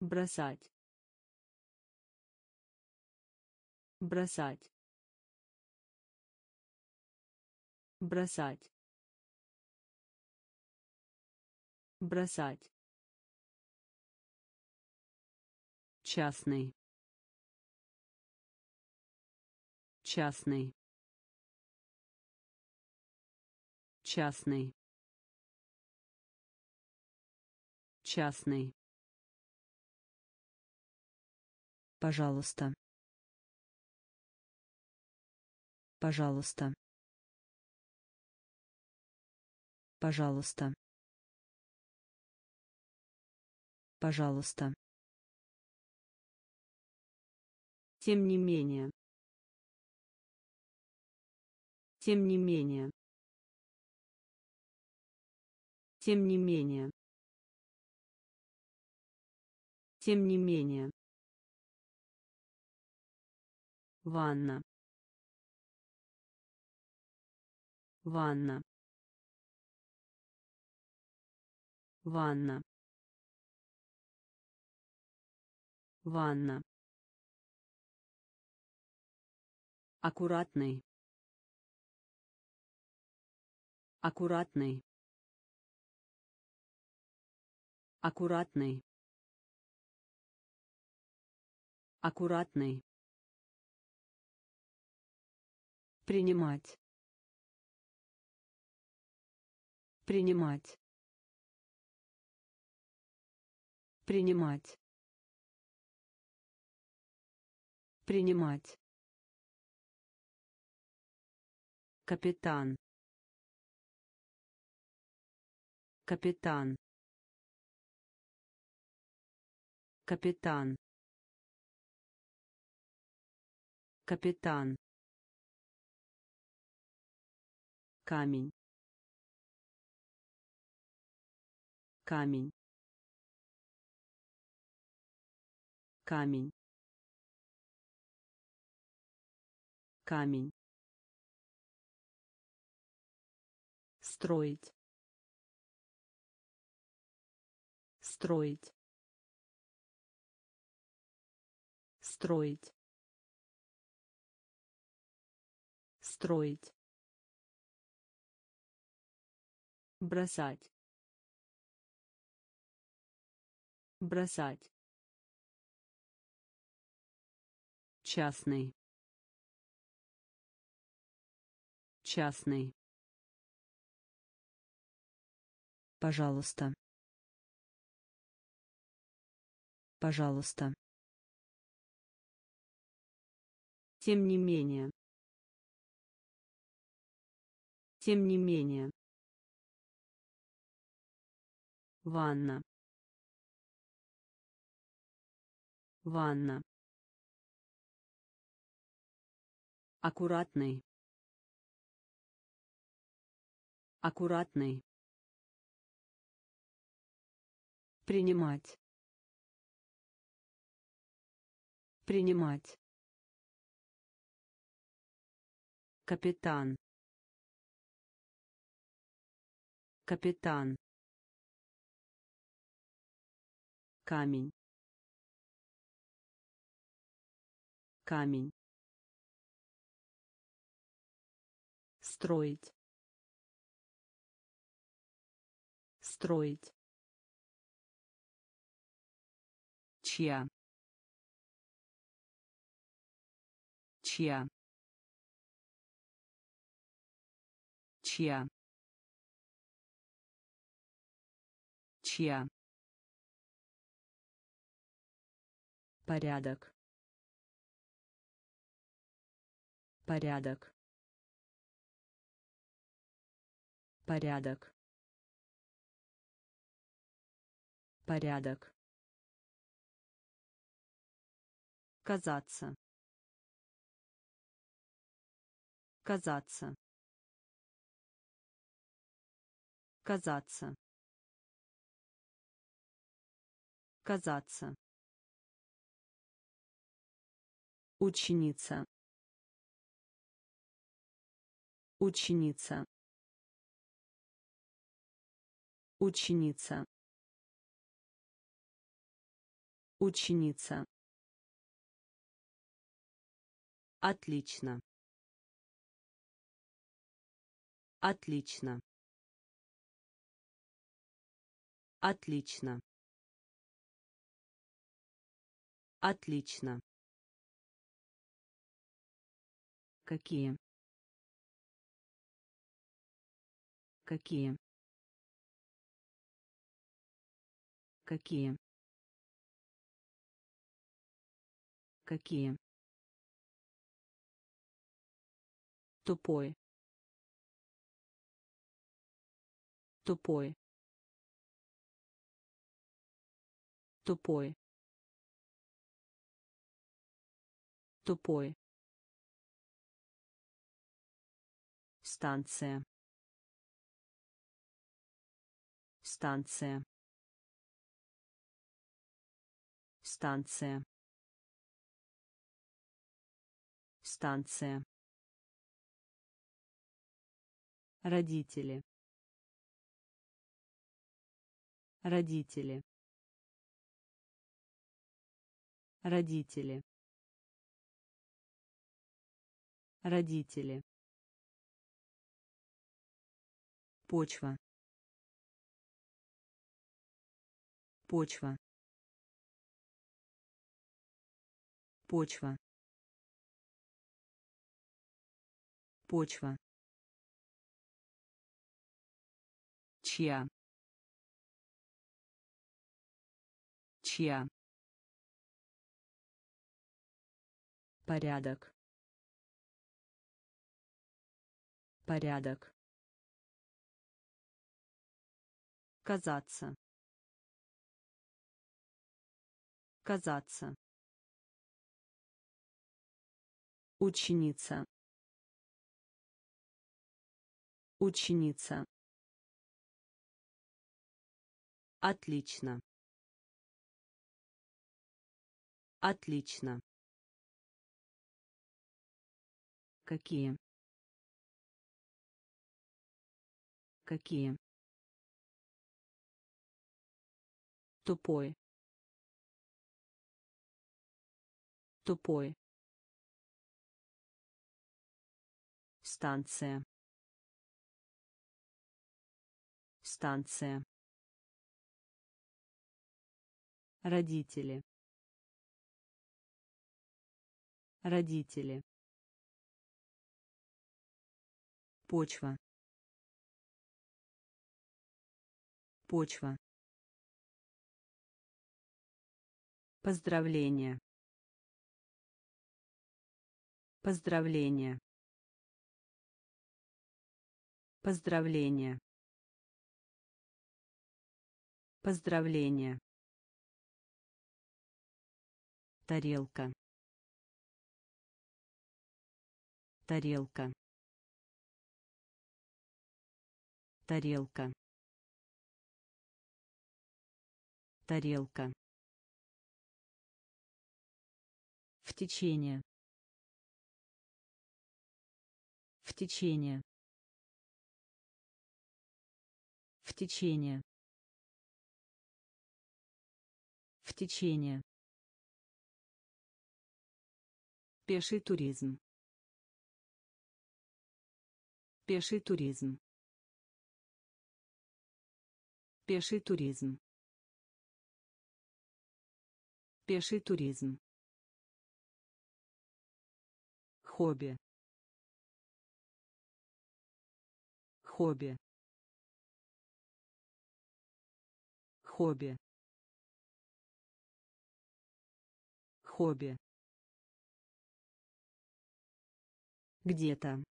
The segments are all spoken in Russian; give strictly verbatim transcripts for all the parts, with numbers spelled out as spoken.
бросать, бросать, бросать, бросать, частный, частный, частный, частный, пожалуйста, пожалуйста, пожалуйста, пожалуйста, тем не менее, тем не менее, тем не менее, тем не менее, ванна, ванна, ванна, ванна, аккуратный, аккуратный, аккуратный, аккуратный, принимать, принимать, принимать, принимать, капитан, капитан, капитан, капитан, камень, камень, камень, камень, строить, строить, строить, строить, бросать, бросать, частный, частный, пожалуйста, пожалуйста, тем не менее, тем не менее, ванна, ванна, аккуратный, аккуратный, принимать, принимать, капитан, капитан, камень, камень, строить, строить, чья, чья, чья, чья, порядок, порядок, порядок, порядок, казаться, казаться, казаться, казаться, ученица, ученица, ученица, Ученица. Отлично. Отлично. Отлично. Отлично. Какие? Какие? Какие? Какие? Тупой. Тупой. Тупой. Тупой. Станция. Станция. Станция. Станция. Родители. Родители. Родители. Родители. Почва. Почва. Почва. Почва. Чья? Чья? Порядок. Порядок. Казаться. Казаться. Ученица. Ученица. Отлично. Отлично. Какие? Какие? Тупой. Тупой. Станция. Станция. Родители. Родители. Почва. Почва. Поздравление. Поздравление. Поздравление. Поздравление. Тарелка. Тарелка. Тарелка. Тарелка. В течение. В течение. В течение. В течение. Пеший туризм. Пеший туризм. Пеший туризм. Пеший туризм. Хобби. Хобби. Хобби. Хобби. Где-то.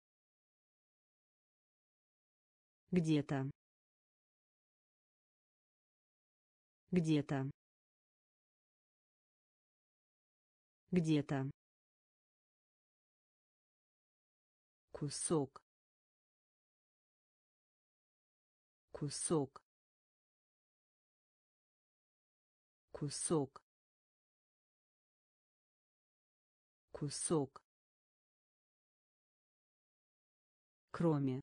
Где-то. Где-то. Где-то. Кусок. Кусок. Кусок. Кусок. Кроме.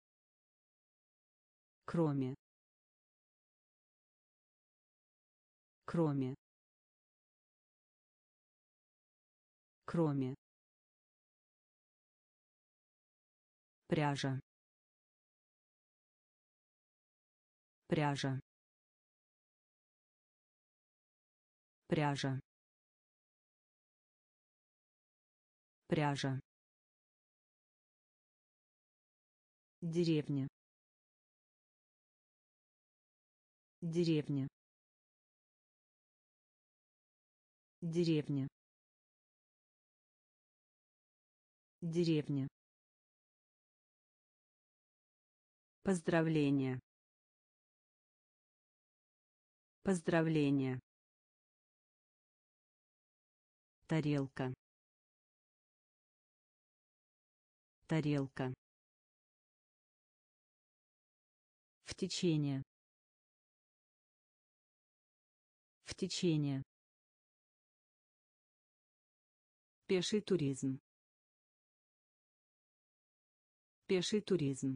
Кроме. кроме, кроме, пряжа, пряжа, пряжа, пряжа, деревня, деревня, деревня, деревня, поздравление, поздравление, тарелка, тарелка, в течение, в течение, пеший туризм, пеший туризм,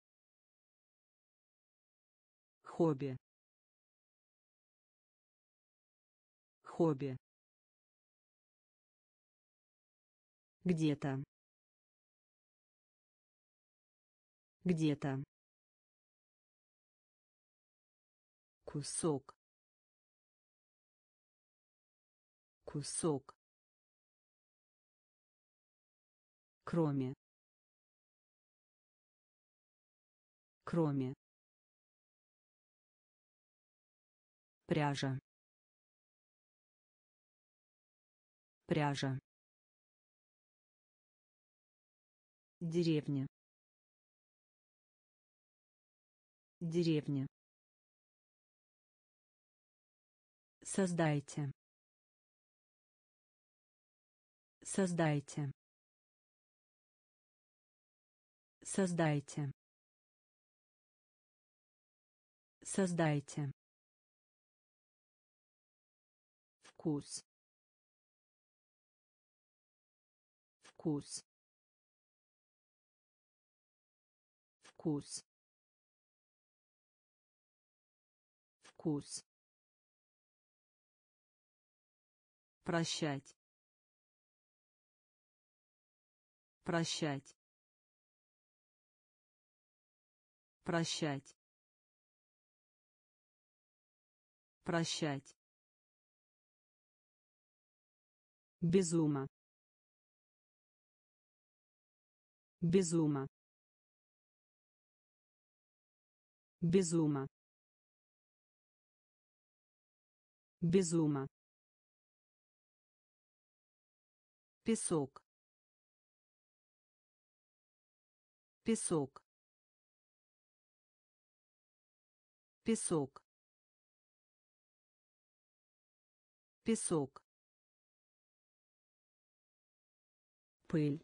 хобби, хобби, где-то, где-то, кусок, кусок, кроме, кроме, пряжа, пряжа, деревня, деревня, создайте, создайте, создайте, создайте, вкус, вкус, вкус, вкус, прощать, прощать, прощать, прощать, безума, безума, безума, безума, песок, песок, песок, песок, пыль,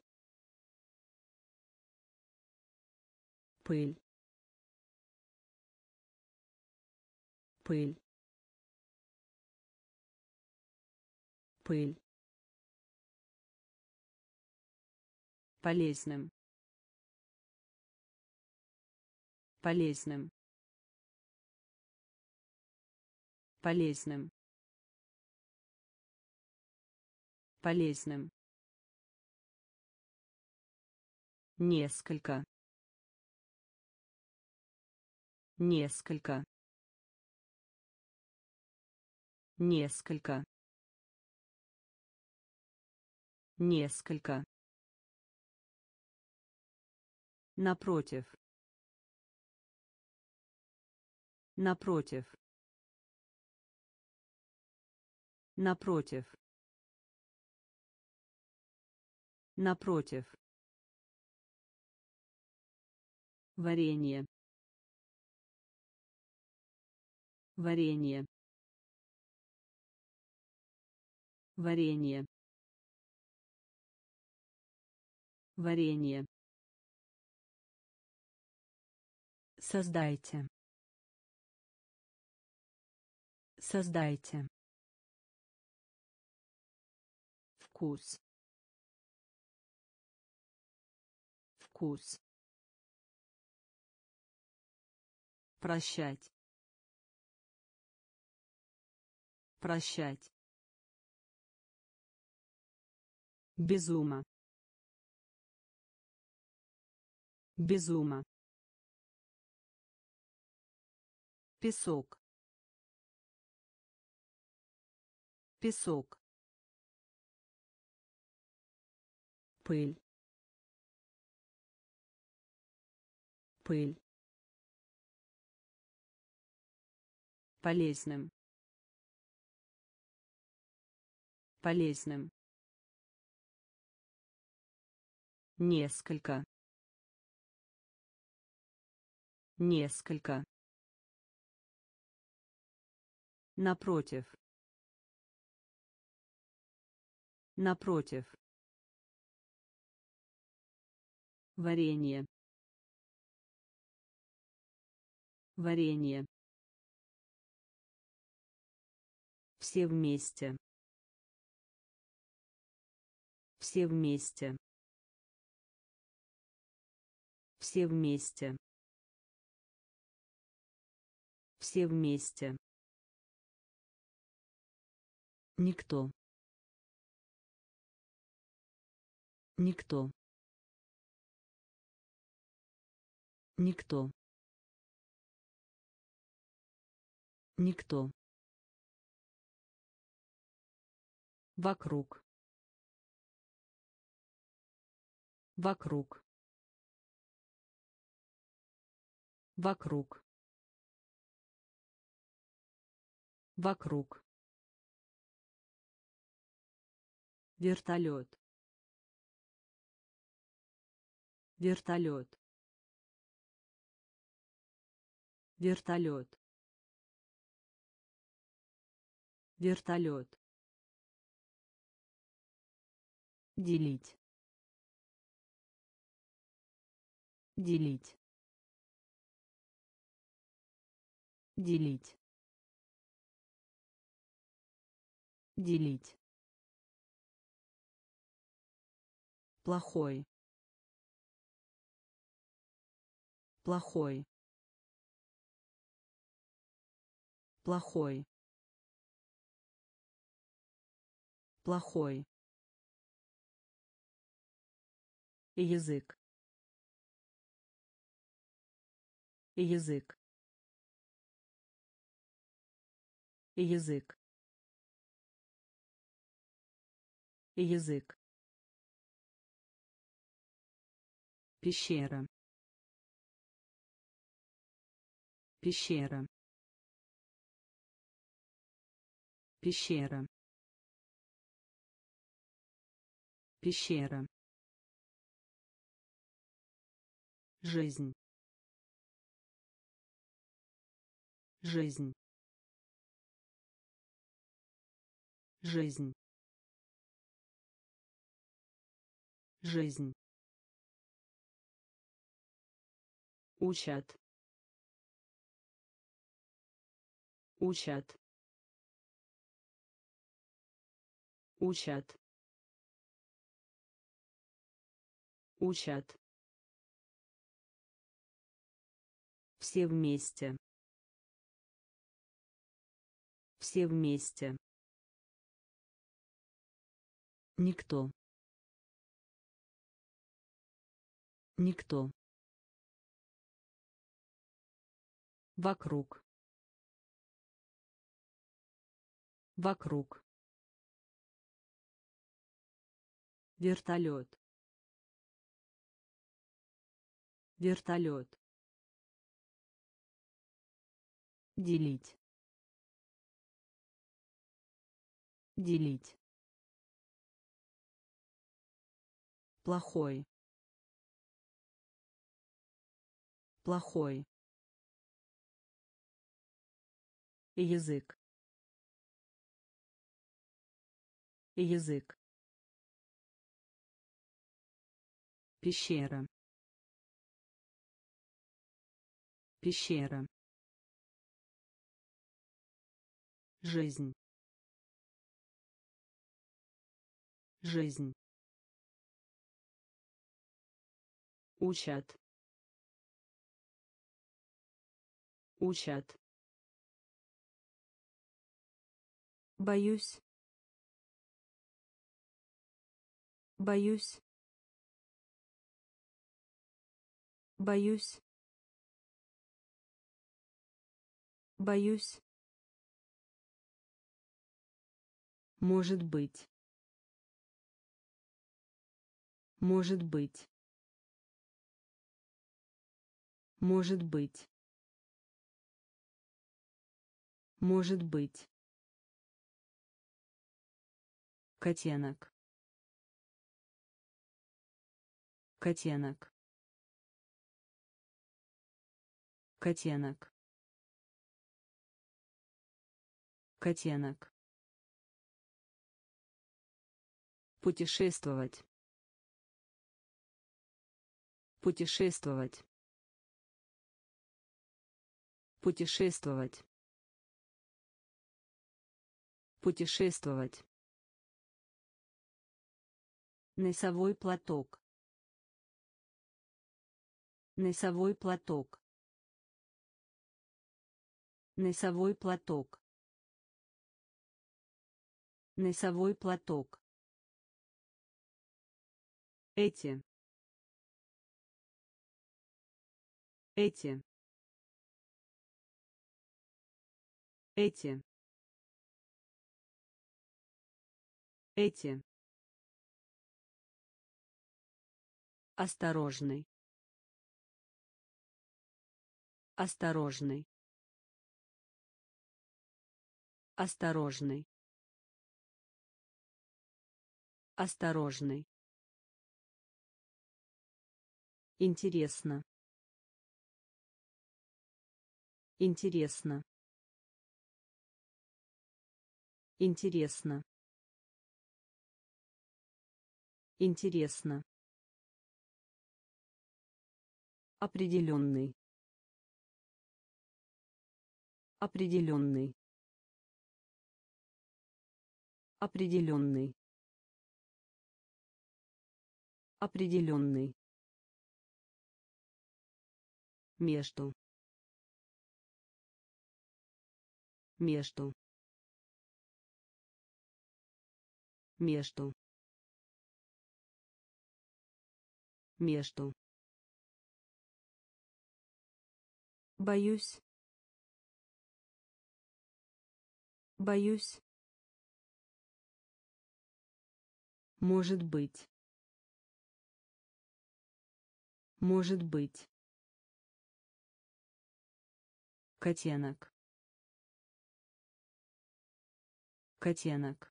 пыль, пыль, пыль, полезным, полезным, полезным, полезным, несколько, несколько, несколько, несколько, напротив, напротив, напротив, напротив, варенье, варенье, варенье, варенье, создайте, создайте, вкус, вкус, прощать, Прощать. Безума. Безума. Песок. Песок. Пыль. Пыль. Полезным. Полезным. Несколько. Несколько. Напротив. Напротив. Варенье. Варенье. Все вместе. Все вместе. Все вместе. Все вместе. Никто. Никто. Никто. Никто. Вокруг. Вокруг. Вокруг. Вокруг. Вертолет. Вертолет. Вертолет. Вертолет. Делить. Делить. Делить. Делить. Плохой. Плохой. Плохой. Плохой. Язык. Язык. Язык. Язык. Пещера. Пещера. Пещера. Пещера. Жизнь. Жизнь. Жизнь. Жизнь. Учат. Учат. Учат. Учат. Все вместе. Все вместе. Никто. Никто. Вокруг. Вокруг. Вертолет. Вертолет. Делить. Делить. Плохой. Плохой. Язык. Язык. Пещера. Пещера. Жизнь. Жизнь. Учат. Учат. Боюсь. Боюсь. Боюсь. Боюсь. Может быть. Может быть. Может быть. Может быть. Котенок. Котенок. Котенок. Котенок. Путешествовать. Путешествовать. Путешествовать. Путешествовать. Носовой платок. Носовой платок. Носовой платок. Носовой платок. Эти. Эти. Эти. Эти. Осторожный. Осторожный. Осторожный. Осторожный. Интересно. Интересно. Интересно. Интересно. Определенный. Определенный. Определенный. Определенный. Между. Между. Между. Между. Боюсь. Боюсь. Может быть. Может быть. Котенок. Котенок.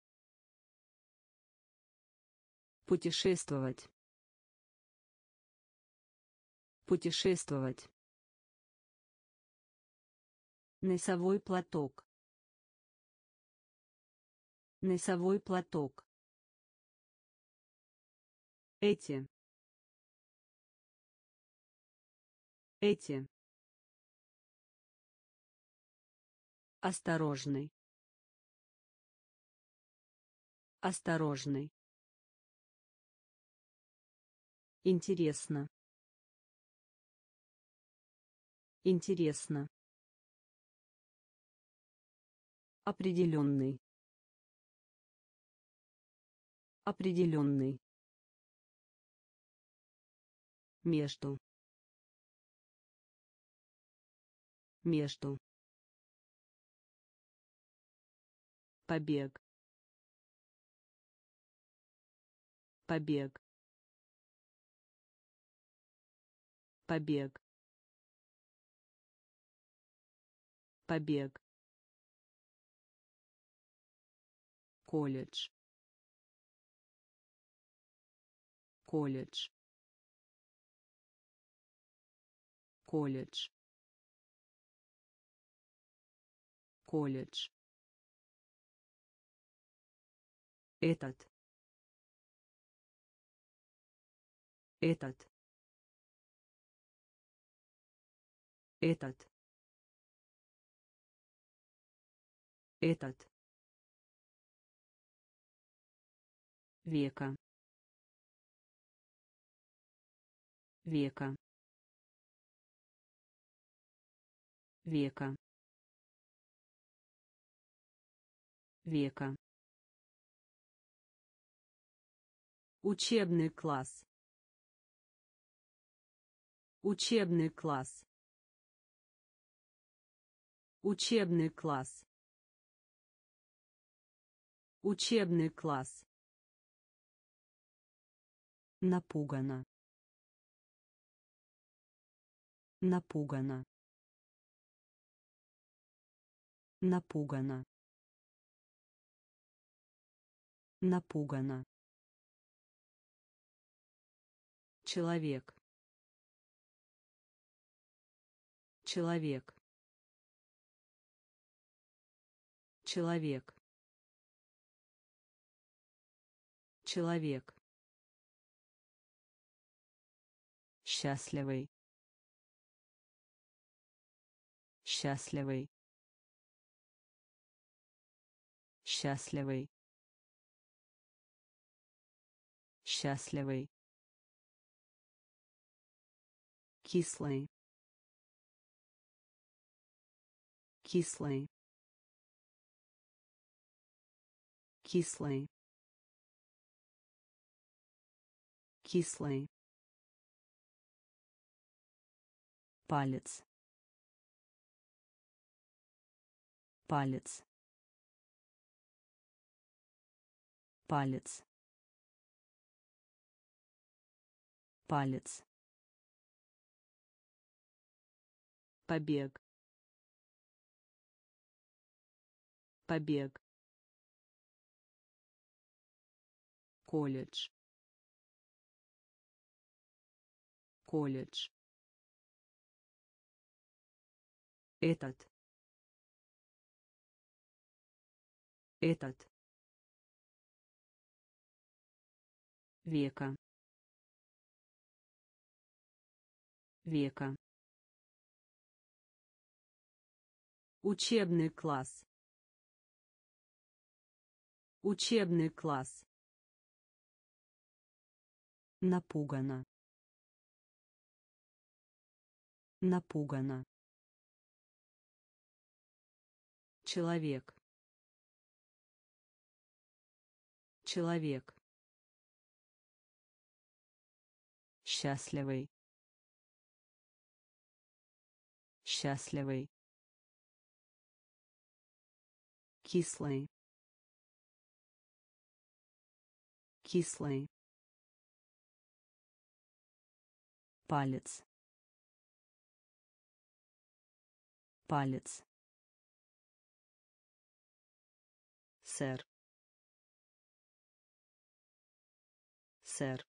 Путешествовать. Путешествовать. Носовой платок. Носовой платок. Эти. Эти. Осторожный. Осторожный. Интересно. Интересно. Определенный. Определенный. Между. Между. Побег. Побег. Побег. Побег. Колледж. Колледж. Колледж. Колледж. Этот. Этот. Этот. Этот. Века. Века. Века. века, учебный класс, учебный класс, учебный класс, учебный класс, напугана, напугана, напугана, напугана, человек, человек, человек, человек, счастливый, счастливый, счастливый, счастливый, кислый, кислый, кислый, кислый, палец, палец, палец, палец, побег, побег, колледж, колледж, этот, этот, века, века, учебный класс, учебный класс, напугана, напугана, человек, человек, счастливый, счастливый, кислый, кислый, палец, палец, сэр, сэр,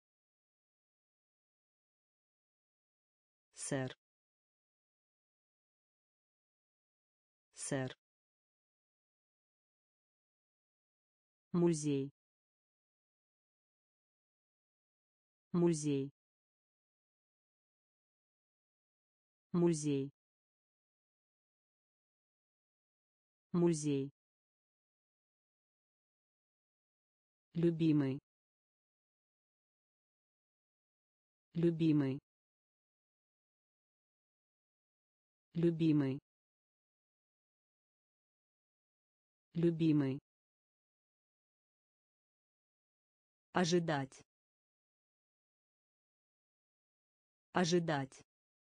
сэр, сэр, музей, музей, музей, музей, любимый, любимый, любимый, любимый, ожидать, ожидать,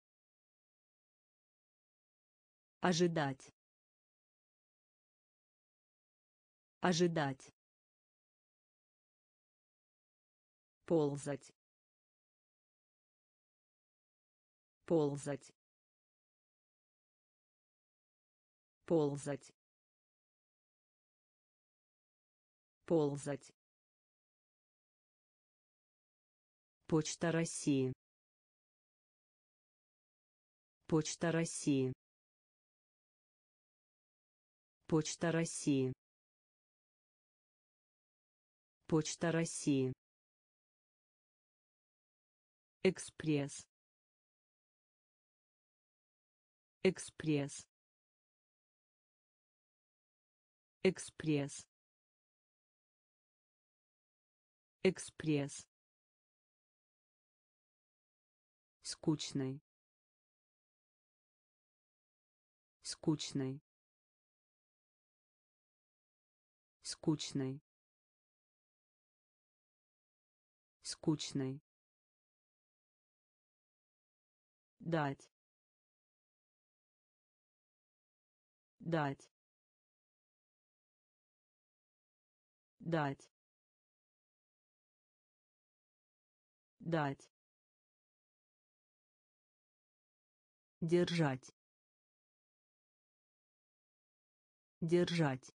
ожидать, ожидать, ползать, ползать, ползать, ползать, Почта России, Почта России, Почта России, Почта России, экспресс, экспресс, экспресс, экспресс, скучный, скучный, скучной, скучной, дать, дать, дать, дать, держать, держать,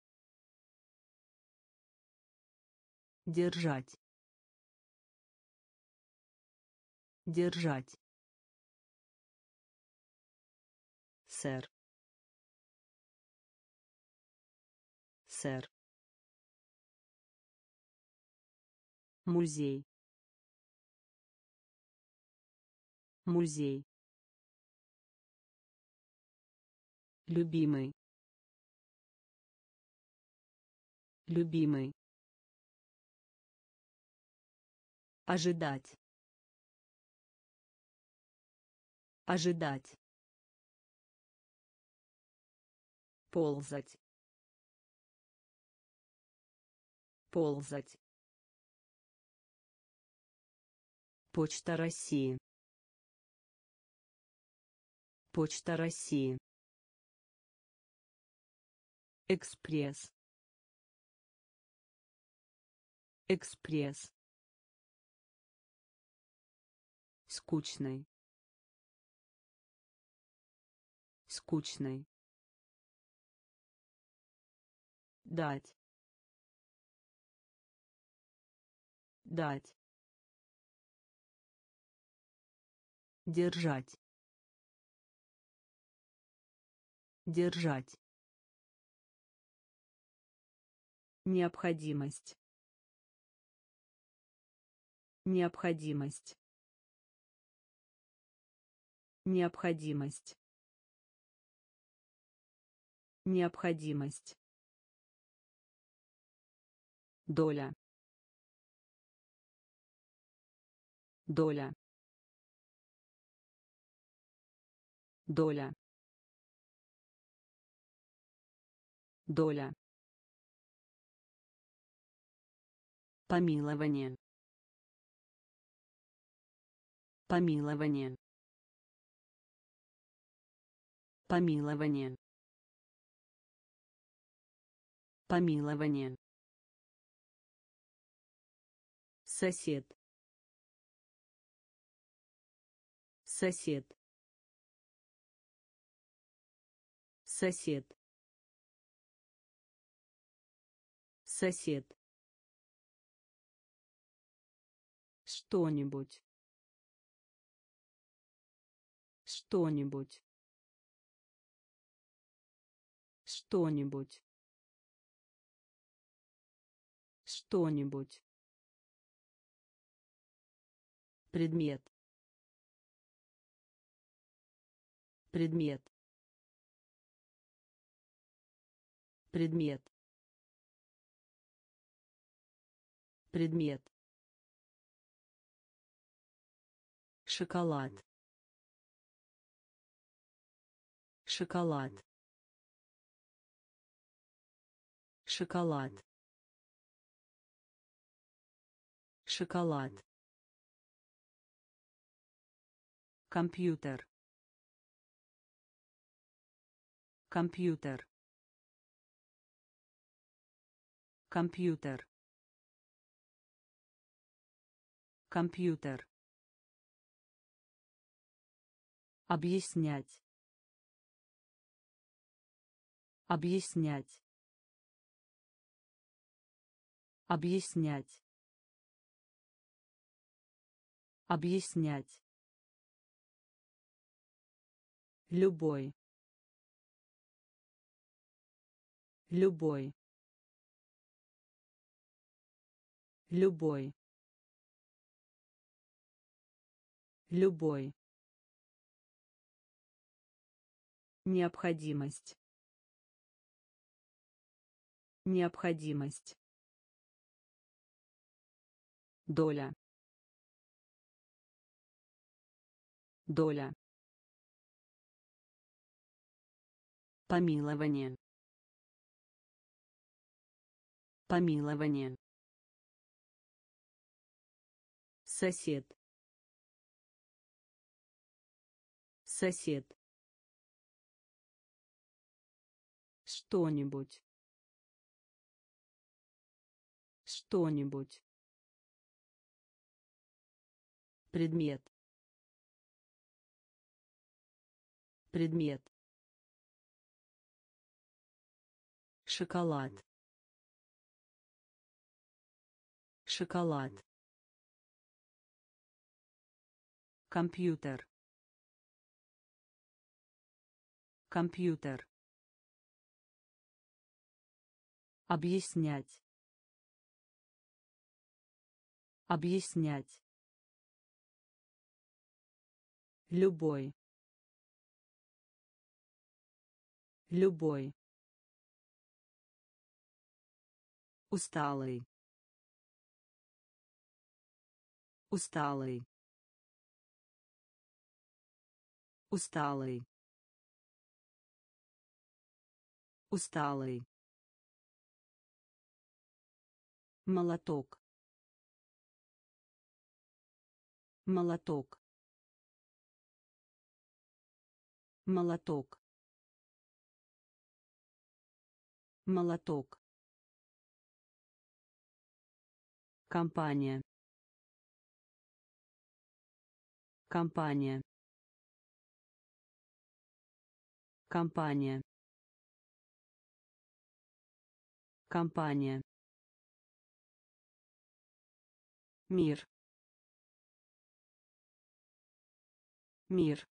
держать, держать, сэр, сэр, музей, музей, любимый, любимый, ожидать, ожидать, ползать, ползать, Почта России, Почта России, экспресс, экспресс, скучной, скучной, дать, дать, держать, держать, необходимость, необходимость, необходимость, необходимость, доля, доля, доля, доля, помилование, помилование, помилование, помилование, сосед, сосед, сосед, сосед, что-нибудь, что-нибудь, что-нибудь, что-нибудь, предмет, предмет, предмет, предмет, шоколад, шоколад, шоколад, шоколад, компьютер, компьютер, компьютер, компьютер, объяснять, объяснять, объяснять, объяснять, любой, любой, любой, любой, необходимость, необходимость, доля, доля, помилование, Помилование. Сосед. Сосед. Что-нибудь. Что-нибудь. Предмет. Предмет. Шоколад. Шоколад. Компьютер. Компьютер. Объяснять. Объяснять. Любой. Любой. Усталый. Усталый. Усталый. Усталый. Молоток. Молоток. Молоток. Молоток. Компания. Компания. Компания. Компания. Мир. Мир.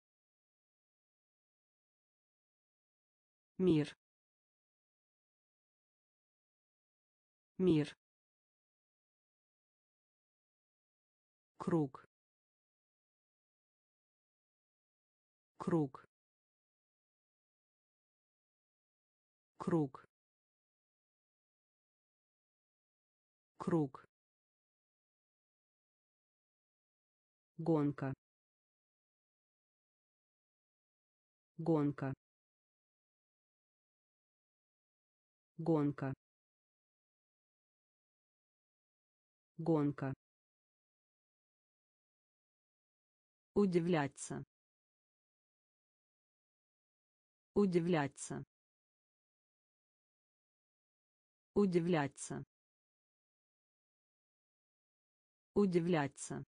Мир. Мир. Круг. Круг. Круг. Круг. Гонка. Гонка. Гонка. Гонка. Удивляться. Удивляться. Удивляться. Удивляться.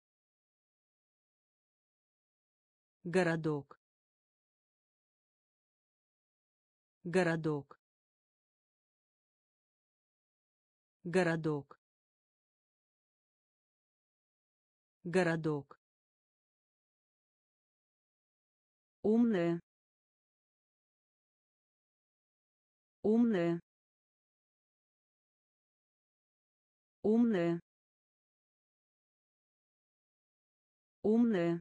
Городок. Городок. Городок. Городок. Умная. Умная. Умная. Умная.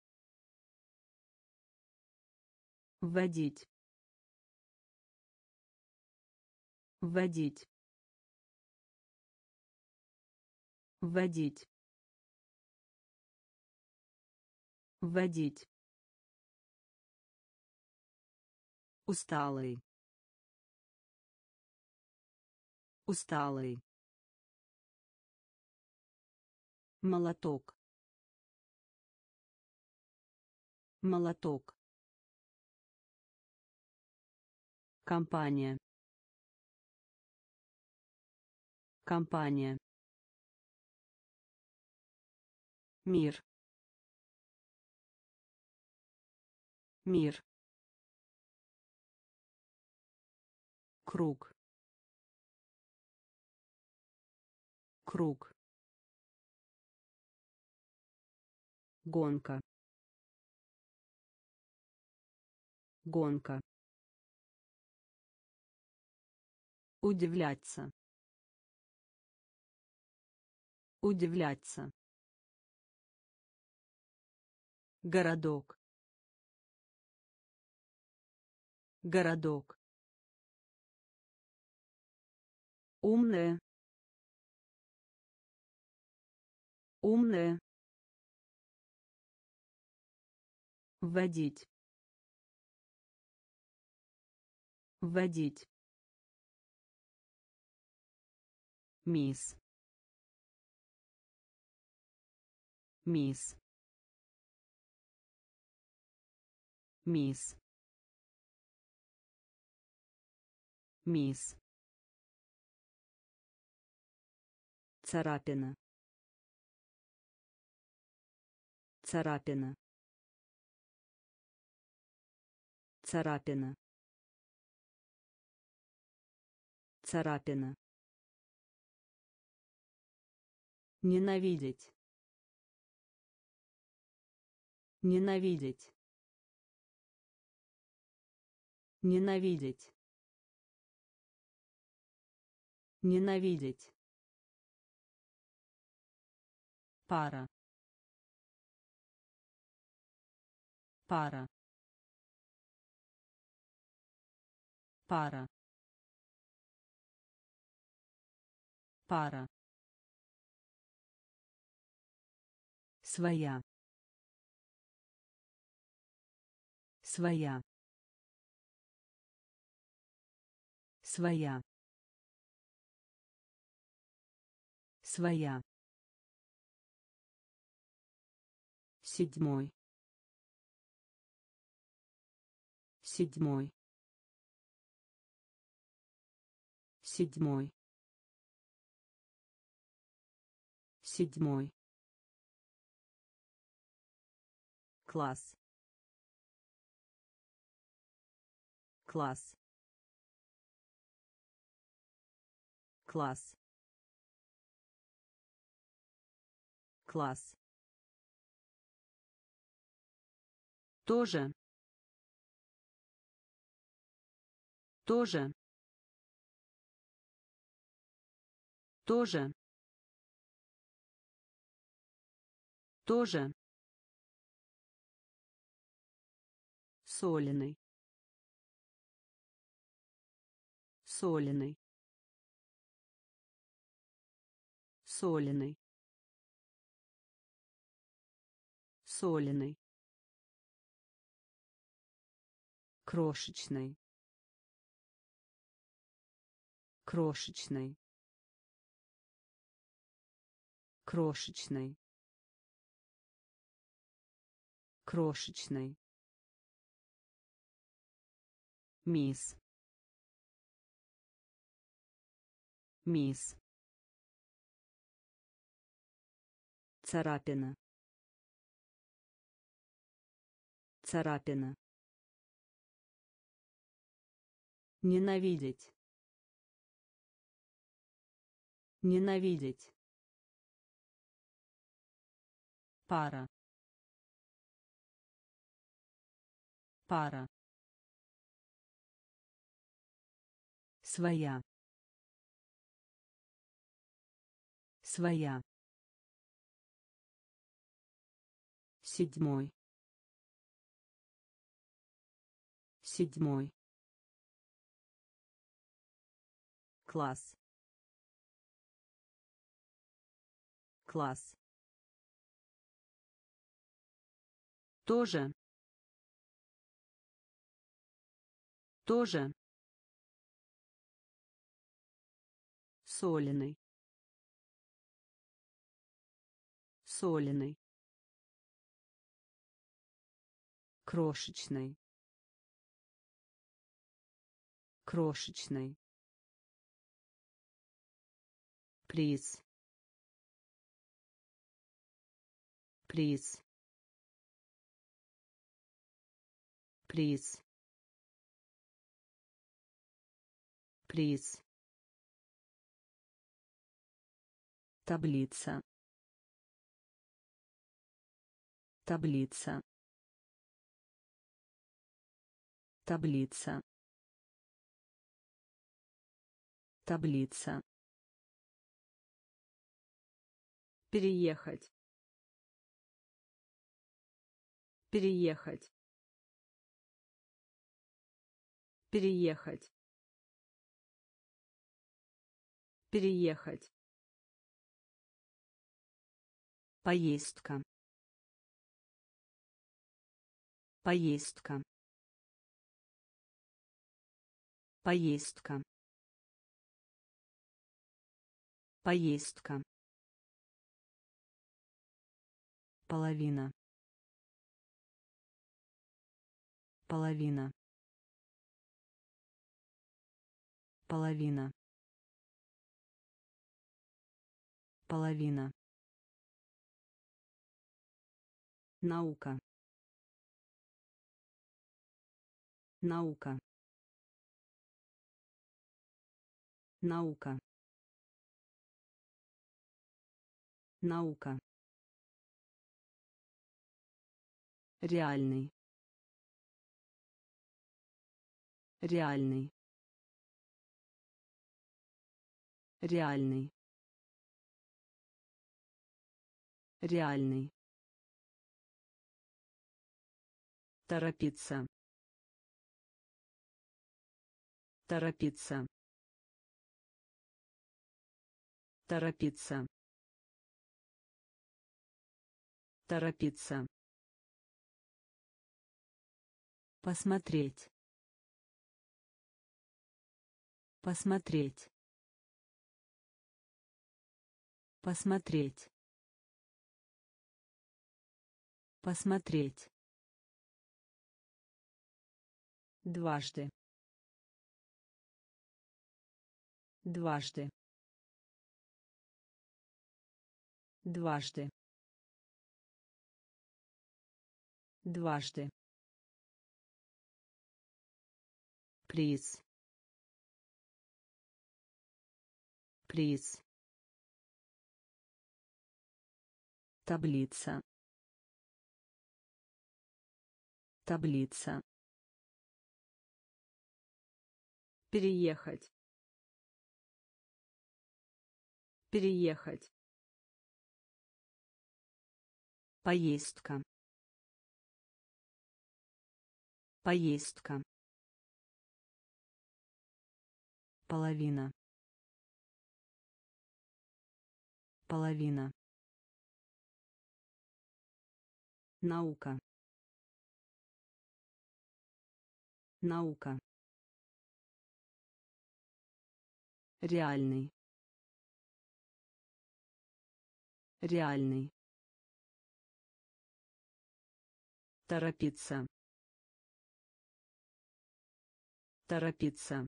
Вводить. Вводить. Вводить. Вводить. Усталый. Усталый. Молоток. Молоток. Компания. Компания. Мир. Мир. Круг. Круг. Гонка. Гонка. Удивляться. Удивляться. Городок. Городок. Умная. Умная. Вводить. Вводить. мисс, мисс, мисс, мисс, царапина, царапина, царапина, царапина, ненавидеть, ненавидеть, ненавидеть, ненавидеть, пара, пара, пара, пара, своя, своя, своя, своя, седьмой, седьмой, седьмой, седьмой, класс, класс, класс, класс, тоже, тоже, тоже, тоже, соленый, соленый, соленый, соленый, крошечный, крошечный, крошечный, крошечный, мисс, мисс, царапина, царапина, ненавидеть, ненавидеть, пара, пара, своя, своя, седьмой, седьмой, класс, класс, тоже, тоже, соленый, соленый, крошечный, крошечный, приз, приз, приз, приз, таблица, таблица, таблица, таблица, переехать, переехать, переехать, переехать, поездка, поездка, поездка, Поездка. Половина. Половина. Половина. Половина. Наука. Наука. Наука. Наука. Реальный. Реальный. Реальный. Реальный. Торопиться. Торопиться. Торопиться. Торопиться. Посмотреть. Посмотреть. Посмотреть. Посмотреть. Дважды. Дважды. Дважды. Дважды. Приз. Приз. Таблица. Таблица. Переехать. Переехать. Поездка. Поездка. Половина. Половина. Наука. Наука. Реальный. Реальный. Торопиться. Торопиться.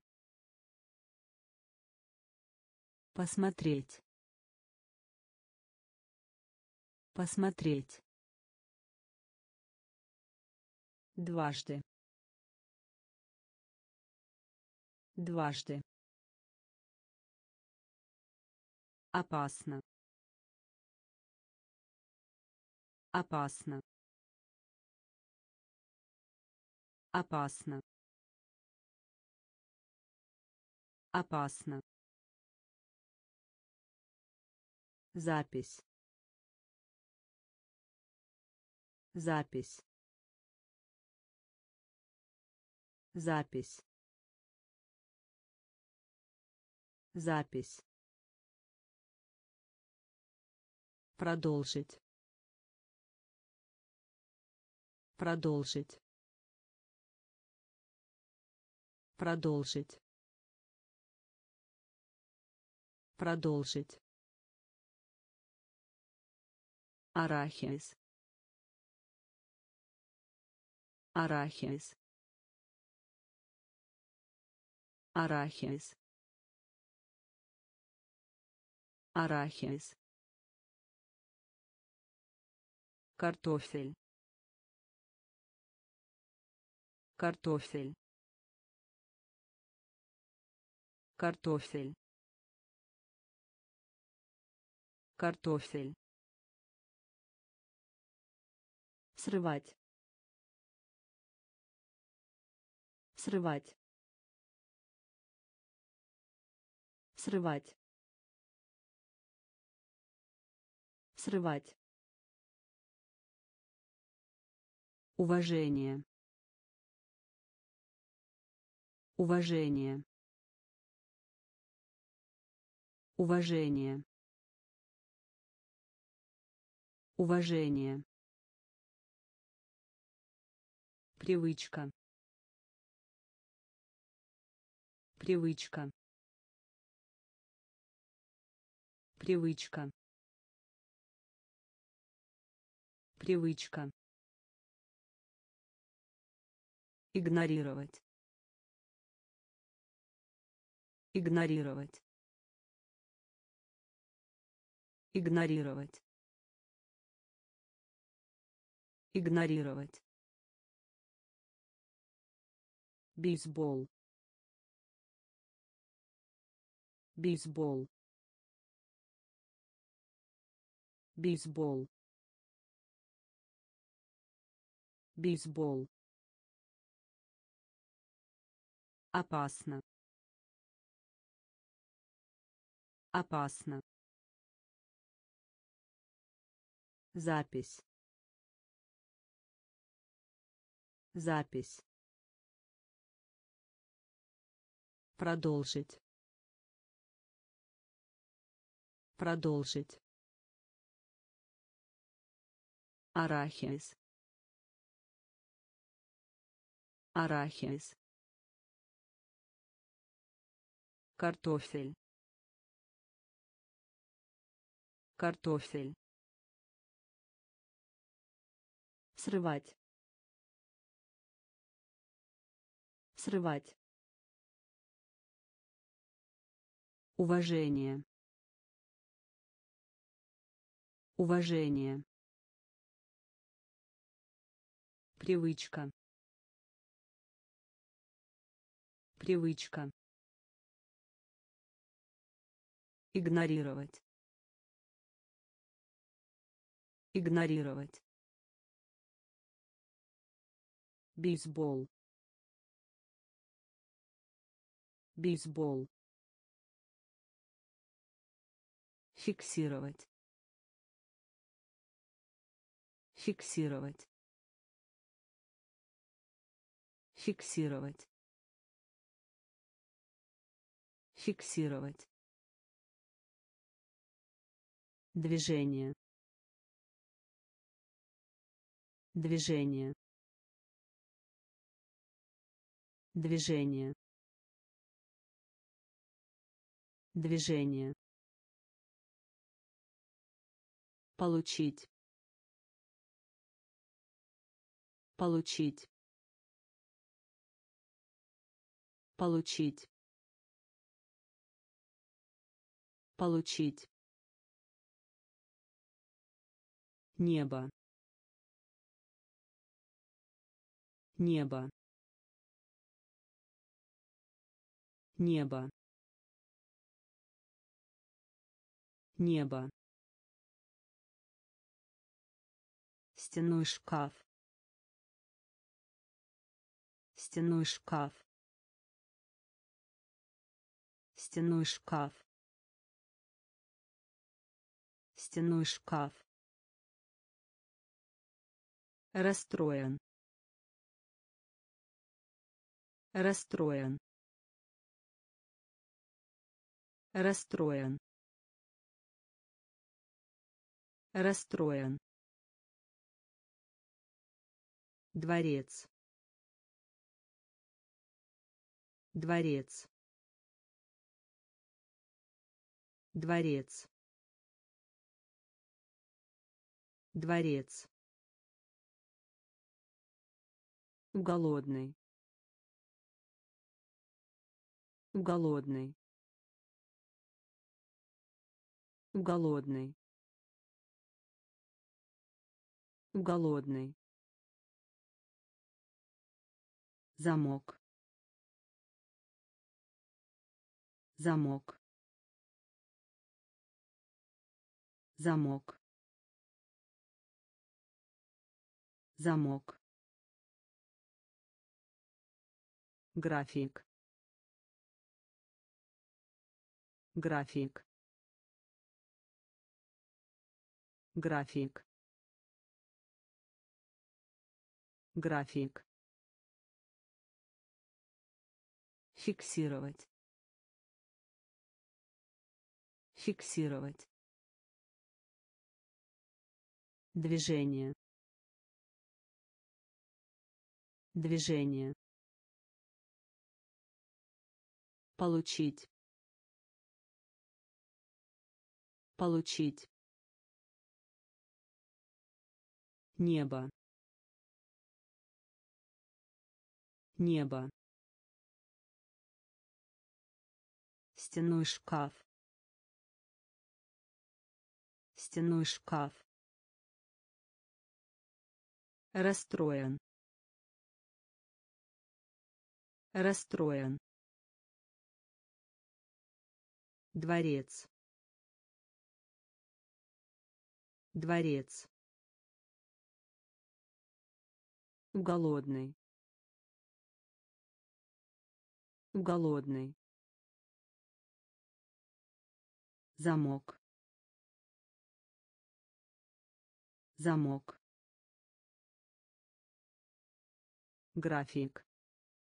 Посмотреть. Посмотреть. Дважды. Дважды. Опасно. Опасно. Опасно. Опасно. Запись. Запись. Запись. Запись. Продолжить. Продолжить. Продолжить. Продолжить. Арахис. Арахис. Арахис. Арахис. Картофель. Картофель. Картофель. Картофель. Срывать. Срывать. Срывать. Срывать. Уважение. Уважение. Уважение. Уважение. Привычка. Привычка. Привычка. Привычка. Игнорировать. Игнорировать. Игнорировать. Игнорировать. Бейсбол. Бейсбол. Бейсбол. Бейсбол. Опасно. Опасно. Запись. Запись. Продолжить. Продолжить. Арахис. Арахис. Картофель. Картофель. Срывать. Срывать. Уважение. Уважение. Привычка. Привычка. Игнорировать. Игнорировать. Бейсбол. Бейсбол. Фиксировать. Фиксировать. Фиксировать. Фиксировать. Движение. Движение. Движение. Движение. Получить. Получить. Получить. Получить. Небо. Небо. Небо. Небо. Стенной шкаф. Стенной шкаф. Стенной шкаф. Стенной шкаф. Расстроен. Расстроен. Расстроен. Расстроен. Дворец. Дворец. Дворец. Дворец. Голодный. Голодный. Голодный. Голодный. Замок. Замок. Замок. Замок. График. График. График. График. Фиксировать. Фиксировать. Движение. Движение. Получить. Получить. Небо. Небо. Стенной шкаф. Стенной шкаф. Расстроен. Расстроен. Дворец. Дворец. Голодный. Голодный. Замок. Замок. График.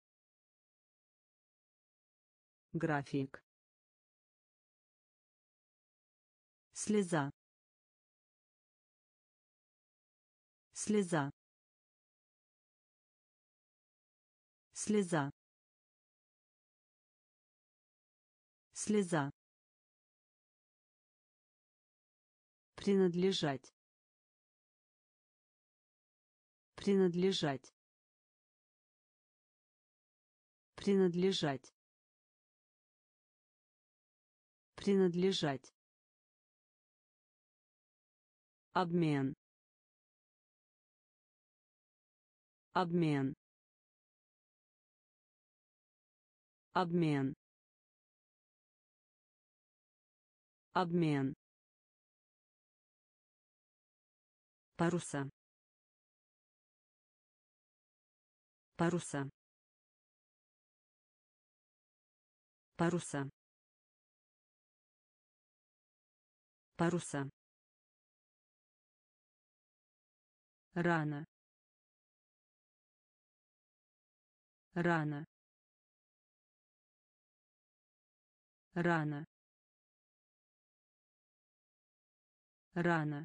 График. Слеза. Слеза. Слеза. Слеза. Принадлежать. Принадлежать. Принадлежать. Принадлежать. Обмен. Обмен. Обмен. Обмен. Паруса. Паруса. Паруса. Паруса. Рано. Рано. Рано. Рано.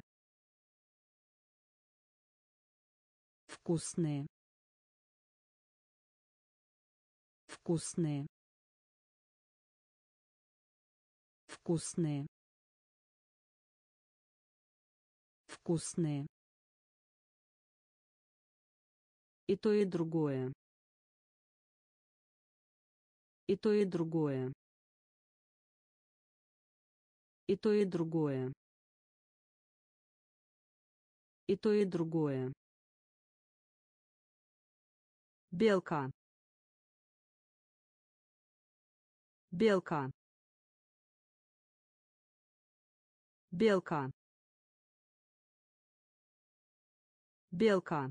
Вкусные. Вкусные. Вкусные. Вкусные. И то, и другое. И то, и другое. И то, и другое. И то, и другое. Белка. Белка. Белка. Белка.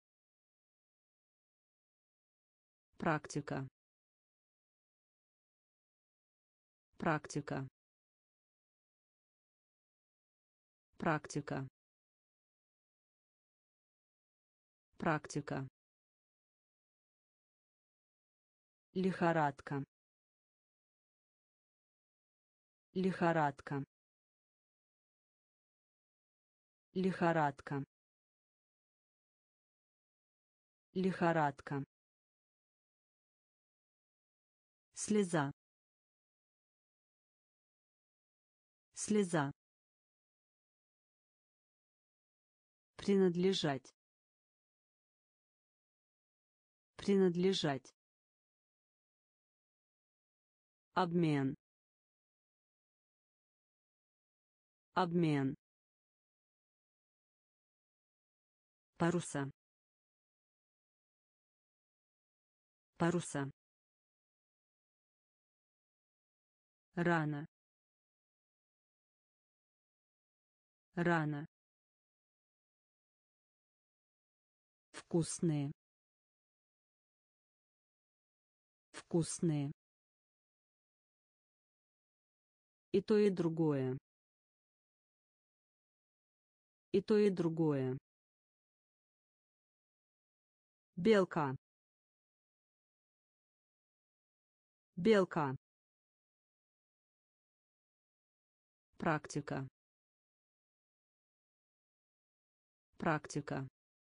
Практика. Практика. Практика. Практика. Лихорадка. Лихорадка. Лихорадка. Лихорадка. Слеза. Слеза. Принадлежать. Принадлежать. Обмен. Обмен. Паруса. Паруса. Рано. Рано. Вкусные. Вкусные. И то, и другое. И то, и другое. Белка. Белка. Практика. Практика.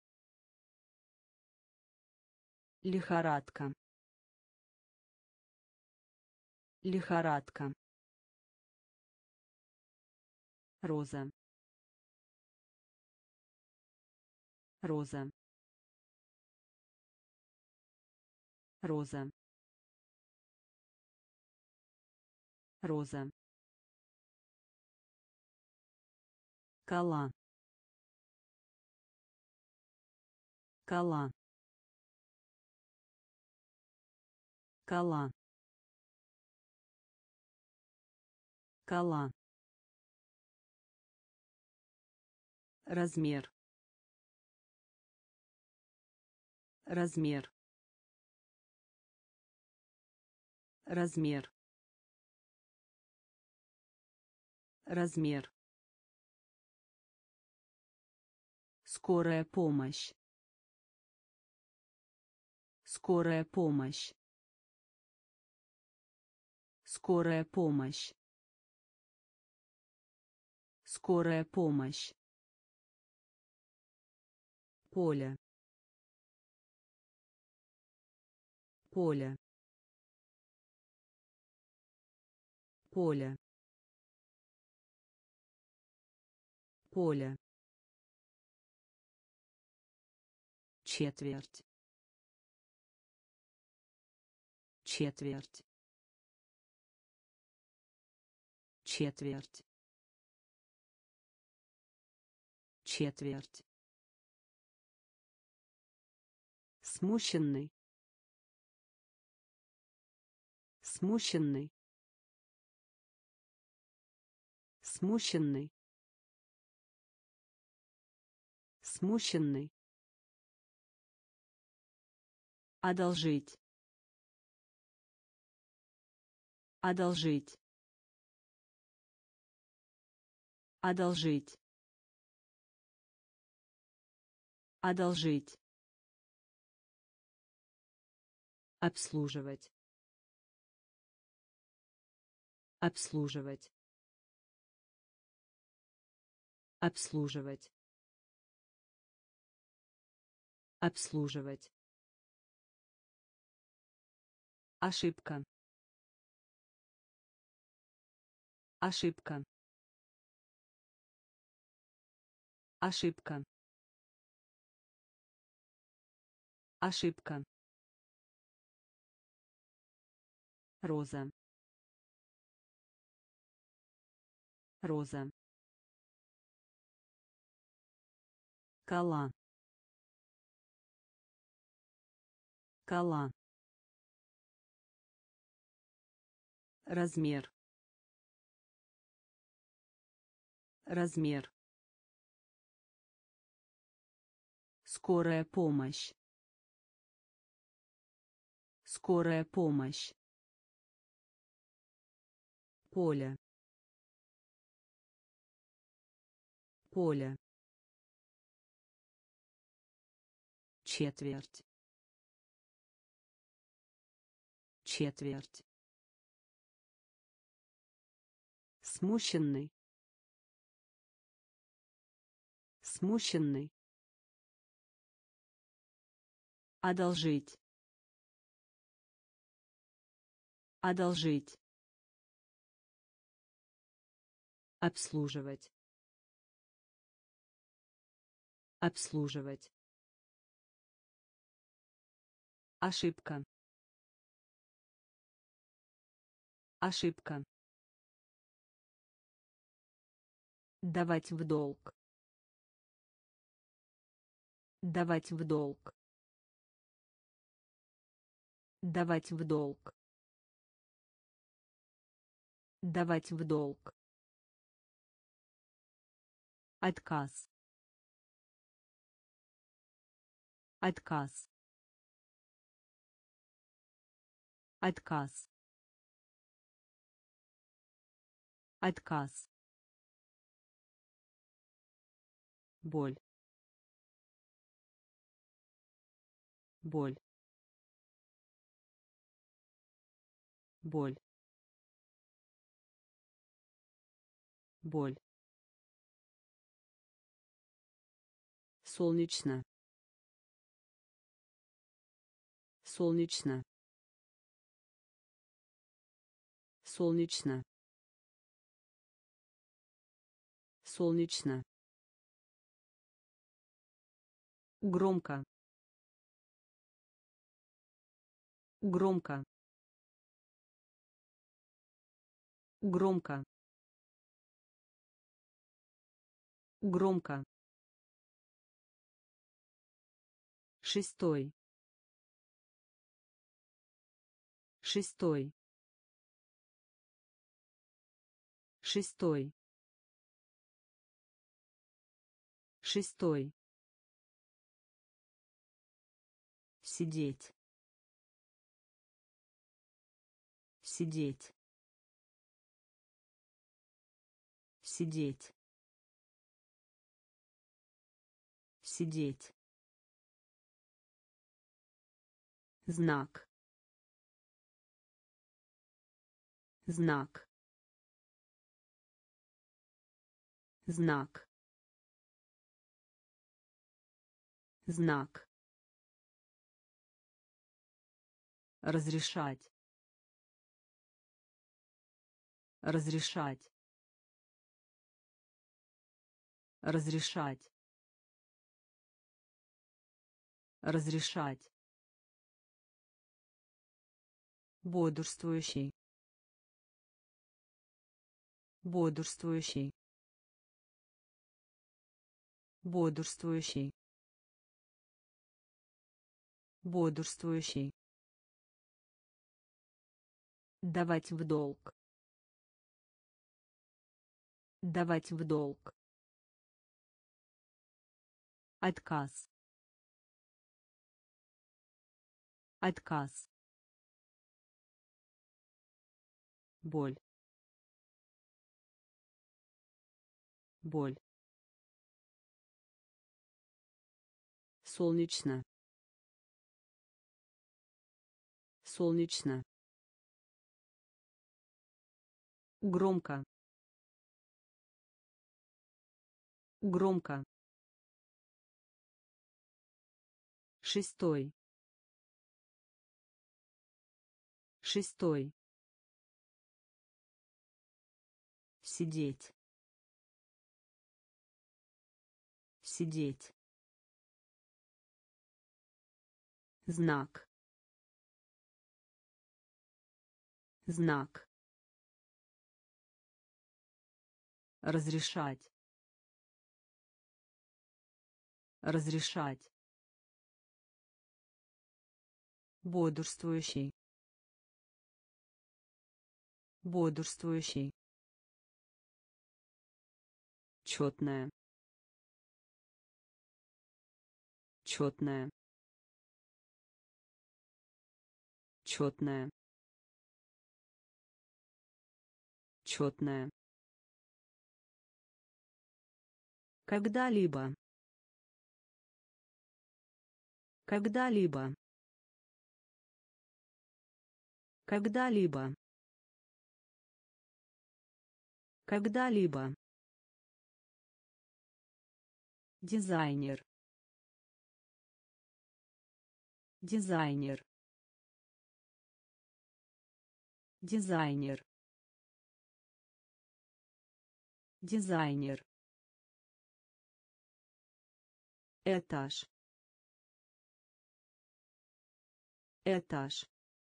Лихорадка. Лихорадка. Роза. Роза. Роза. Роза. Кола. Кола. Кола. Кола. Размер. Размер. Размер. Размер. Скорая помощь. Скорая помощь. Скорая помощь. Скорая помощь. Поле. Поле. Поле. Поле. Четверть. Четверть. Четверть. Четверть. Смущенный. Смущенный. Смущенный. Смущенный. Одолжить. Одолжить. Одолжить. Одолжить. Обслуживать. Обслуживать. Обслуживать. Обслуживать. Ошибка. Ошибка. Ошибка. Ошибка. Роза. Роза. Кола. Кола. Размер. Размер. Скорая помощь. Скорая помощь. Поле. Поле. Четверть. Четверть. Смущенный. Смущенный. Одолжить. Одолжить. Обслуживать. Обслуживать. Ошибка. Ошибка. Давать в долг. Давать в долг. Давать в долг. Давать в долг. Отказ. Отказ. Отказ. Отказ. Боль. Боль. Боль. Боль. Солнечно. Солнечно. Солнечно. Солнечно. Громко. Громко. Громко. Громко. Шестой. Шестой. Шестой. Шестой. Сидеть. Сидеть. Сидеть. Сидеть. Знак. Знак. Знак. Знак. Разрешать. Разрешать. Разрешать. Разрешать. Бодрствующий. Бодрствующий. Бодрствующий. Бодрствующий. Давать в долг. Давать в долг. Отказ. Отказ. Боль. Боль. Солнечно. Солнечно. Громко. Громко. Шестой. Шестой. Сидеть. Сидеть. Знак. Знак. Разрешать. Разрешать. Бодрствующий. Бодрствующий. Четная. Четная. Четная. Четная. Когда-либо. Когда-либо. Когда-либо. Когда-либо. Дизайнер. Дизайнер. Дизайнер. Дизайнер. Этаж. Этаж.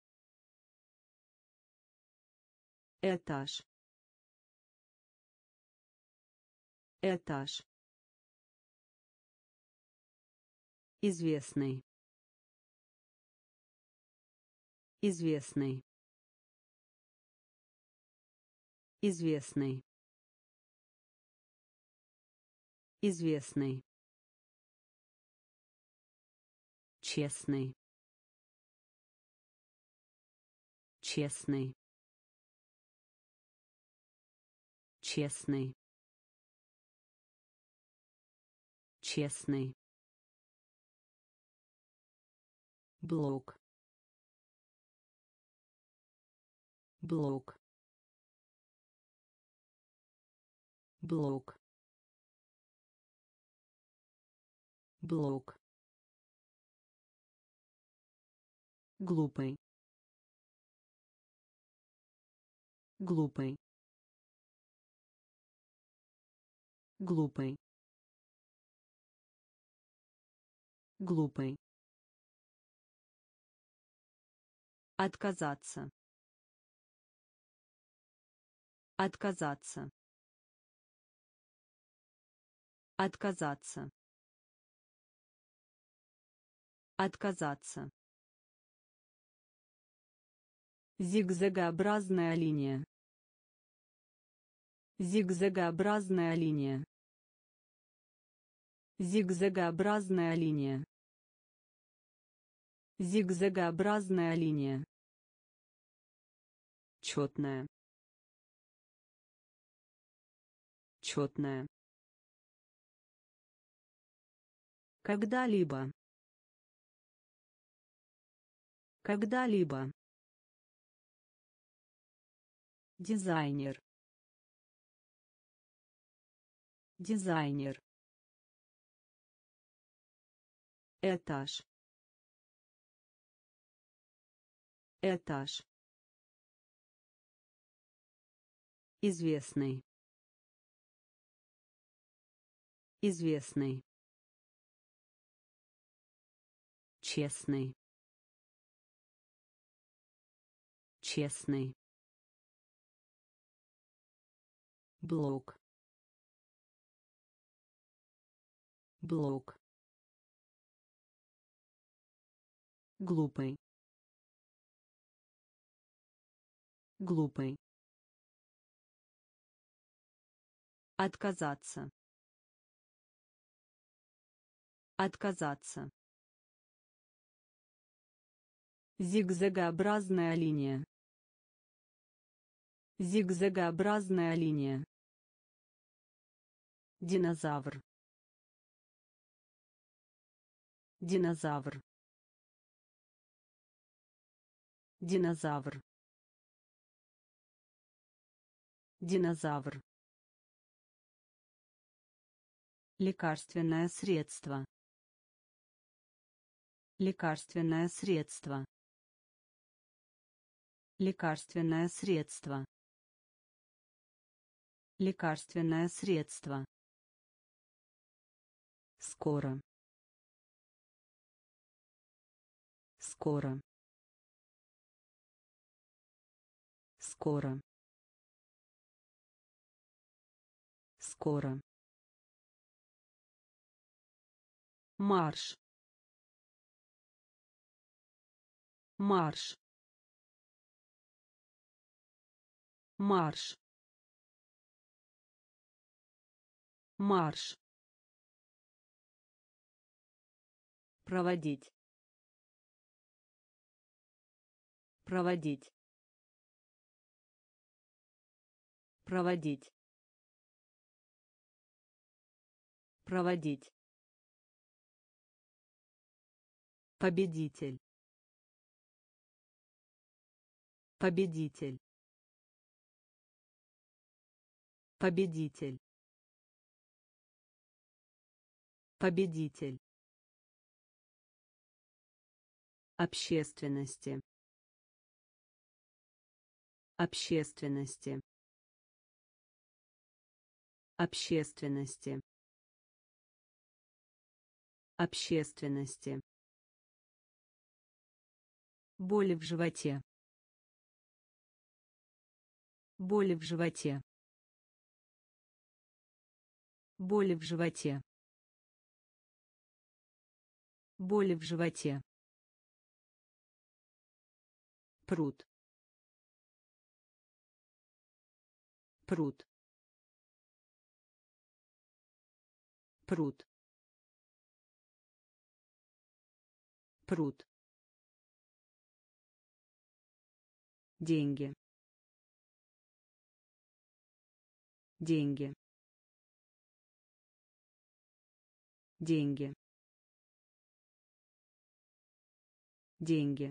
Этаж. Этаж. Известный. Известный. Известный. Известный. Честный. Честный. Честный. Честный. Блок. Блок. Блок. Блок. Глупый. Глупый. Глупый. Глупый. Отказаться. Отказаться. Отказаться. Отказаться. Зигзагообразная линия. Зигзагообразная линия. Зигзагообразная линия. Зигзагообразная линия. Четная. Четная. Когда-либо. Когда-либо. Дизайнер. Дизайнер. Этаж. Этаж. Известный. Известный. Честный. Честный. Блок. Блок. Глупый. Глупый. Отказаться. Отказаться. Зигзагообразная линия. Зигзагообразная линия. Динозавр. Динозавр. Динозавр. Динозавр. Лекарственное средство. Лекарственное средство. Лекарственное средство. Лекарственное средство. Скоро. Скоро. Скоро. Скоро. Марш. Марш. Марш. Марш. Проводить. Проводить. Проводить. Проводить. Победитель. Победитель. Победитель. Победитель. Общественности. Общественности. Общественности. Общественности. Боли в животе. Боли в животе. Боли в животе. Боли в животе. Пруд. Пруд. Пруд. Пруд. Деньги. Деньги. Деньги. Деньги.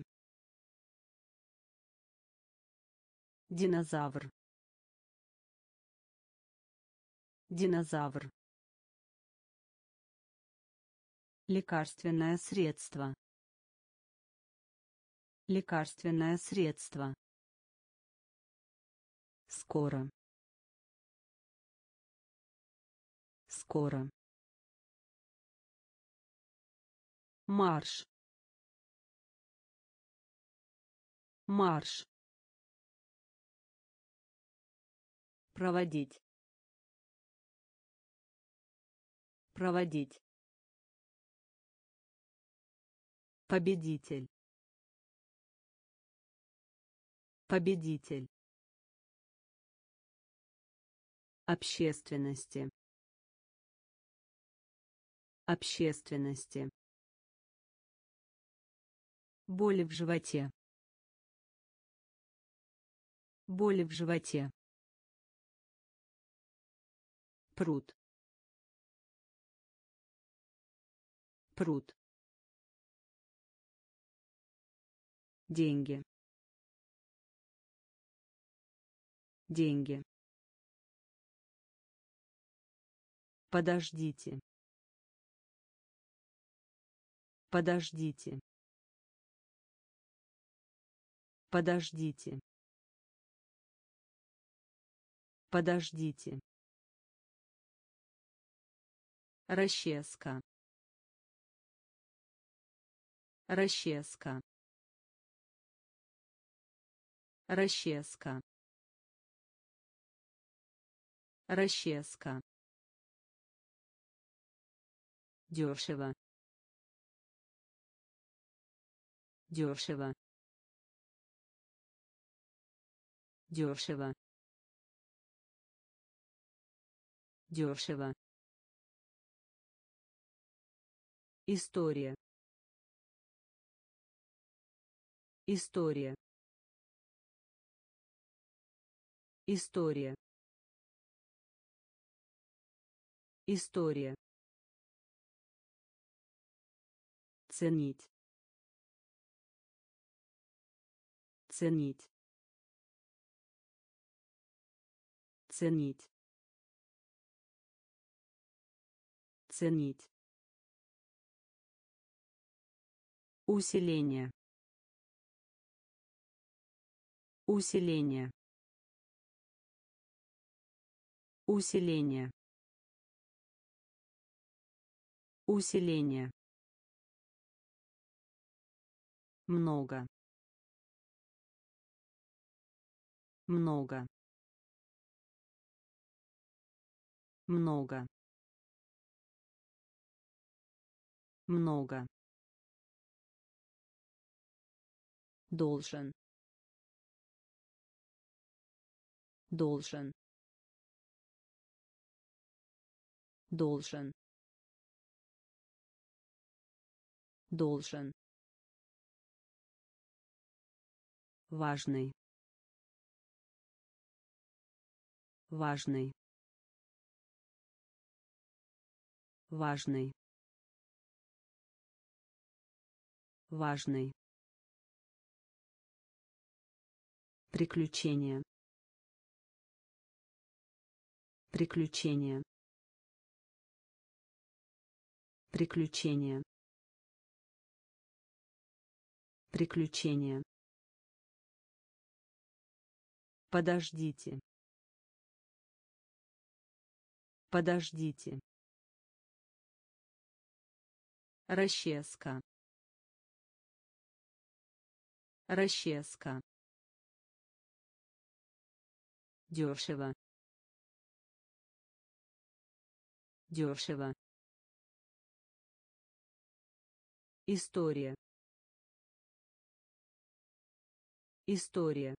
Динозавр. Динозавр. Лекарственное средство. Лекарственное средство. Скоро. Скоро. Марш. Марш. Проводить. Проводить. Победитель. Победитель. Общественности. Общественности. Боли в животе. Боли в животе. Пруд. Пруд. Деньги. Деньги. Подождите. Подождите. Подождите. Подождите. Расческа. Расческа. Расческа. Расческа. Дешево. Дешево. Дешево. Дешево. История. История. История. История. Ценить. Ценить. Ценить. Ценить. Усиление. Усиление. Усиление. Усиление. Много. Много. Много. Много. Должен. Должен. Должен. Должен. Важный. Важный. Важный. Важный. Приключения. Приключения. Приключения. Приключения. Подождите. Подождите. Расческа. Расческа. Дешево. Дешево. История. История.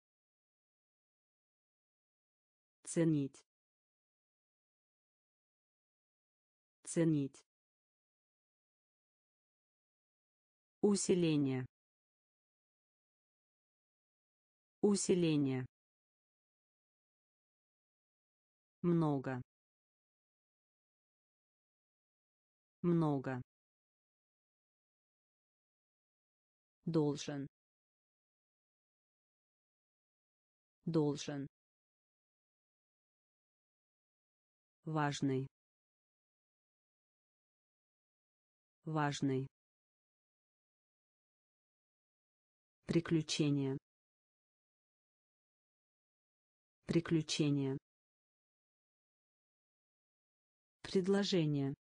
Ценить. Ценить. Усиление. Усиление. Много. Много. Должен. Должен. Важный. Важный. Приключения. Приключения. Предложение.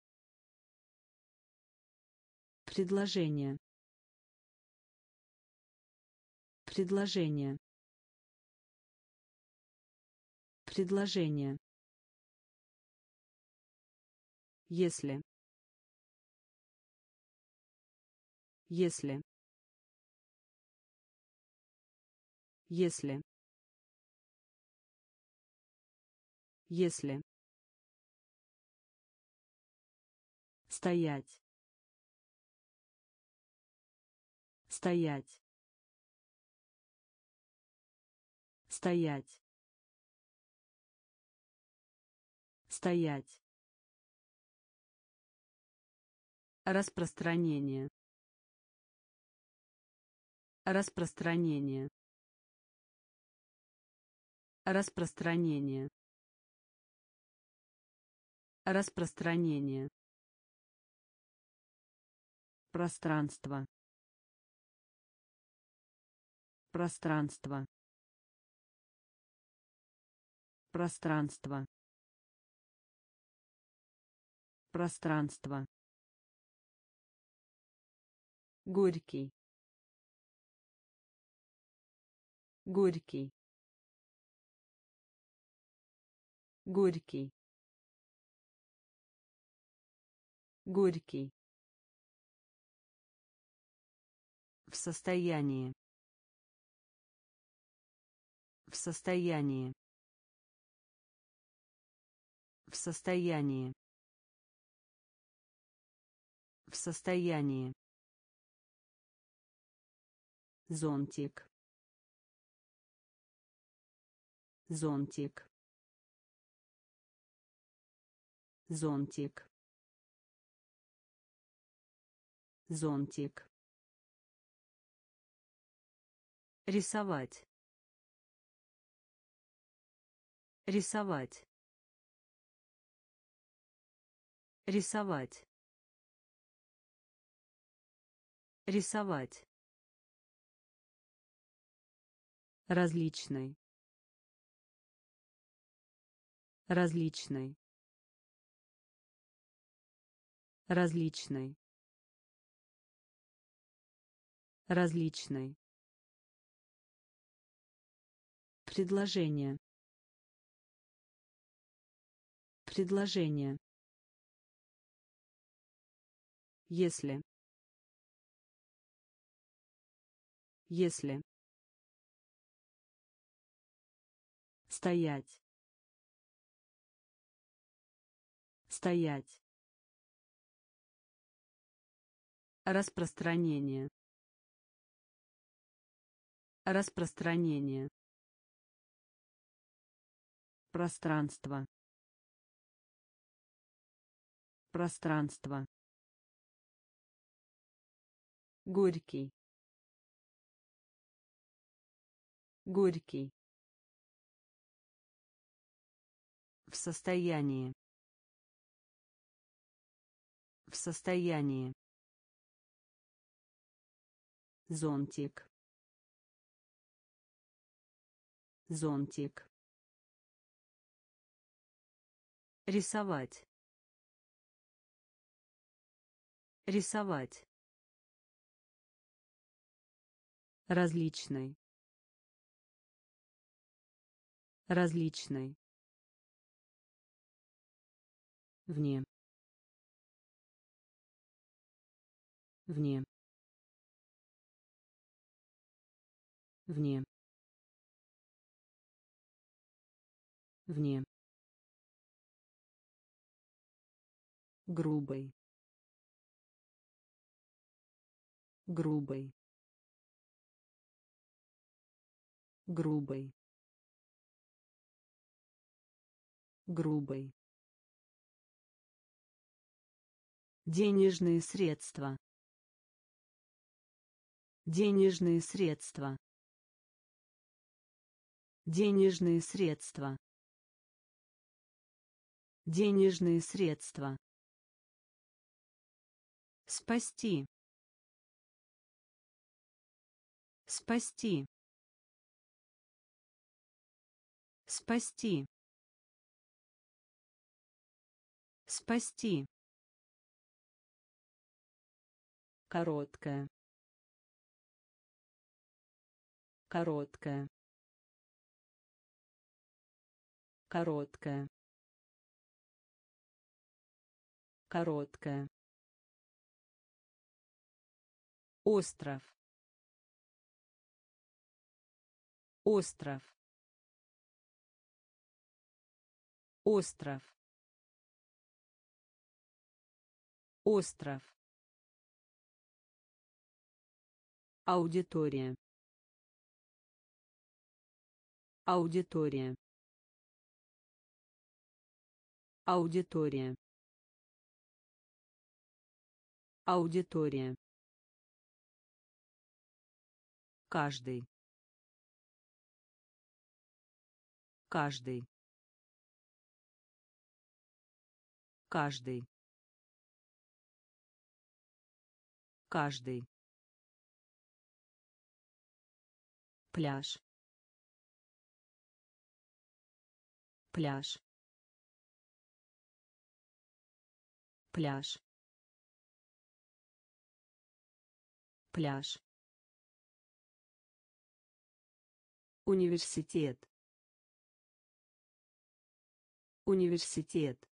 Предложение. Предложение. Предложение. Если. Если. Если. Если. Стоять. Стоять. Стоять. Стоять. Распространение. Распространение. Распространение. Распространение. Пространство. Пространство. Пространство. Пространство. Горький. Горький. Горький. Горький. В состоянии. В состоянии. В состоянии. В состоянии. Зонтик. Зонтик. Зонтик. Зонтик. Рисовать. Рисовать. Рисовать. Рисовать. Различный. Различный. Различный. Различный. Предложение. Предложение. Если. Если. Стоять. Стоять. Распространение. Распространение. Пространство. Пространство. Горький. Горький. В состоянии. В состоянии. Зонтик. Зонтик. Рисовать. Рисовать. Различный. Различный. Вне. Вне. Вне. Вне. Грубый. Грубый. Грубый. Грубый. Денежные средства. Денежные средства. Денежные средства. Денежные средства. Спасти. Спасти. Спасти. Спасти. Короткая. Короткая. Короткая. Короткая. Остров. Остров. Остров. Остров. Аудитория. Аудитория. Аудитория. Аудитория. Каждый. Каждый. Каждый. Каждый. Пляж. Пляж. Пляж. Пляж. Университет. Университет.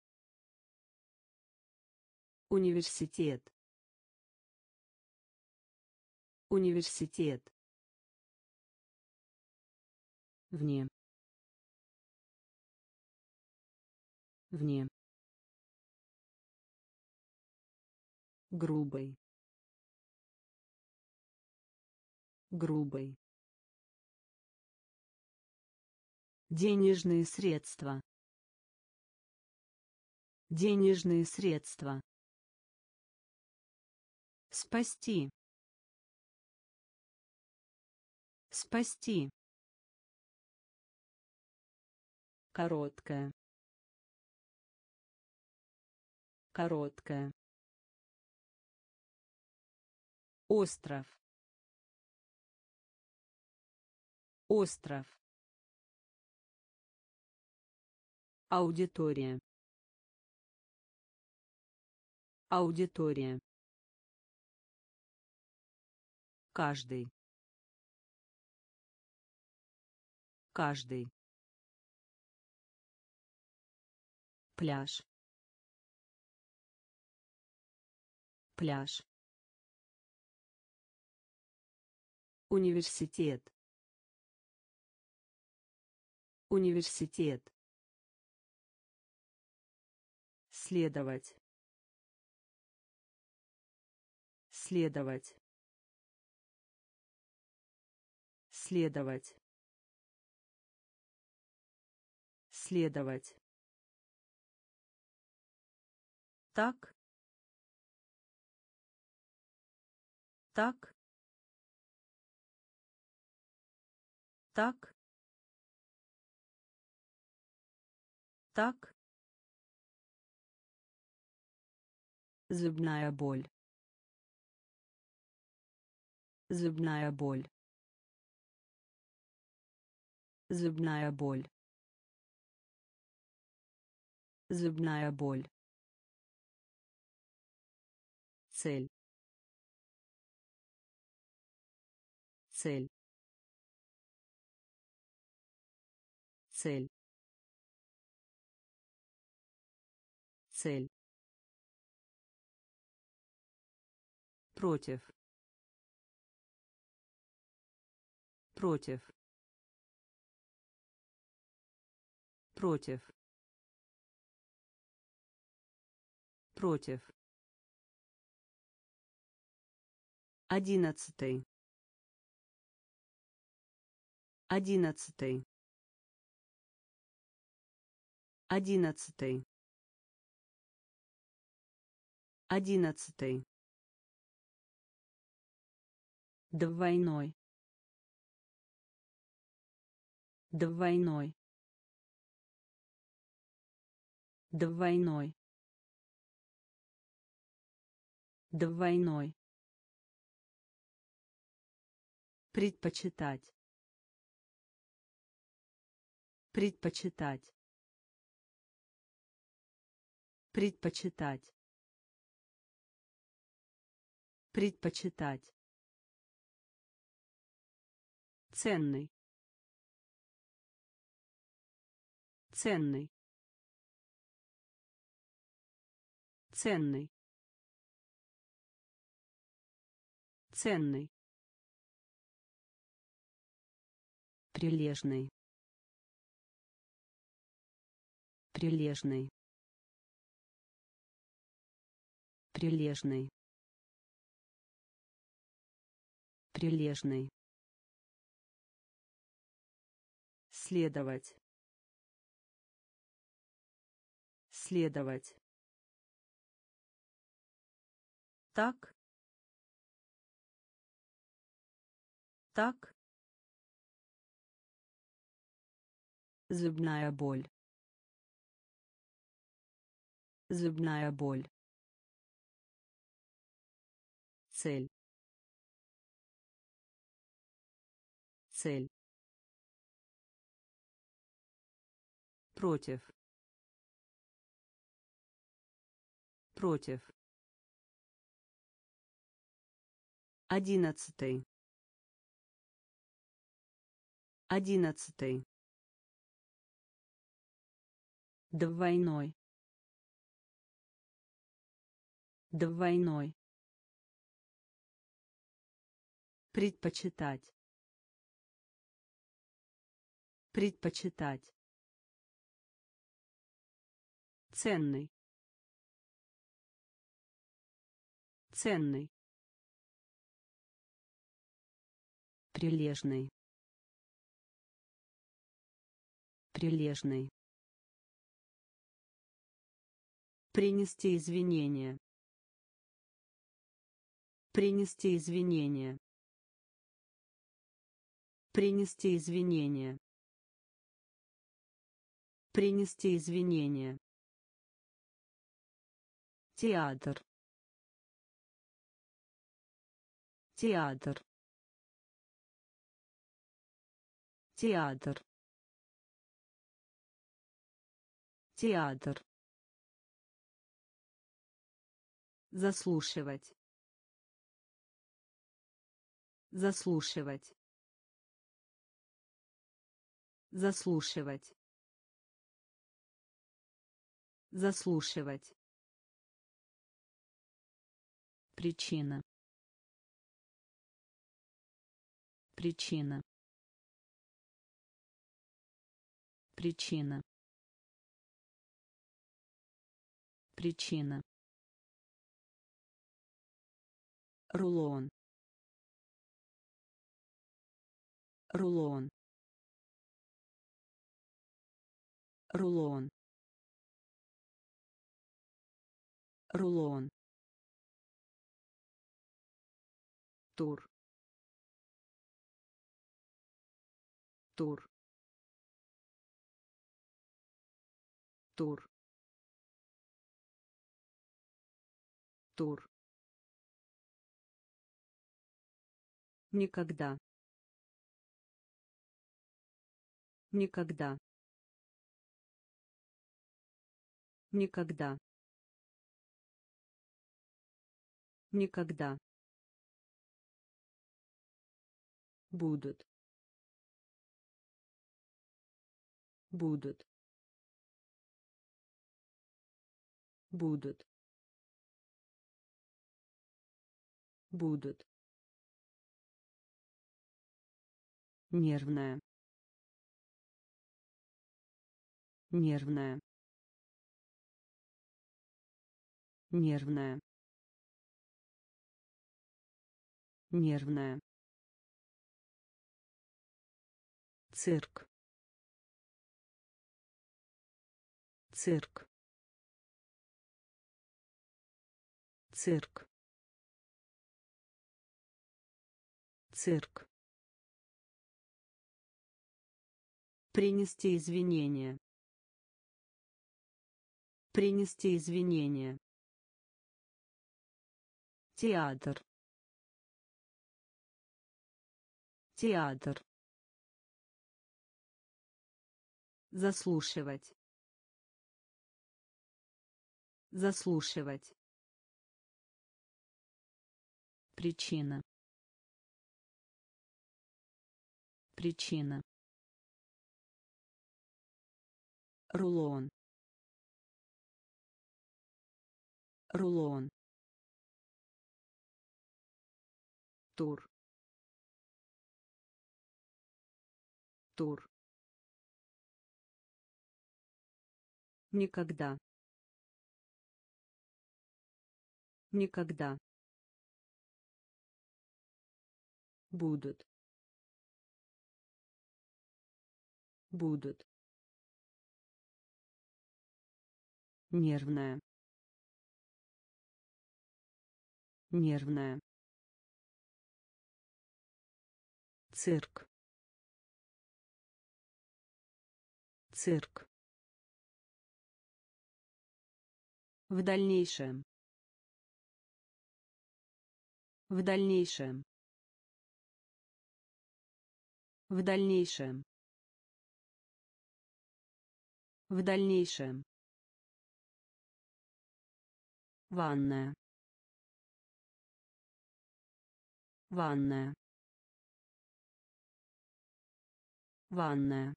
Университет. Университет. Вне. Вне. Грубый. Грубый. Денежные средства. Денежные средства. Спасти. Спасти. Короткая. Короткая. Остров. Остров. Аудитория. Аудитория. Каждый. Каждый. Пляж. Пляж. Университет. Университет. Следовать. Следовать. Следовать. Следовать. Так. Так. Так. Так. Зубная боль. Зубная боль. Зубная боль. Зубная боль. Цель. Цель. Цель. Цель. Против. Против. Против. Против. Одиннадцатый. Одиннадцатый. Одиннадцатый. Одиннадцатый. Двойной. Двойной. Двойной. Двойной. Предпочитать. Предпочитать. Предпочитать. Предпочитать. Ценный. Ценный. Ценный. Ценный. Прилежный. Прилежный. Прилежный. Прилежный. Следовать. Следовать. Так. Так. Зубная боль. Зубная боль. Цель. Цель. Против. Против. Одиннадцатый. Одиннадцатый. Двойной. Двойной. Предпочитать. Предпочитать. Ценный. Ценный. Прилежный. Прилежный. Принести извинения. Принести извинения. Принести извинения. Принести извинения. Театр. Театр. Театр. Театр. Заслушивать. Заслушивать. Заслушивать. Заслушивать. Причина. Причина. Причина. Причина. Рулон. Рулон. Рулон. Рулон. Тур. Тур. Тур. Тур. Никогда. Никогда. Никогда. Никогда. Будут. Будут. Будут. Будут. Нервная. Нервная. Нервная. Нервная. Цирк. Цирк. Цирк. Цирк. Принести извинения. Принести извинения. Театр. Театр. Заслушивать. Заслушивать. Причина. Причина. Рулон. Рулон. Тур. Тур. Никогда. Никогда. Будут. Будут. Нервная. Нервная. Цирк. Цирк. В дальнейшем. В дальнейшем. В дальнейшем. В дальнейшем. Ванная. Ванная. Ванная.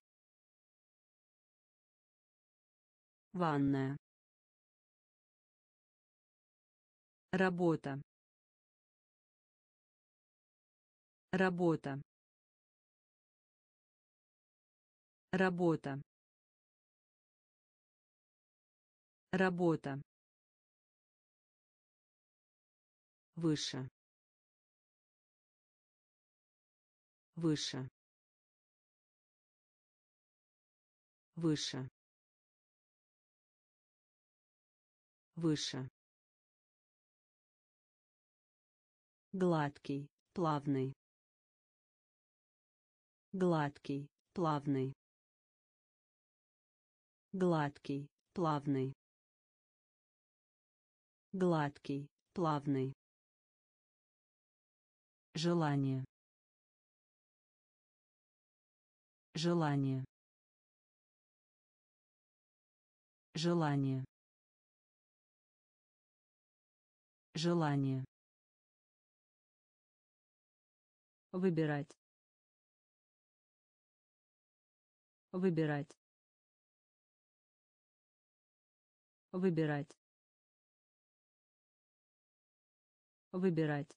Ванная. Работа. Работа. Работа. Работа. Выше. Выше. Выше. Выше. Гладкий, плавный. Гладкий, плавный. Гладкий, плавный. Гладкий, плавный. Желание. Желание. Желание. Желание. Выбирать. Выбирать. Выбирать. Выбирать.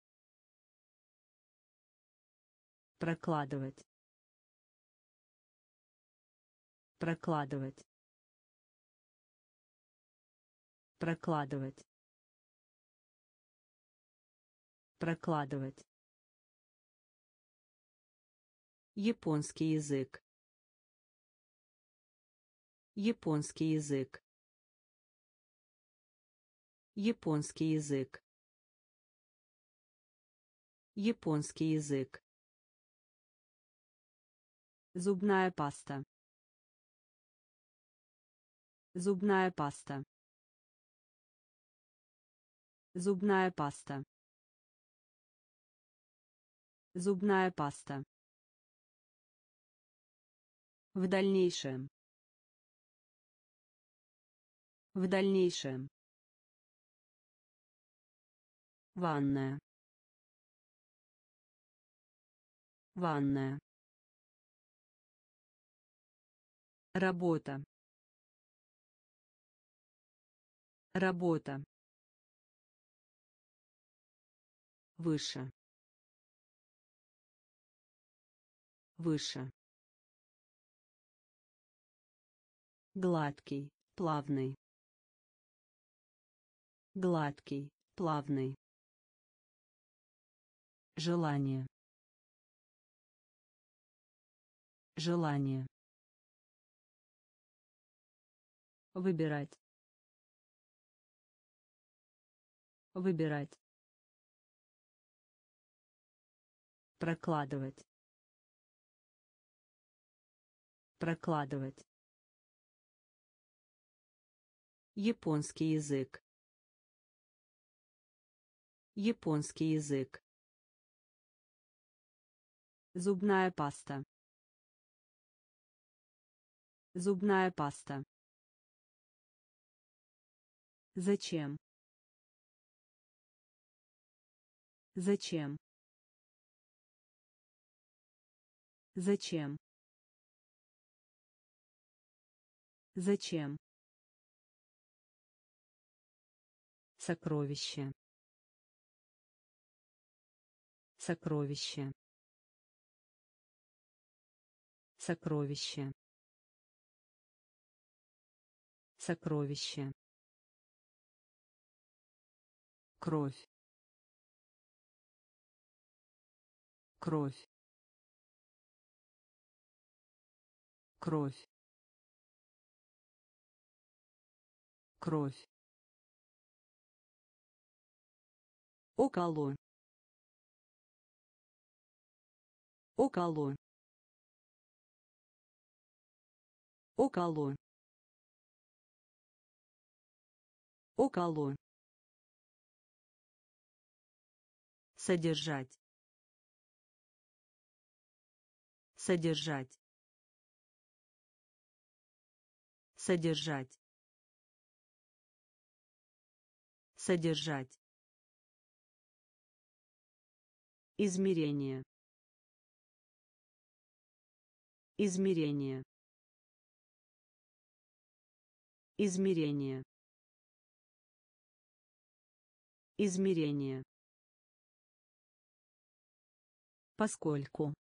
Прокладывать. Прокладывать. Прокладывать. Прокладывать. Японский язык. Японский язык. Японский язык. Японский язык. Зубная паста. Зубная паста. Зубная паста. Зубная паста. В дальнейшем. В дальнейшем. Ванная. Ванная. Работа. Работа. Выше. Выше. Гладкий, плавный. Гладкий, плавный. Желание. Желание. Выбирать. Выбирать. Прокладывать. Прокладывать. Японский язык. Японский язык. Зубная паста. Зубная паста. Зачем? Зачем? Зачем? Зачем? Сокровище. Сокровище. Сокровище. Сокровище. Кровь. Кровь. Кровь. Кровь. Около. Около. Около. Около. Содержать. Содержать. Содержать. Содержать. Измерение. Измерение. Измерение. Измерение. Поскольку.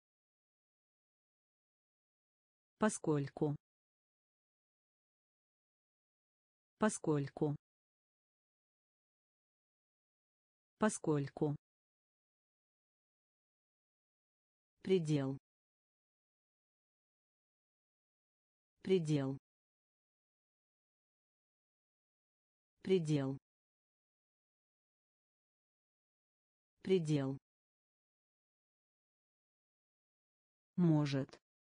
Поскольку. Поскольку. Поскольку. Предел. Предел. Предел. Предел. Может.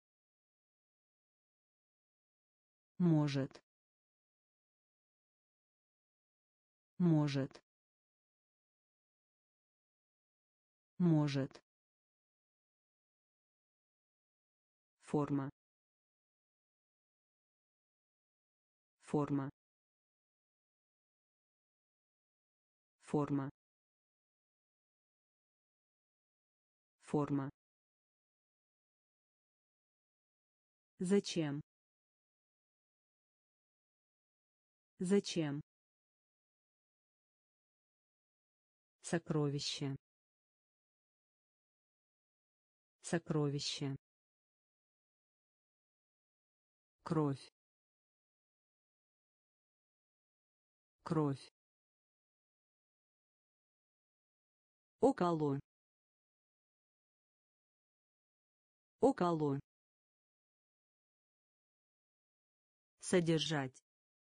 Может. Может. Может. Форма. Форма. Форма. Форма. Зачем? Зачем? Сокровище. Сокровище. Кровь. Кровь. Около. Около. Содержать.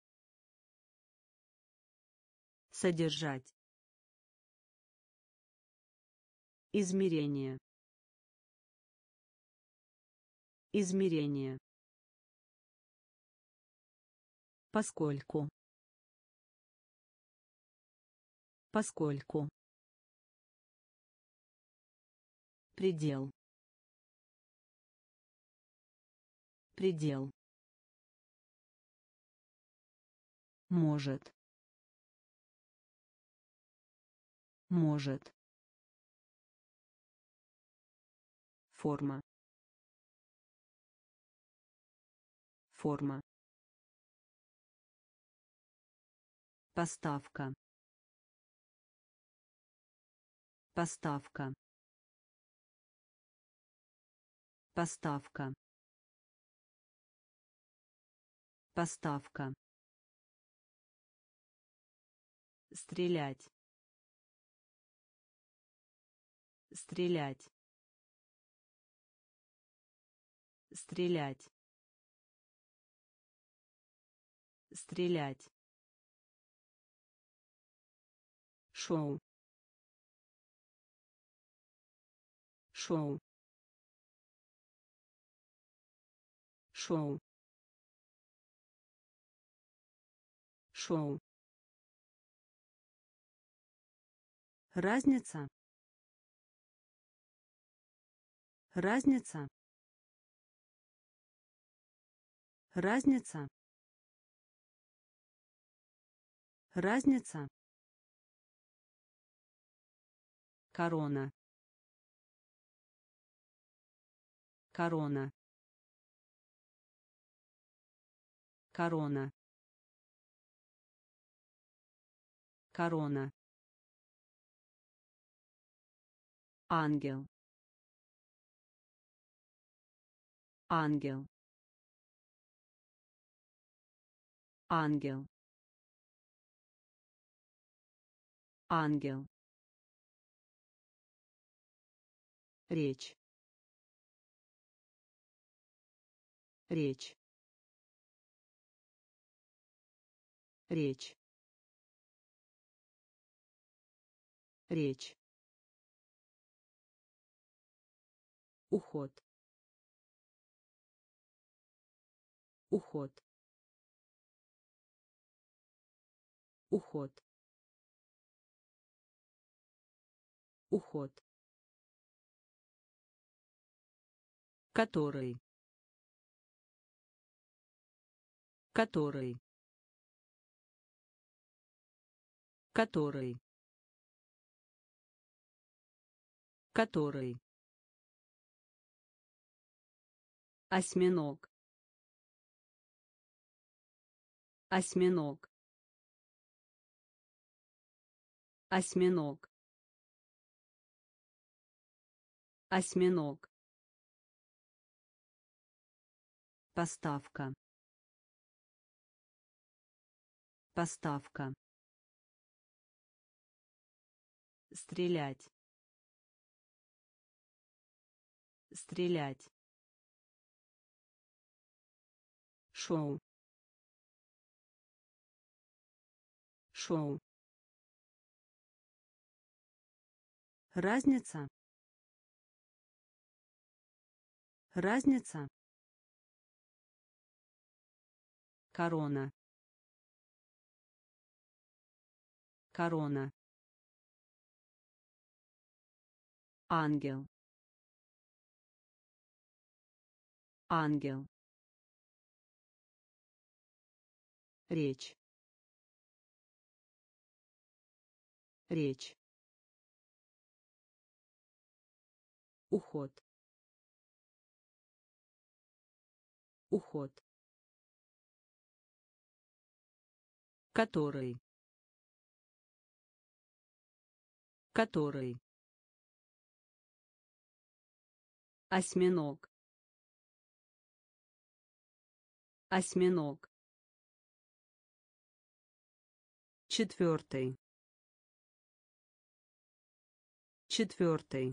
Содержать. Измерение. Измерение. Поскольку. Поскольку. Предел. Предел. Может. Может. Форма. Форма. Поставка. Поставка. Поставка. Поставка. Стрелять. Стрелять. Стрелять. Стрелять. Шоу. Шоу. Шоу. Шоу. Разница. Разница. Разница. Разница. Корона. Корона. Корона. Корона. Ангел. Ангел. Ангел. Ангел. Речь. Речь. Речь. Речь. Уход. Уход. Уход. Уход. Который. Который. Который. Который. Осьминог. Осьминог. Осьминог. Осьминог. Поставка. Поставка. Стрелять. Стрелять. Шоу. Шоу. Разница. Разница. Корона. Корона. Ангел. Ангел. Речь. Речь. Уход. Уход. Который. Который. Осьминог. Осьминог. Четвертый. Четвертый.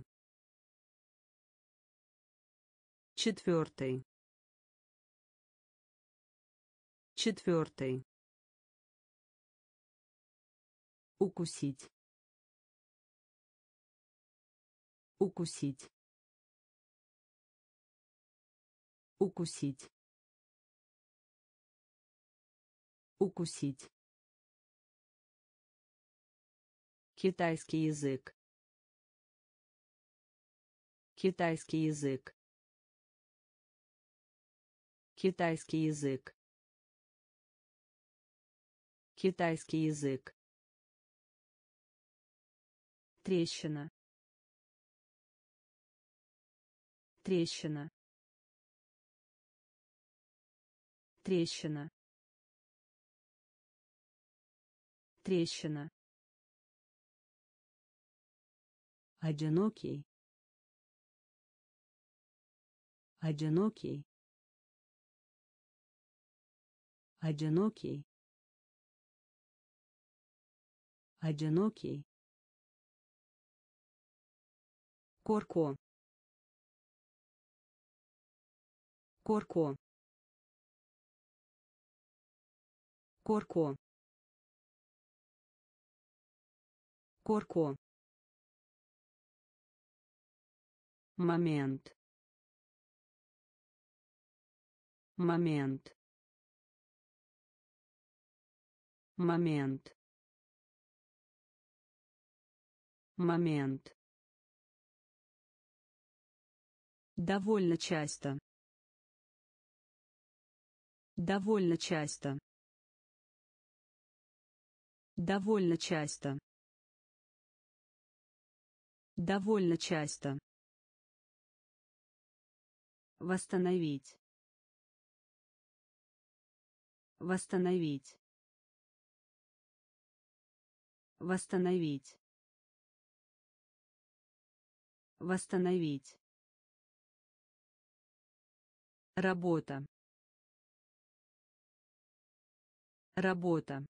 Четвертый. Четвертый. Укусить. Укусить. Укусить. Укусить. Китайский язык. Китайский язык. Китайский язык. Китайский язык. Трещина. Трещина. Трещина. Трещина. Одинокий. Одинокий. Одинокий. Одинокий. Корко. Корко. Корко. Корко. Момент. Момент. Момент. Момент. Довольно часто. Довольно часто. Довольно часто. Довольно часто. Восстановить. Восстановить. Восстановить. Восстановить. Работа. Работа.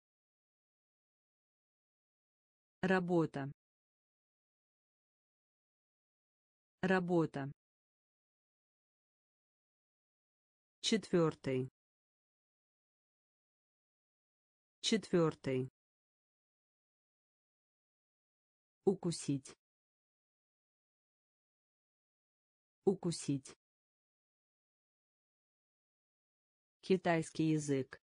Работа. Работа. Четвертый. Четвертый. Укусить. Укусить. Китайский язык.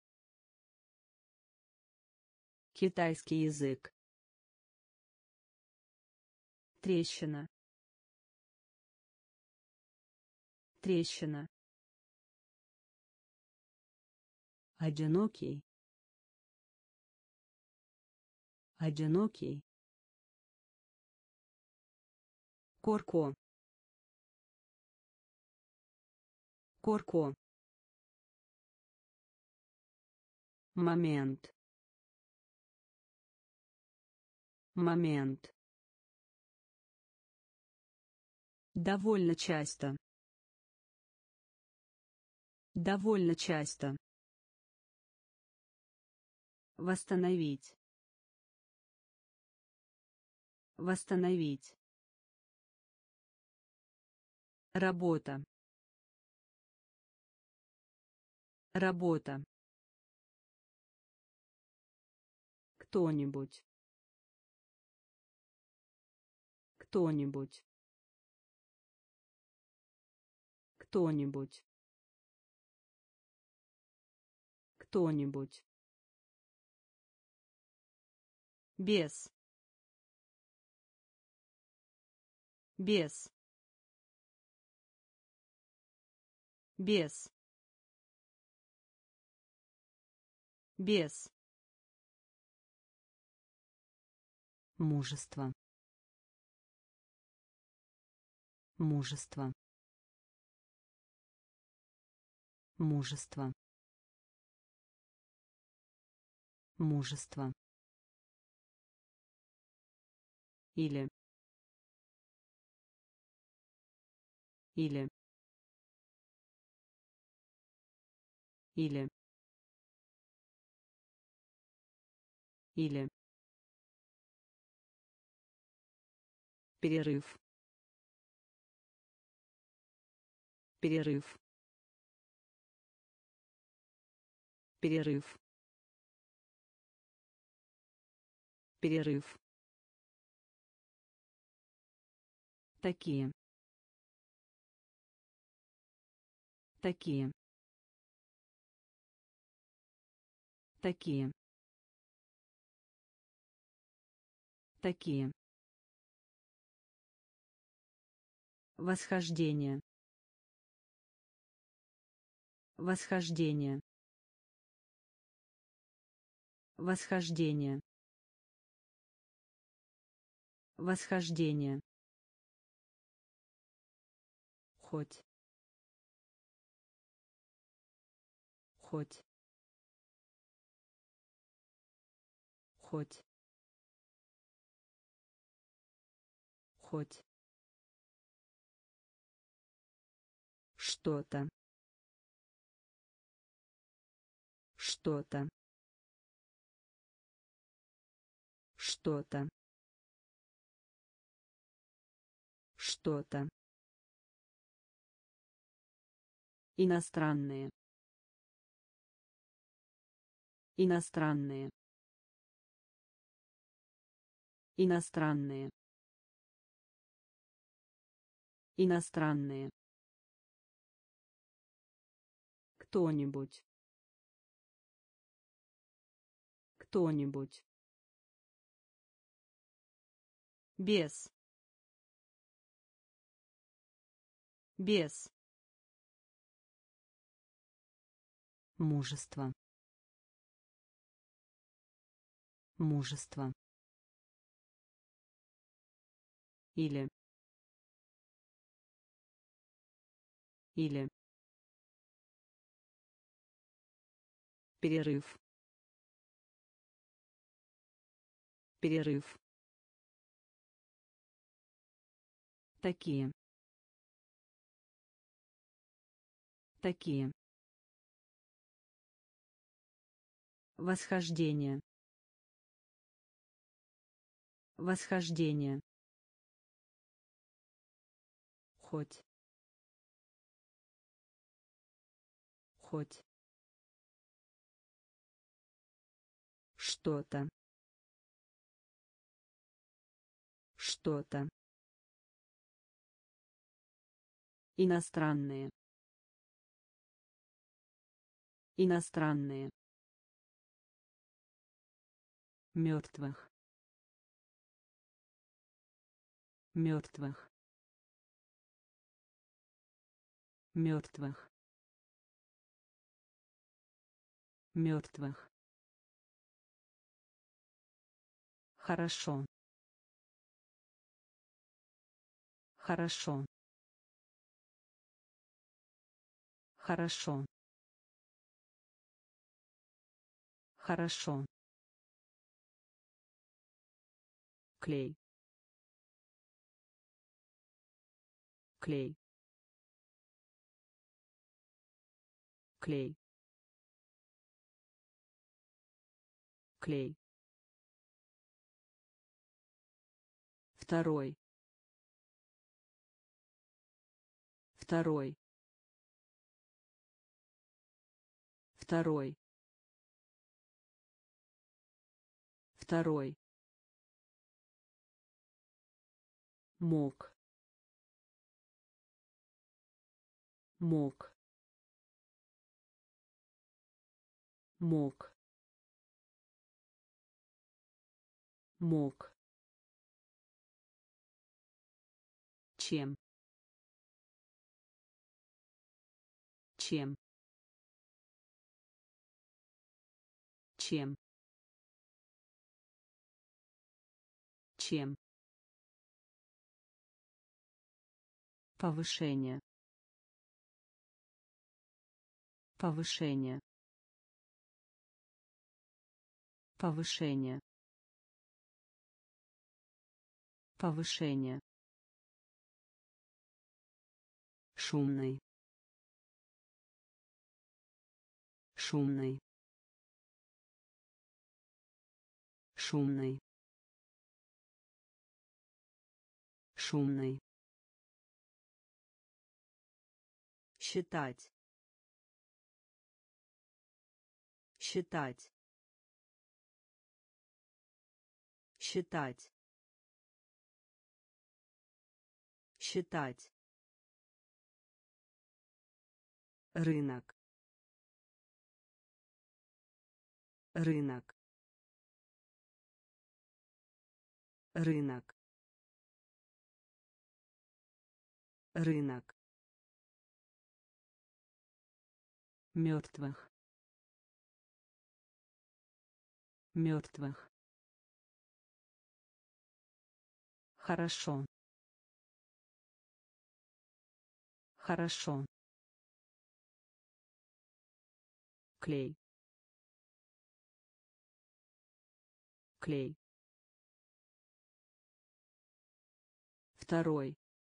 Китайский язык. Трещина. Трещина. Одинокий. Одинокий. Корко. Корко. Момент. Момент. Довольно часто. Довольно часто. Восстановить. Восстановить. Работа. Работа. Кто-нибудь. Кто-нибудь. Кто-нибудь. Кто-нибудь. Без. Без. Без. Без. Мужество. Мужество. Мужество. Мужество. Или. Или. Или. Или. Перерыв. Перерыв. Перерыв. Перерыв. Такие. Такие. Такие. Такие. Восхождение. Восхождение. Восхождение. Восхождение. Хоть. Хоть. Хоть. Хоть. Что-то. Что-то. Что-то. Что-то. Иностранные. Иностранные. Иностранные. Иностранные. Кто-нибудь. Кто-нибудь. Без. Без. Мужество. Мужество. Или. Или. Перерыв. Перерыв. Такие. Такие. Восхождение. Восхождение. Хоть. Хоть. Что-то. Что-то. Иностранные. Иностранные. Мертвых. Мертвых. Мертвых. Мертвых. Хорошо. Хорошо. Хорошо. Хорошо. Клей. Клей. Клей. Клей. Второй. Второй. Второй. Второй. Мог. Мог. Мог. Мог. Чем? Чем? Чем? Чем? Повышение. Повышение. Повышение. Повышение. Шумный. Шумный. Шумный. Шумный. Считать. Считать. Считать. Считать. Рынок. Рынок. Рынок. Рынок. Мертвых. Мертвых. Хорошо. Хорошо. Клей. Клей. Второй.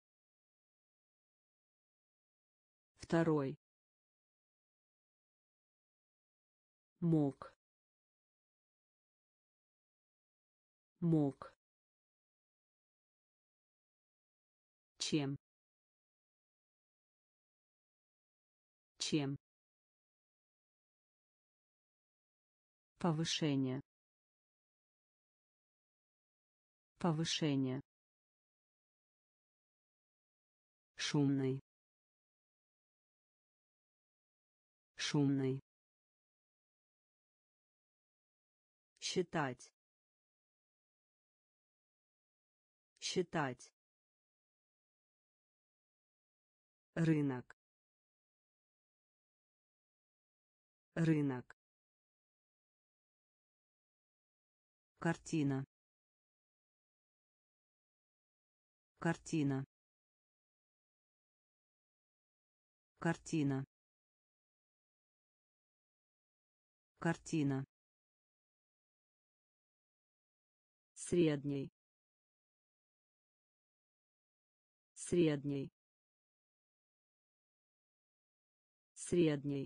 Второй. Мог. Мог. Чем? Чем? Повышение. Повышение. Шумный. Шумный. Считать. Считать. Рынок. Рынок. Картина. Картина. Картина. Картина. Средний. Средний. Средний.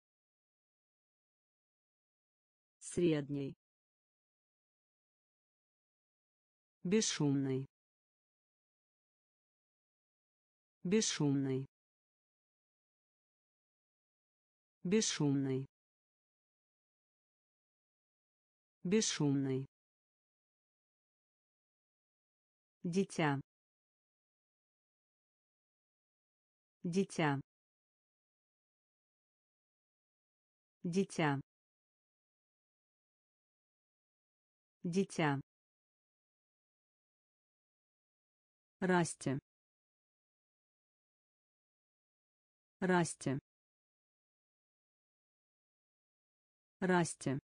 Средний. Бесшумный. Бесшумный. Бесшумный. Бесшумный. Дитя. Дитя. Дитя. Дитя. Расти. Расти. Расти.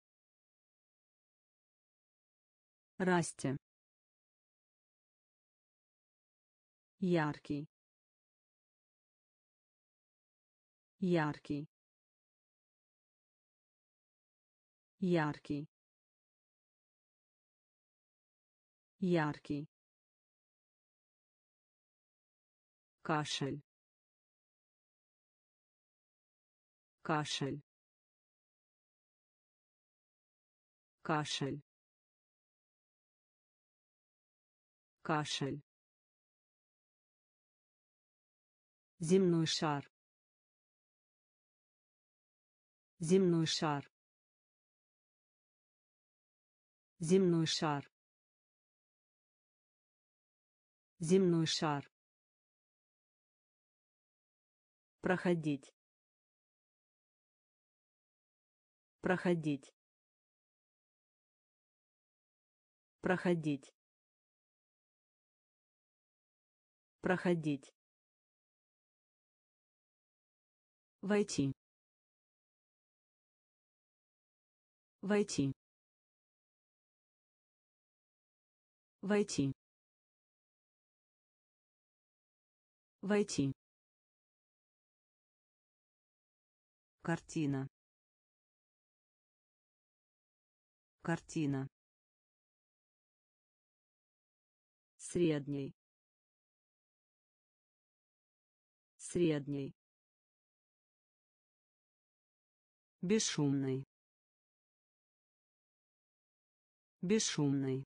Расти. Яркий. Яркий. Яркий. Яркий. Кашель. Кашель. Кашель. Кашель. Земной шар. Земной шар. Земной шар. Земной шар. Проходить. Проходить. Проходить. Проходить. Войти. Войти. Войти. Войти. Картина. Картина. Средний. Средний. Бесшумный. Бесшумный.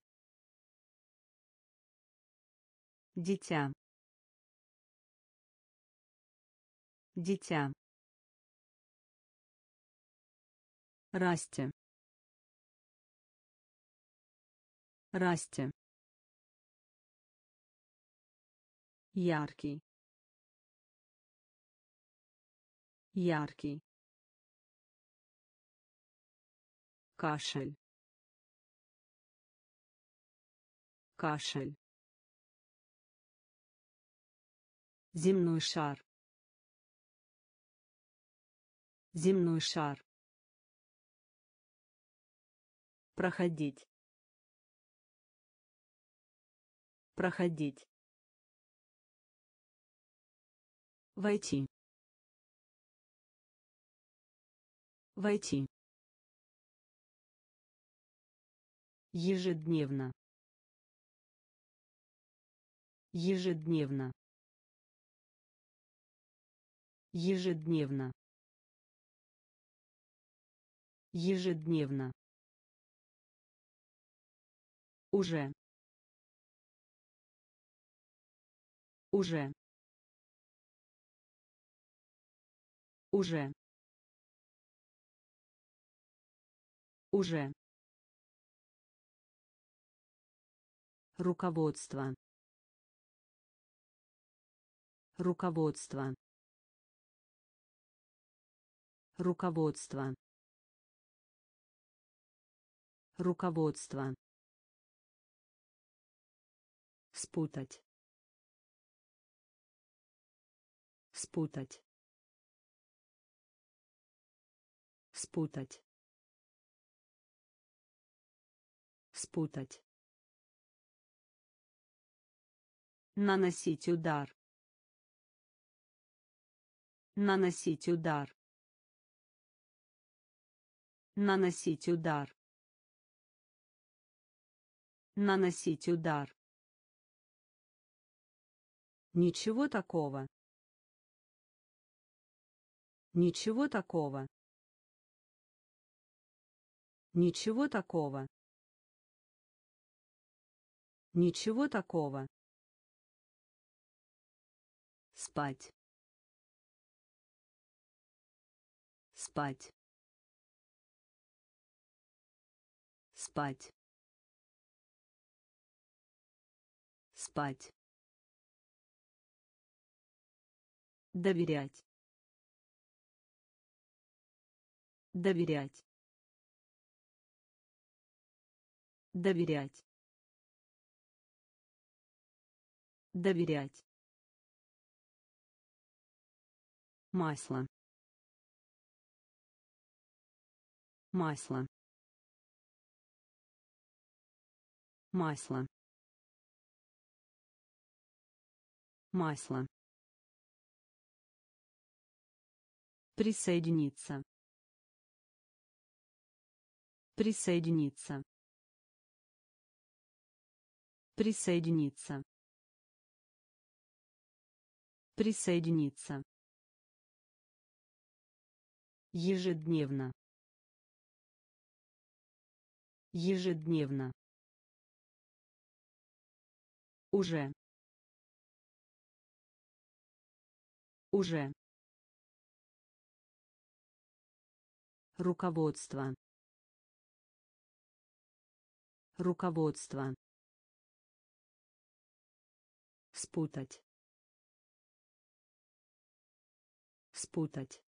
Дитя. Дитя. Расти. Расти. Яркий. Яркий. Кашель. Кашель. Земной шар. Земной шар. Проходить. Проходить. Войти. Войти. Ежедневно. Ежедневно. Ежедневно. Ежедневно. Уже. Уже. Уже. Уже. Руководство. Руководство. Руководство. Руководство. Спутать. Спутать. Спутать. Спутать. Наносить удар. Наносить удар. Наносить удар. Наносить удар. Ничего такого. Ничего такого. Ничего такого. Ничего такого. Спать. Спать. Спать. Спать. Доверять. Доверять. Доверять. Доверять. Масло. Масло. Масло. Масло. Присоединиться. Присоединиться. Присоединиться. Присоединиться. Ежедневно. Ежедневно. Уже. Уже. Руководство. Руководство. Спутать. Спутать.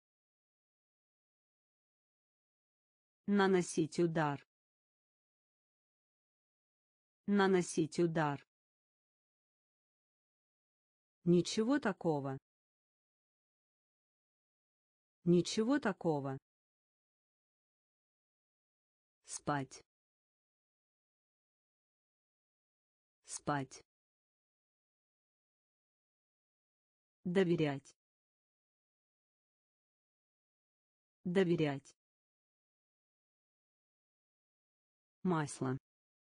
Наносить удар. Наносить удар. Ничего такого. Ничего такого. Спать. Спать. Доверять. Доверять. Масло.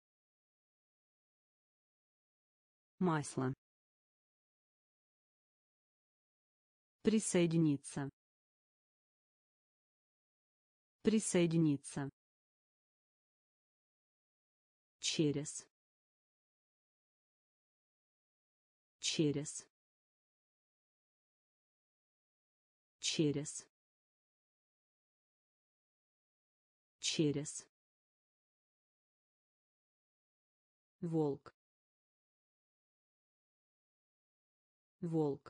Масло. Присоединиться. Присоединиться. Через. Через. Через. Через. Волк. Волк.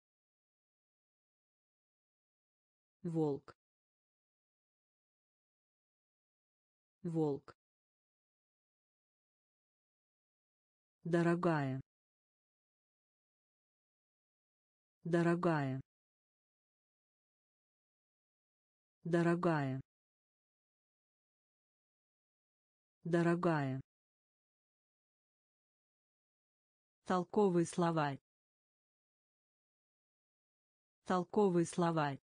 Волк. Волк. Дорогая. Дорогая. Дорогая. Дорогая. Толковый словарь. Толковый словарь.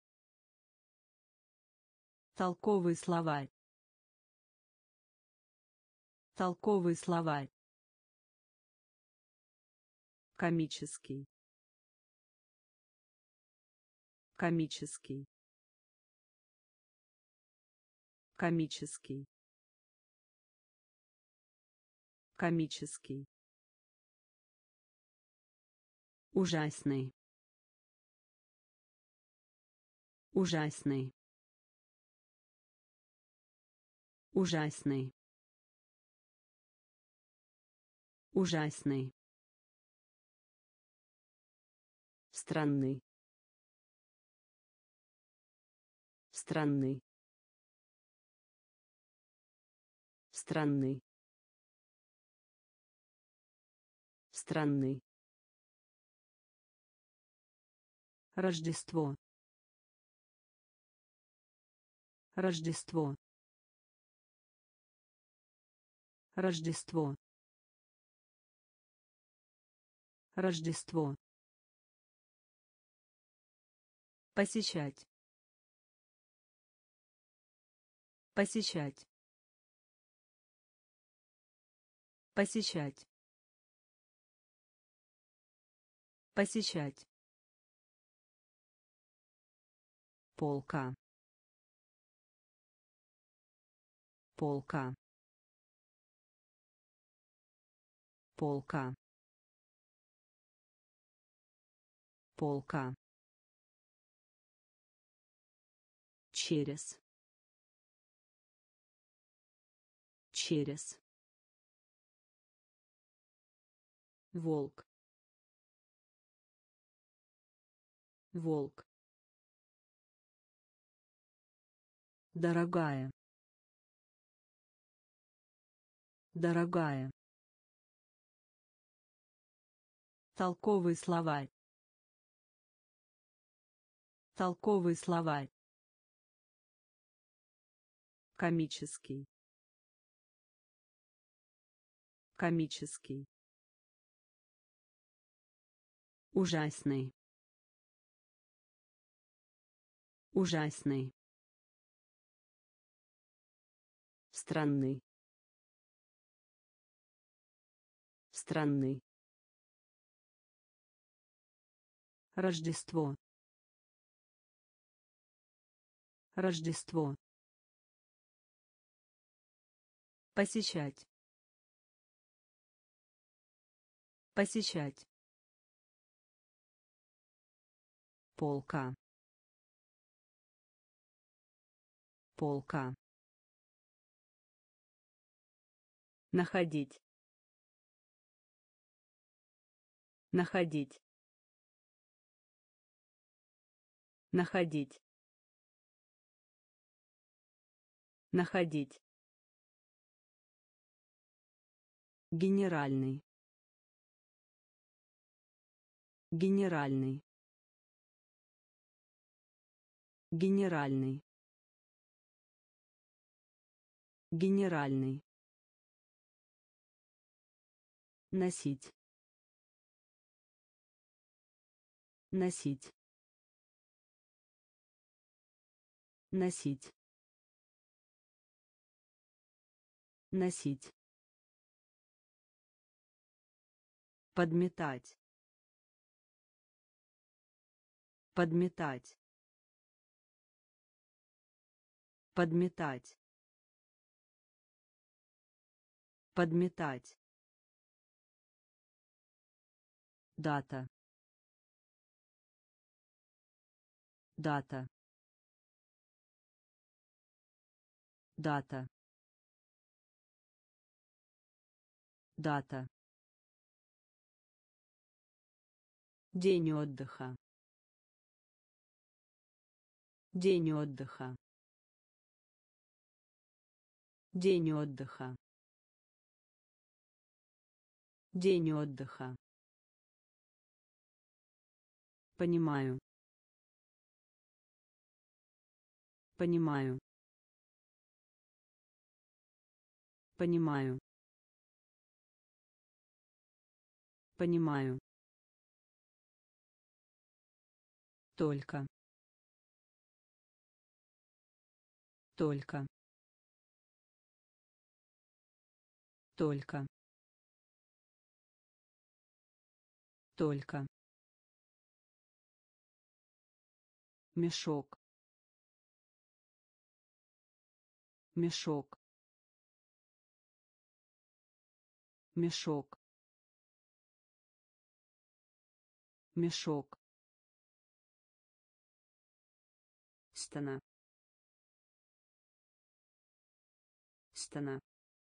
Толковый словарь. Толковый словарь. Комический. Комический. Комический. Комический. Ужасный. Ужасный. Ужасный. Ужасный. Странный. Странный. Странный. Странный. Рождество. Рождество. Рождество. Рождество. Посещать. Посещать. Посещать. Посещать. Полка. Полка. Полка. Полка. Через. Через. Волк. Волк. Дорогая. Дорогая. Толковый словарь. Толковый словарь. Комический. Комический. Ужасный. Ужасный. Странный. Странный. Рождество. Рождество. Посещать. Посещать. Полка. Полка. Находить. Находить. Находить. Находить. Генеральный. Генеральный. Генеральный. Генеральный. Носить. Носить. Носить. Носить. Подметать. Подметать. Подметать. Подметать. Дата. Дата. Дата. Дата. День отдыха. День отдыха. День отдыха. День отдыха. Понимаю. Понимаю. Понимаю. Понимаю. Только. Только. Только. Только. Мешок. Мешок. Мешок. Мешок. Стена. Стена.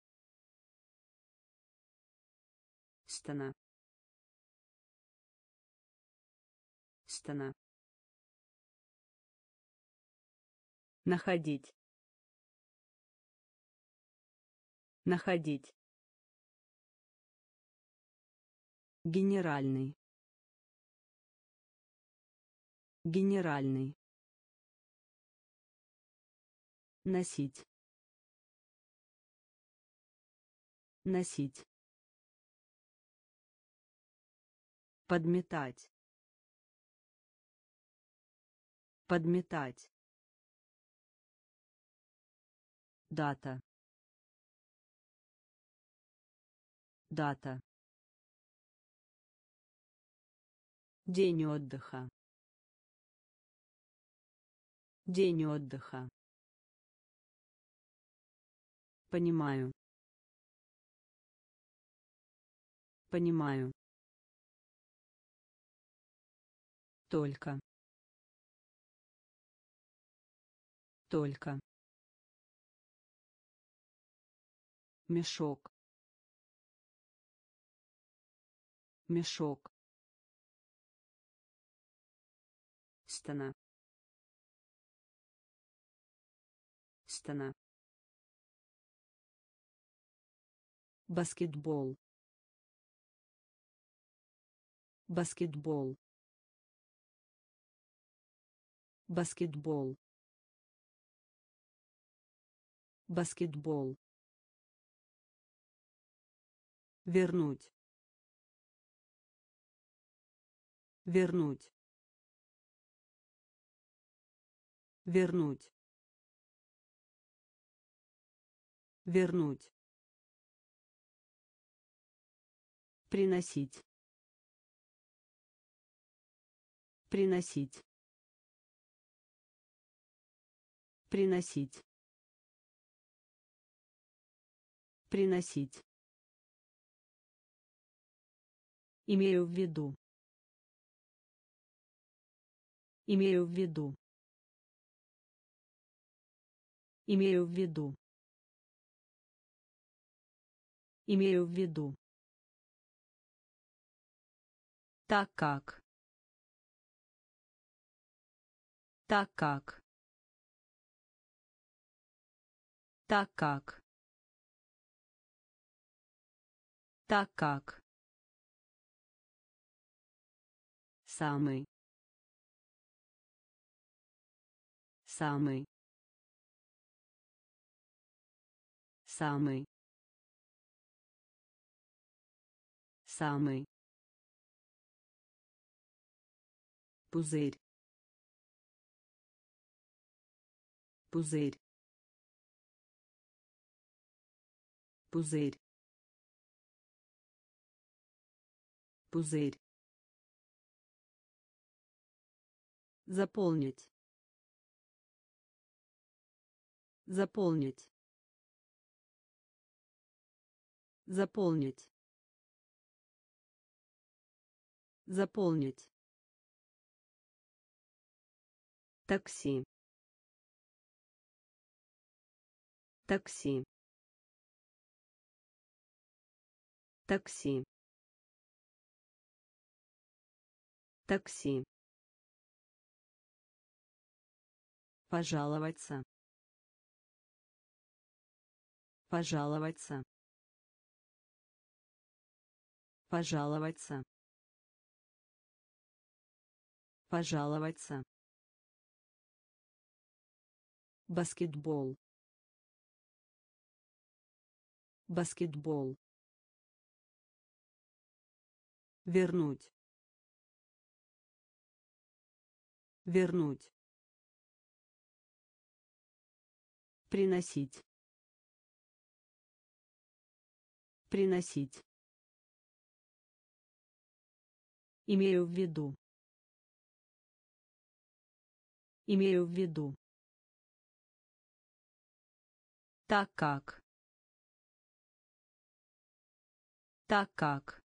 Стена. Стена. Находить. Находить. Генеральный. Генеральный. Носить. Носить. Подметать. Подметать. Дата. Дата. День отдыха. День отдыха. Понимаю. Понимаю. Только. Только. Мешок. Мешок. Стена. Стена. Баскетбол. Баскетбол. Баскетбол. Баскетбол. Вернуть. Вернуть. Вернуть. Вернуть. Приносить. Приносить. Приносить. Приносить. Имею в виду. Имею в виду. Имею в виду. Имею в виду. Так как. Так как. Так как. Так как. Самый. Самый. Самый. Самый. Пузырь. Пузырь. Пузырь. Пузырь. Заполнить. Заполнить. Заполнить. Заполнить. Такси. Такси. Такси. Такси. Пожаловаться. Пожаловаться. Пожаловаться. Пожаловаться. Баскетбол. Баскетбол. Вернуть. Вернуть. Приносить. Приносить. Имею в виду. Имею в виду. Так как. Так как.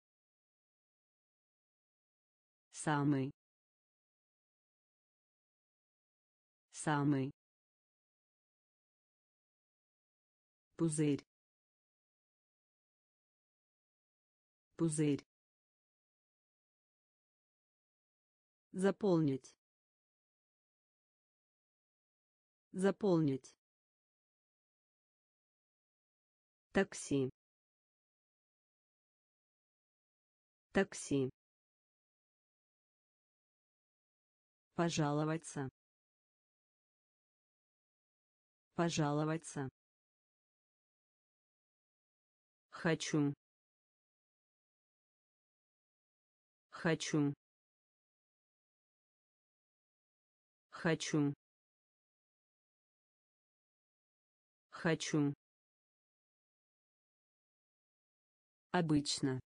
Самый. Самый. Пузырь. Пузырь. Заполнить. Заполнить. Такси. Такси. Пожаловаться. Пожаловаться. Хочу. Хочу. Хочу. Хочу. Обычно.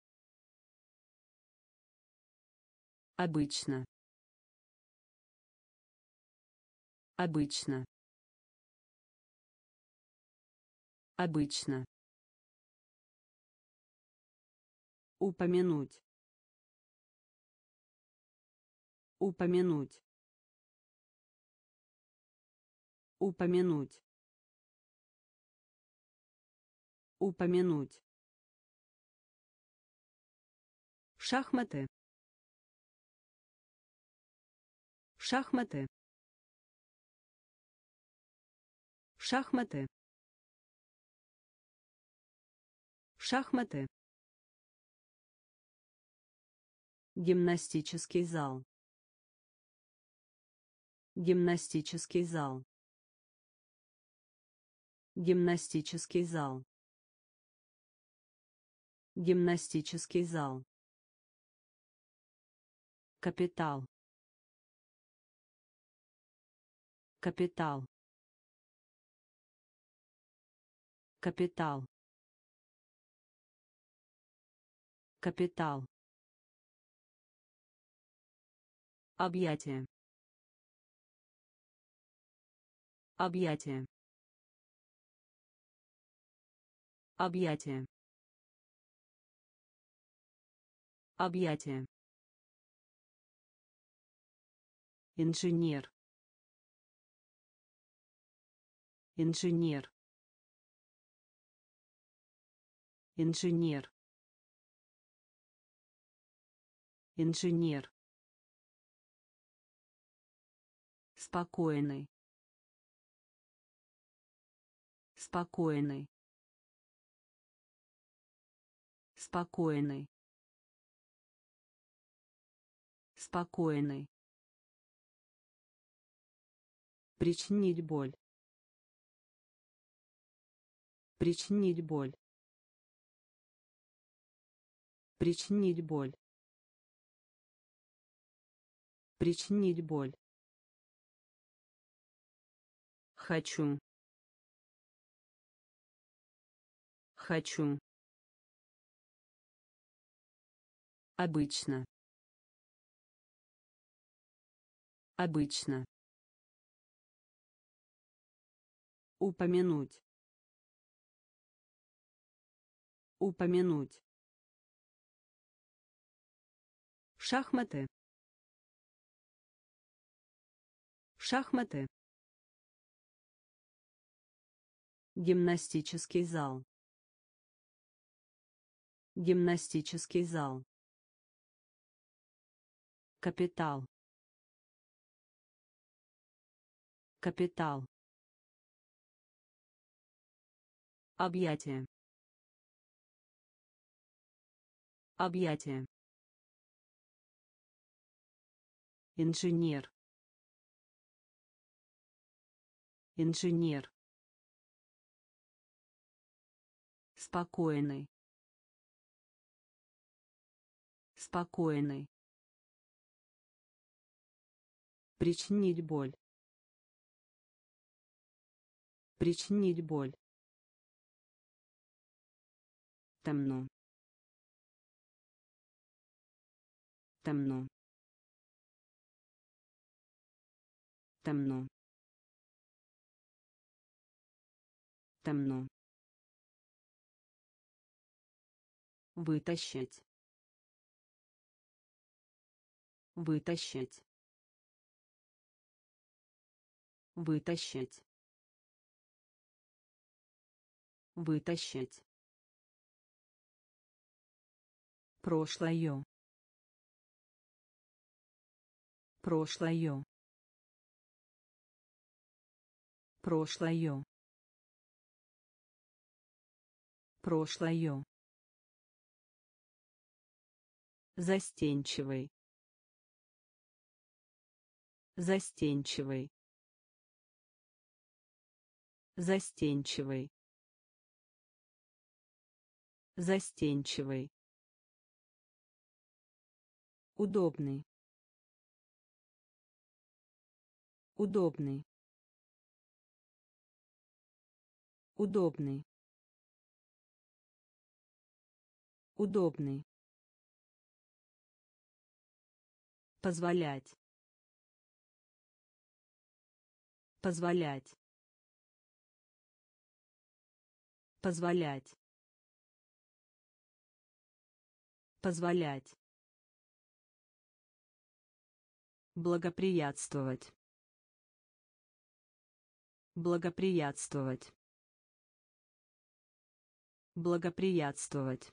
Обычно. Обычно. Обычно. Упомянуть. Упомянуть. Упомянуть. Упомянуть. Шахматы. Шахматы. Шахматы. Шахматы. Гимнастический зал. Гимнастический зал. Гимнастический зал. Гимнастический зал. Капитал. Капитал. Капитал. Капитал. Объятие. Объятие. Объятие. Объятие. Инженер. Инженер. Инженер. Инженер. Спокойный. Спокойный. Спокойный. Спокойный. Причинить боль. Причинить боль. Причинить боль. Причинить боль. Хочу. Хочу. Обычно. Обычно. Упомянуть. Упомянуть. Шахматы. Шахматы. Гимнастический зал. Гимнастический зал. Капитал. Капитал. Объятие. Объятие. Инженер. Инженер. Спокойный. Спокойный. Причинить боль. Причинить боль. Темно. Темно. Темно. Темно. Вытащить. Вытащить. Вытащить. Вытащить. Прошлое. Прошлое. Прошлое. Прошлое. Застенчивый. Застенчивый. Застенчивый. Застенчивый. Удобный. Удобный. Удобный. Удобный. Позволять. Позволять. Позволять. Позволять. Благоприятствовать. Благоприятствовать. Благоприятствовать.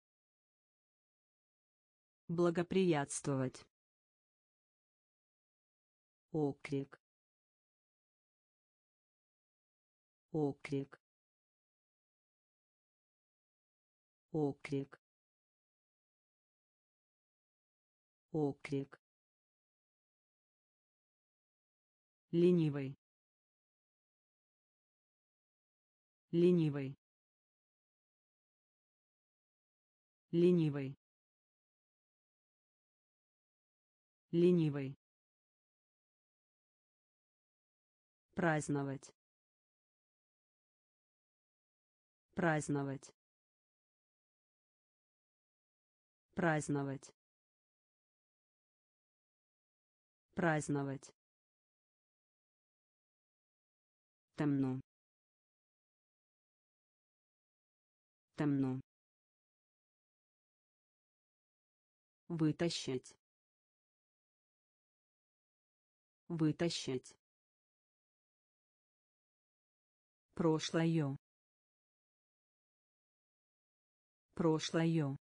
Благоприятствовать. Оклик. Оклик. Оклик. Оклик. Ленивый. Ленивый. Ленивый. Ленивый. Праздновать. Праздновать. Праздновать. Праздновать. Темно. Темно. Вытащить. Вытащить. Прошлое. Прошлое.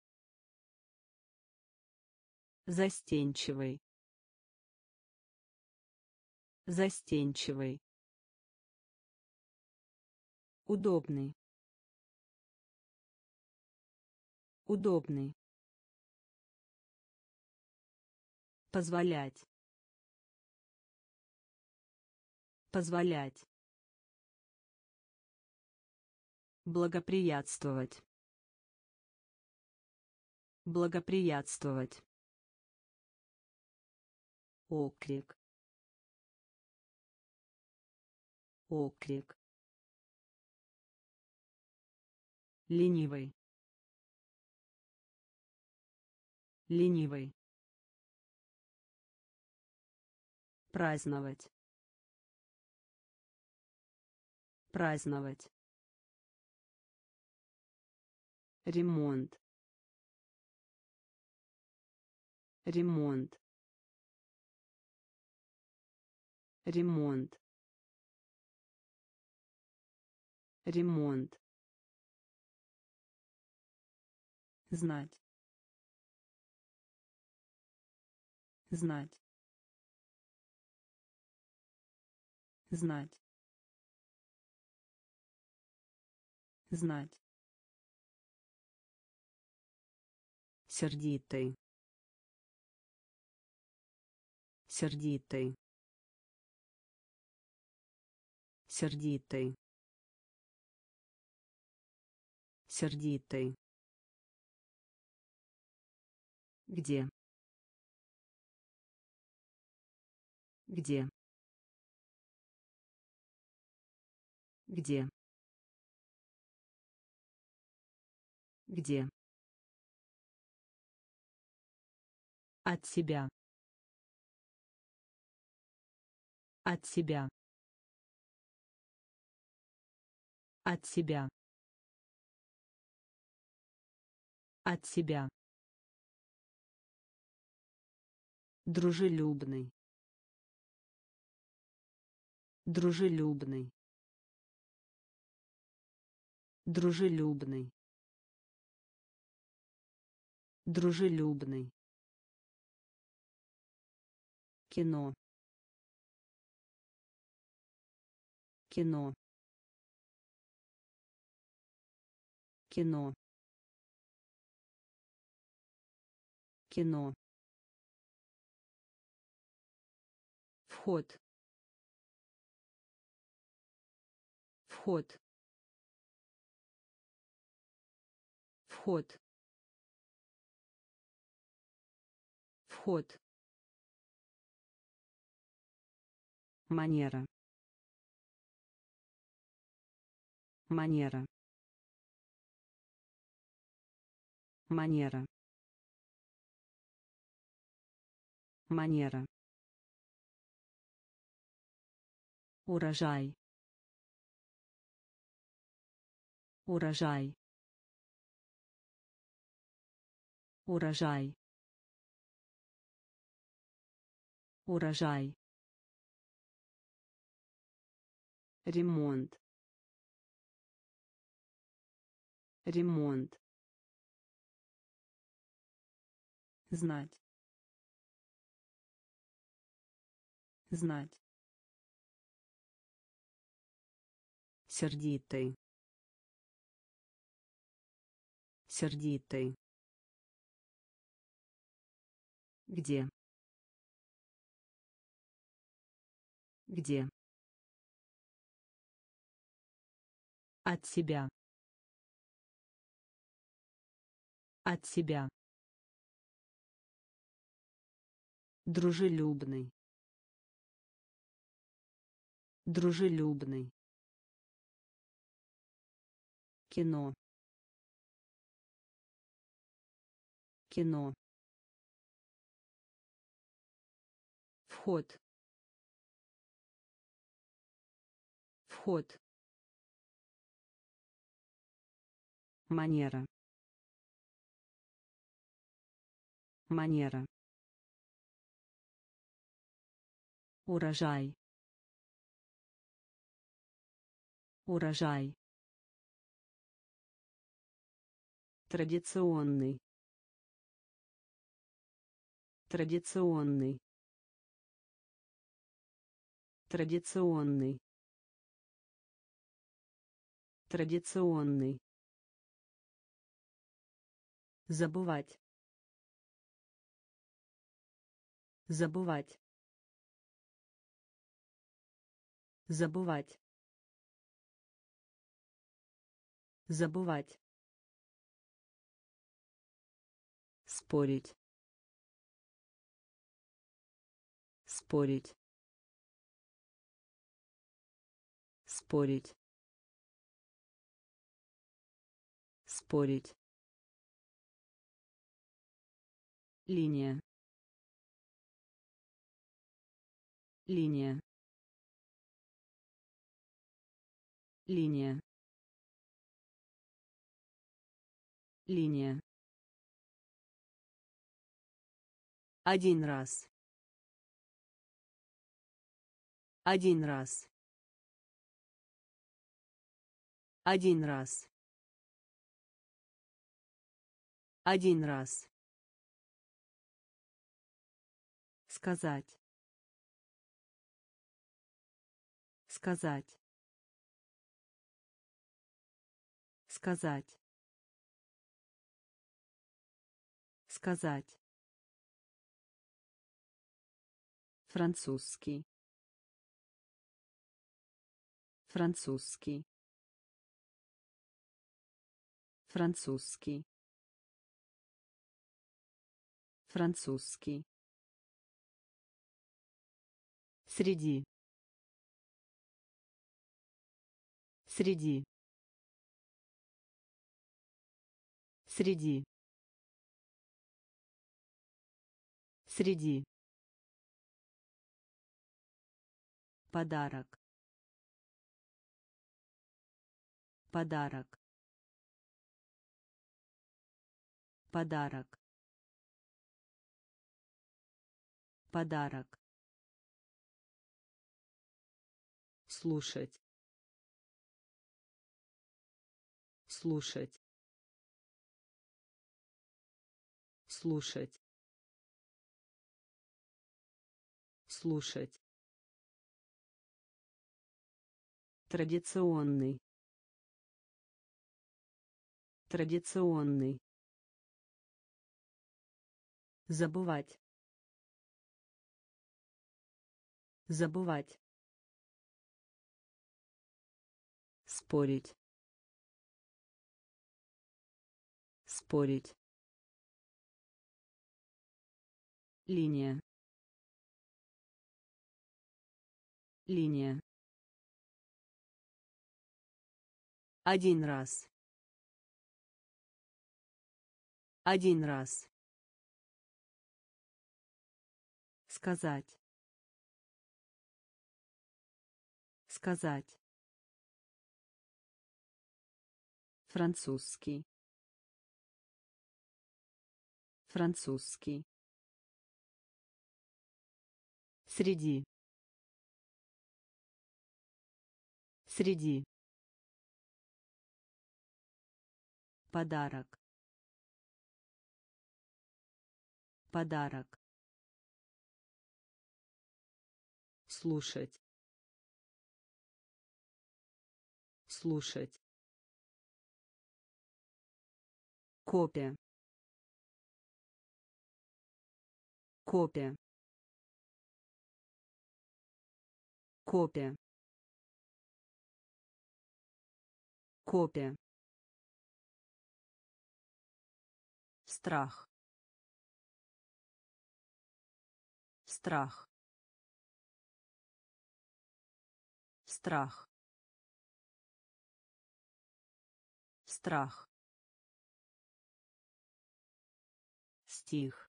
Застенчивый. Застенчивый. Удобный. Удобный. Позволять. Позволять. Благоприятствовать. Благоприятствовать. Оклик. Оклик. Ленивый. Ленивый. Праздновать. Праздновать. Ремонт. Ремонт. Ремонт. Ремонт. Знать. Знать. Знать. Знать. Сердитый. Сердитый. Сердитый. Сердитый. Где? Где? Где? Где? От себя. От себя. От себя. От себя. Дружелюбный. Дружелюбный. Дружелюбный. Дружелюбный. Кино. Кино. Кино. Кино. Вход. Вход. Вход. Вход. Манера. Манера. Манера. Манера. Урожай. Урожай. Урожай. Урожай. Ремонт. Ремонт. Знать. Знать. Сердитый. Сердитый. Где? Где? От себя. От себя. Дружелюбный. Дружелюбный. Кино. Кино. Вход. Вход. Манера. Манера. Урожай. Урожай. Традиционный. Традиционный. Традиционный. Традиционный. Забывать. Забывать. Забывать. Забывать. Спорить. Спорить. Спорить. Спорить. Линия. Линия. Линия. Линия. Один раз. Один раз. Один раз. Один раз. Сказать. Сказать. Сказать. Сказать. Французский. Французский. Французский. Французский. Среди. Среди. Среди. Среди. Подарок. Подарок. Подарок. Подарок. Слушать. Слушать. Слушать. Слушать. Традиционный. Традиционный. Забывать. Забывать. Спорить. спорить, линия, линия, один раз, один раз, сказать, сказать, французский, французский, среди, среди, подарок, подарок, слушать, слушать, копия, копия, копия, копия, страх, страх, страх, страх, стих,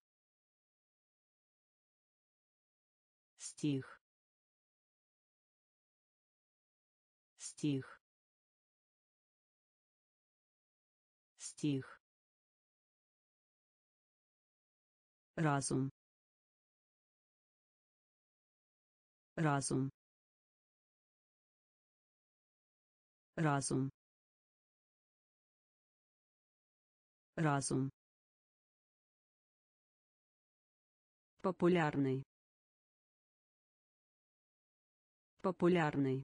стих, стих, стих, разум, разум, разум, разум, популярный, популярный,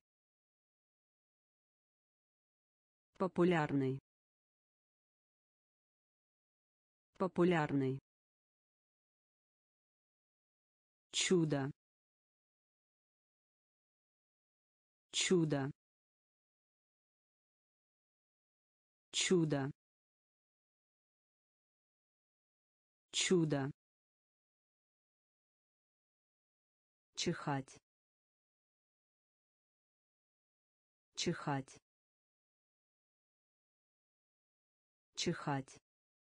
популярный, популярный, чудо, чудо, чудо, чудо, чихать, чихать, чихать,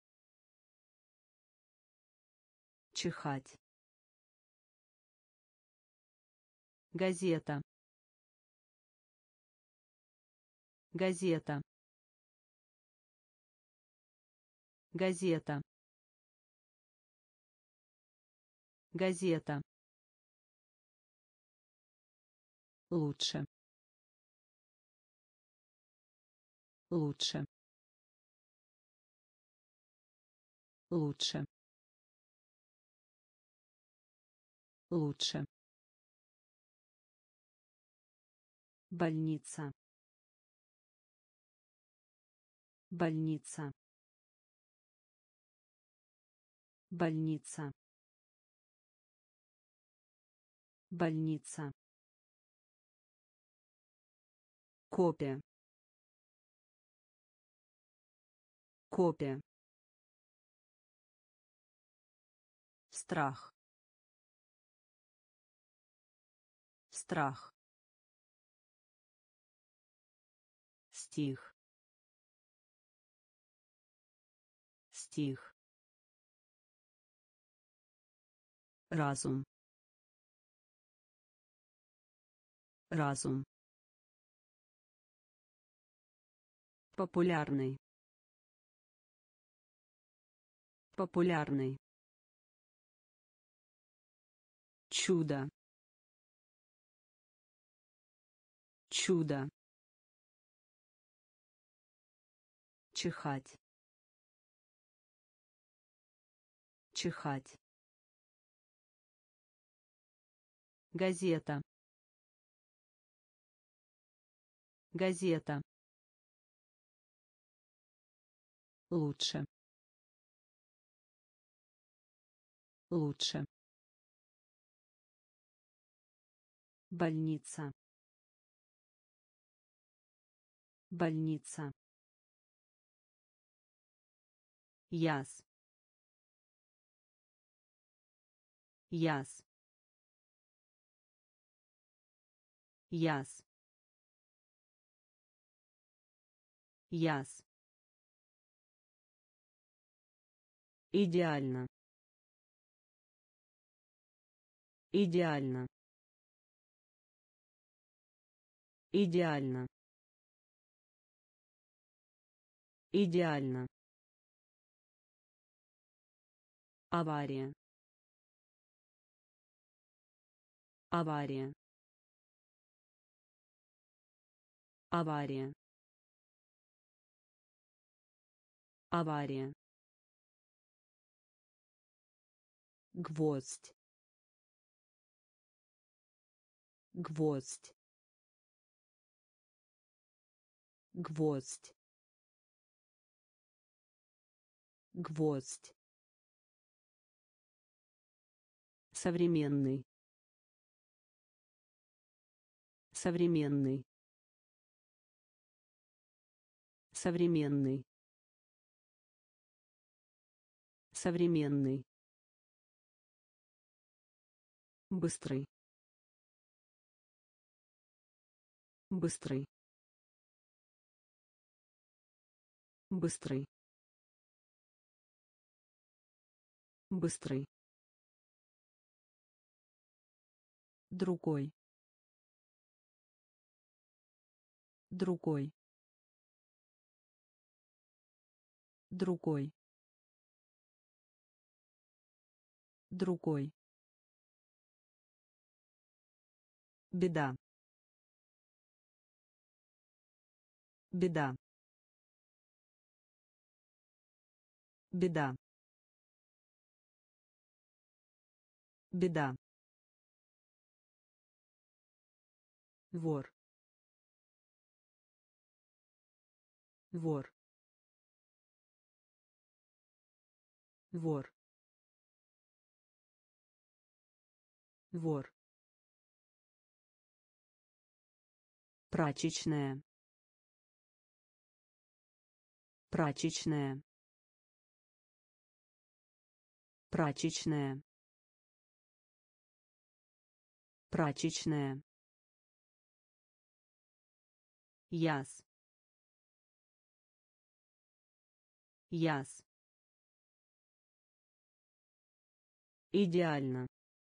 чихать, газета, газета, газета, газета, лучше, лучше, лучше, лучше, больница, больница, больница, больница, копия, копия, страх, страх, стих, стих, разум, разум, популярный, популярный, чудо, чудо, чихать, чихать, газета, газета, лучше, лучше, больница, больница, Яс. Яс. Яс. Яс. Идеально. Идеально. Идеально. Идеально. Авария. Авария. Авария. Авария. Гвоздь. Гвоздь. Гвоздь. Гвоздь. Современный. Современный. Современный. Современный. Быстрый. Быстрый. Быстрый. Быстрый. Другой. Другой. Другой. Другой. Беда. Беда. Беда. Беда. Вор. Вор. Вор. Вор. Прачечная. Прачечная. Прачечная. Прачечная. Яс. Яс. Идеально.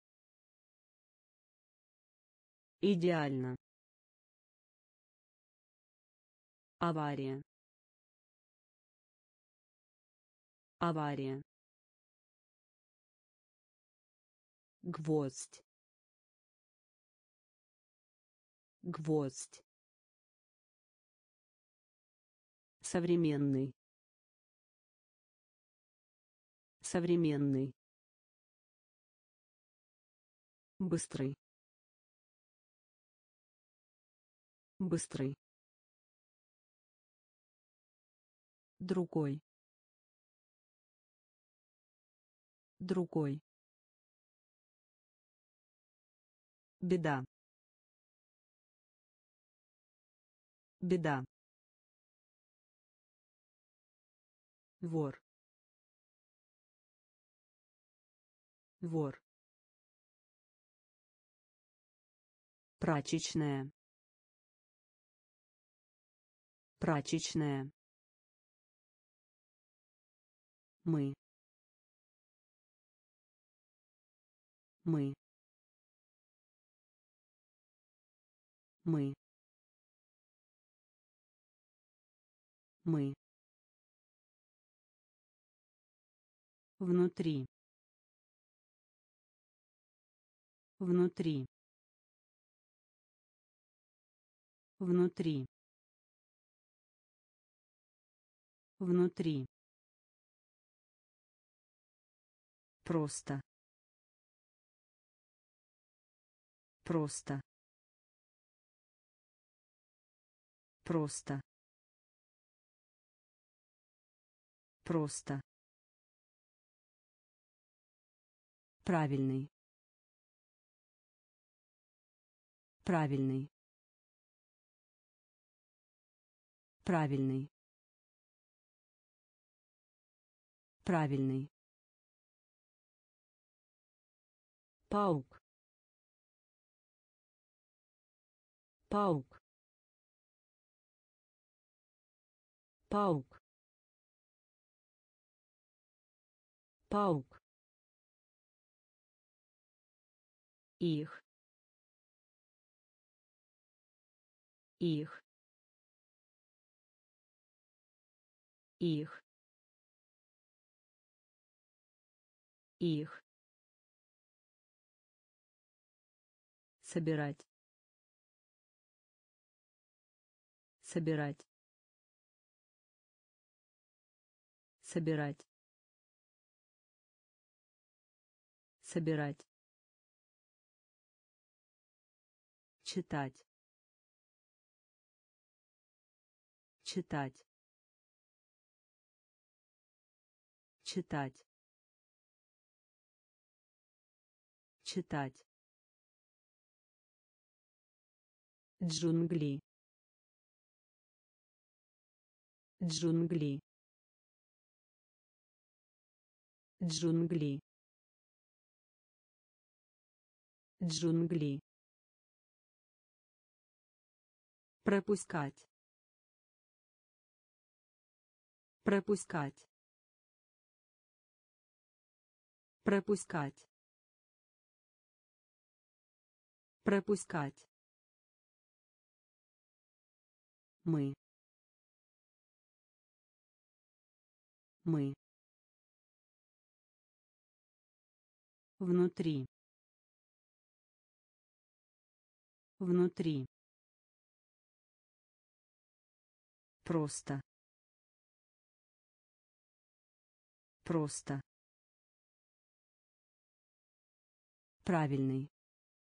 Идеально. Авария. Авария. Гвоздь. Гвоздь. Современный. Современный. Быстрый. Быстрый. Другой. Другой. Беда. Беда. Вор. Вор. Прачечная. Прачечная. Мы. Мы. Мы. Мы. Внутри. Внутри. Внутри. Внутри. Просто. Просто. Просто. Просто. Правильный. Правильный. Правильный. Правильный. Паук. Паук. Паук. Паук. Их. Их. Их. Их. Собирать. Собирать. Собирать. Собирать. Читать. Читать. Читать. Читать. Джунгли. Джунгли. Джунгли. Джунгли. Пропускать. Пропускать. Пропускать. Пропускать. Мы. Мы. Внутри. Внутри. Просто. Просто. Правильный.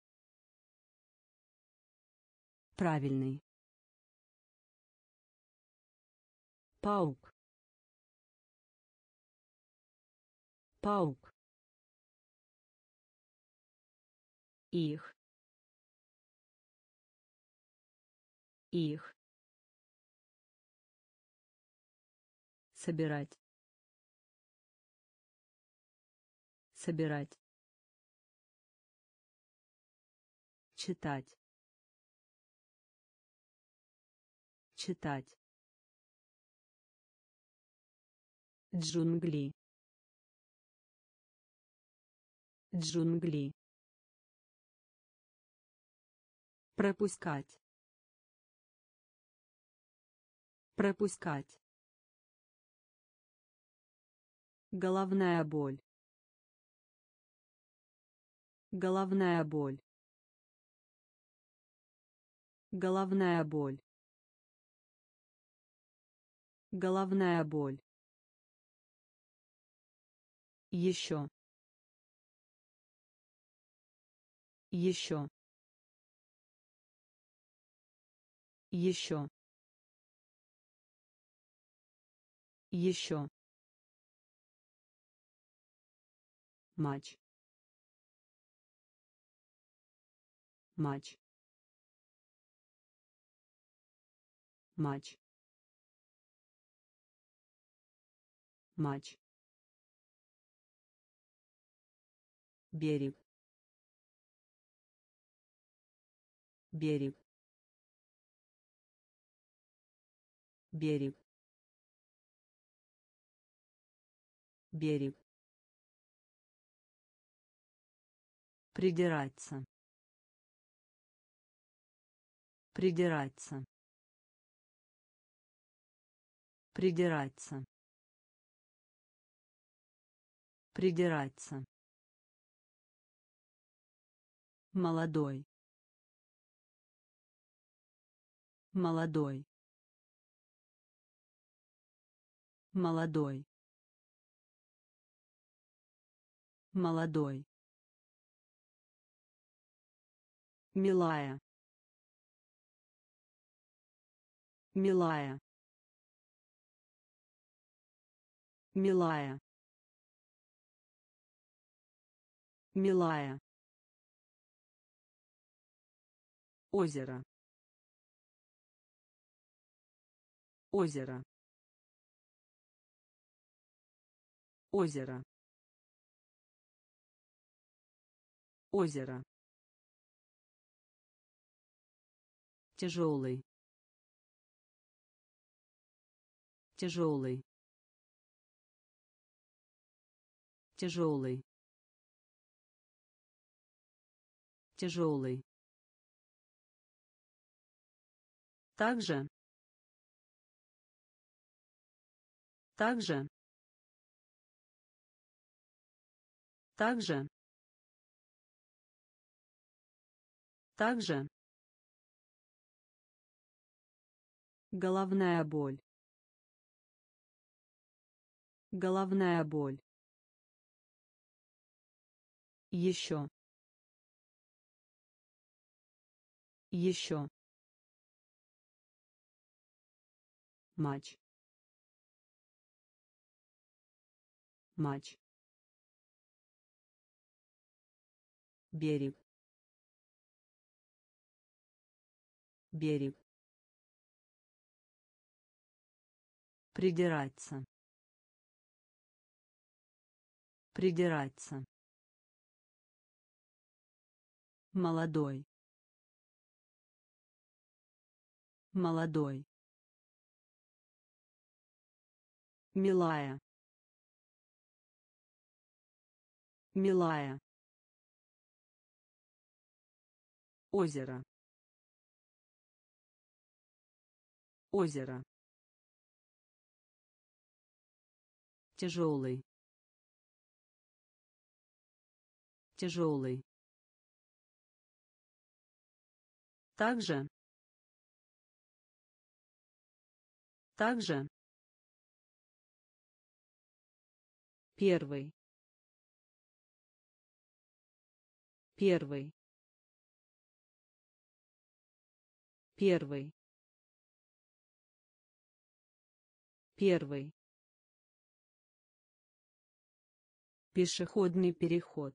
Правильный. Паук. Паук. Их. Их. Собирать. Собирать. Читать. Читать. Джунгли. Джунгли. Пропускать. Пропускать. Головная боль. Головная боль. Головная боль. Головная боль. Еще. Еще. Еще. Еще. Матч. Матч. Матч. Матч. Берег. Берег. Берег. Берег. Придираться. Придираться. Придираться. Придираться. Молодой. Молодой. Молодой. Молодой. Милая. Милая. Милая. Милая. Озеро. Озеро. Озеро. Озеро. Тяжелый. Тяжелый. Тяжелый. Тяжелый. Также. Также. Также. Также. Головная боль. Головная боль. Еще. Еще. Матч. Матч. Берег. Берег. Придираться. Придираться. Молодой. Молодой. Милая. Милая. Озеро. Озеро. Тяжелый. Тяжелый. Также. Также. Первый. Первый. Первый. Первый. Пешеходный переход.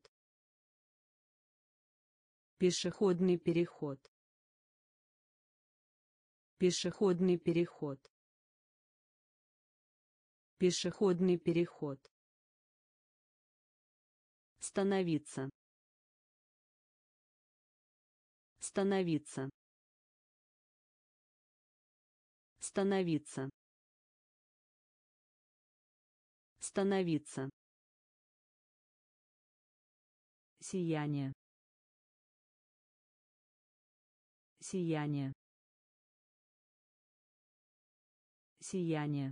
Пешеходный переход. Пешеходный переход. Пешеходный переход. Становиться. Становиться. Становиться. Становиться. Сияние. Сияние. Сияние.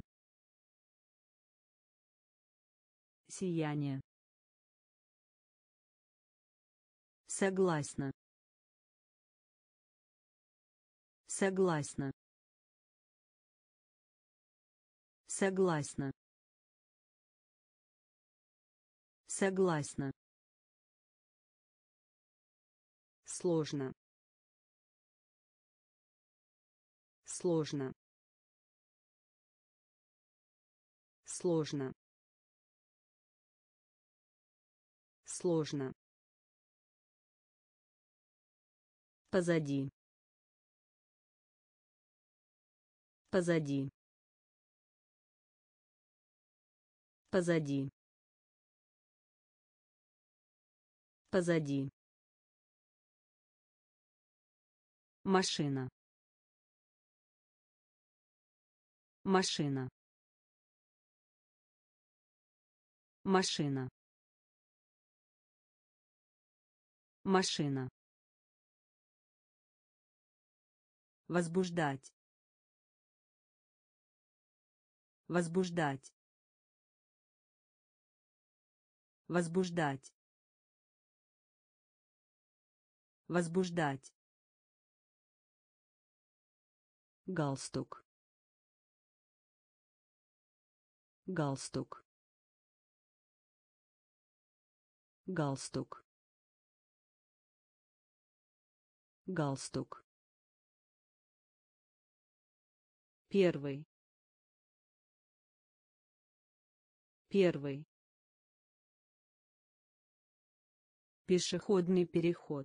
Сияние. Согласна. Согласна. Согласна. Согласна. Сложно. Сложно. Сложно. Сложно. Позади. Позади. Позади. Позади. Машина. Машина. Машина. Машина. Возбуждать. Возбуждать. Возбуждать. Возбуждать. Галстук. Галстук. Галстук. Галстук. Первый. Первый. Пешеходный переход.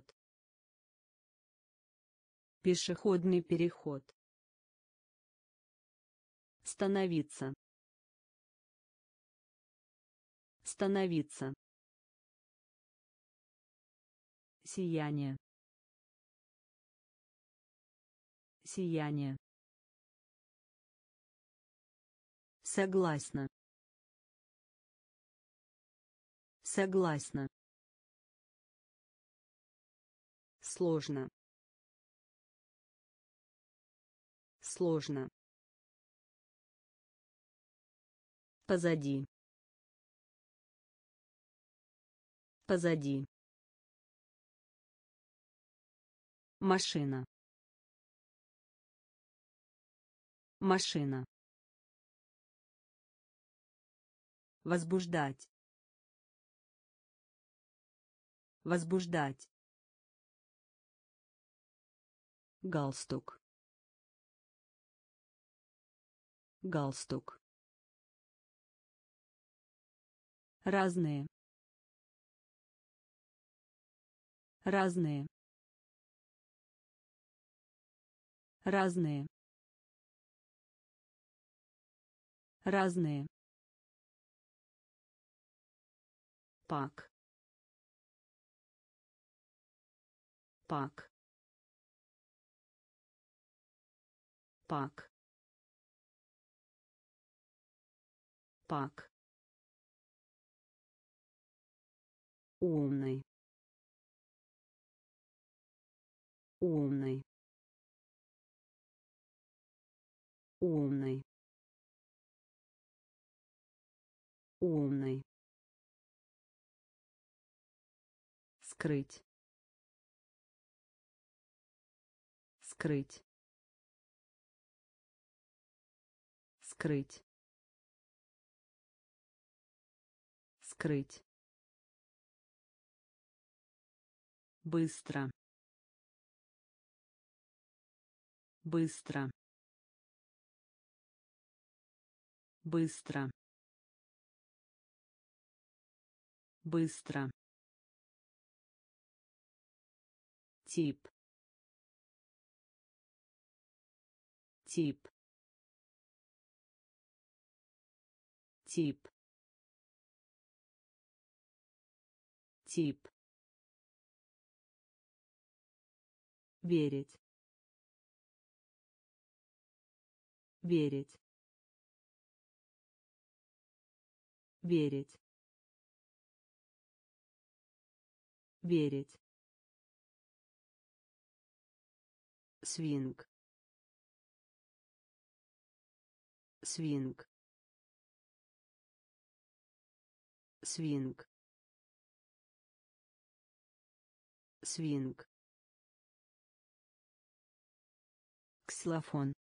Пешеходный переход. Становиться. Становиться. Сияние. Сияние. Согласна. Согласна. Сложно. Сложно. Позади. Позади. Машина. Машина. Возбуждать. Возбуждать. Галстук. Галстук. Разные. Разные. Разные. Разные. Пак. Пак. Пак. Пак. Умный. Умный. Умный. Умный. Скрыть. Скрыть. Скрыть. Скрыть. Быстро. Быстро. Быстро. Быстро. Тип. Тип. Тип. Тип. Верить. Верить. Верить. Верить. Свинг. Свинг. Свинг. Свинг. Ксилофон.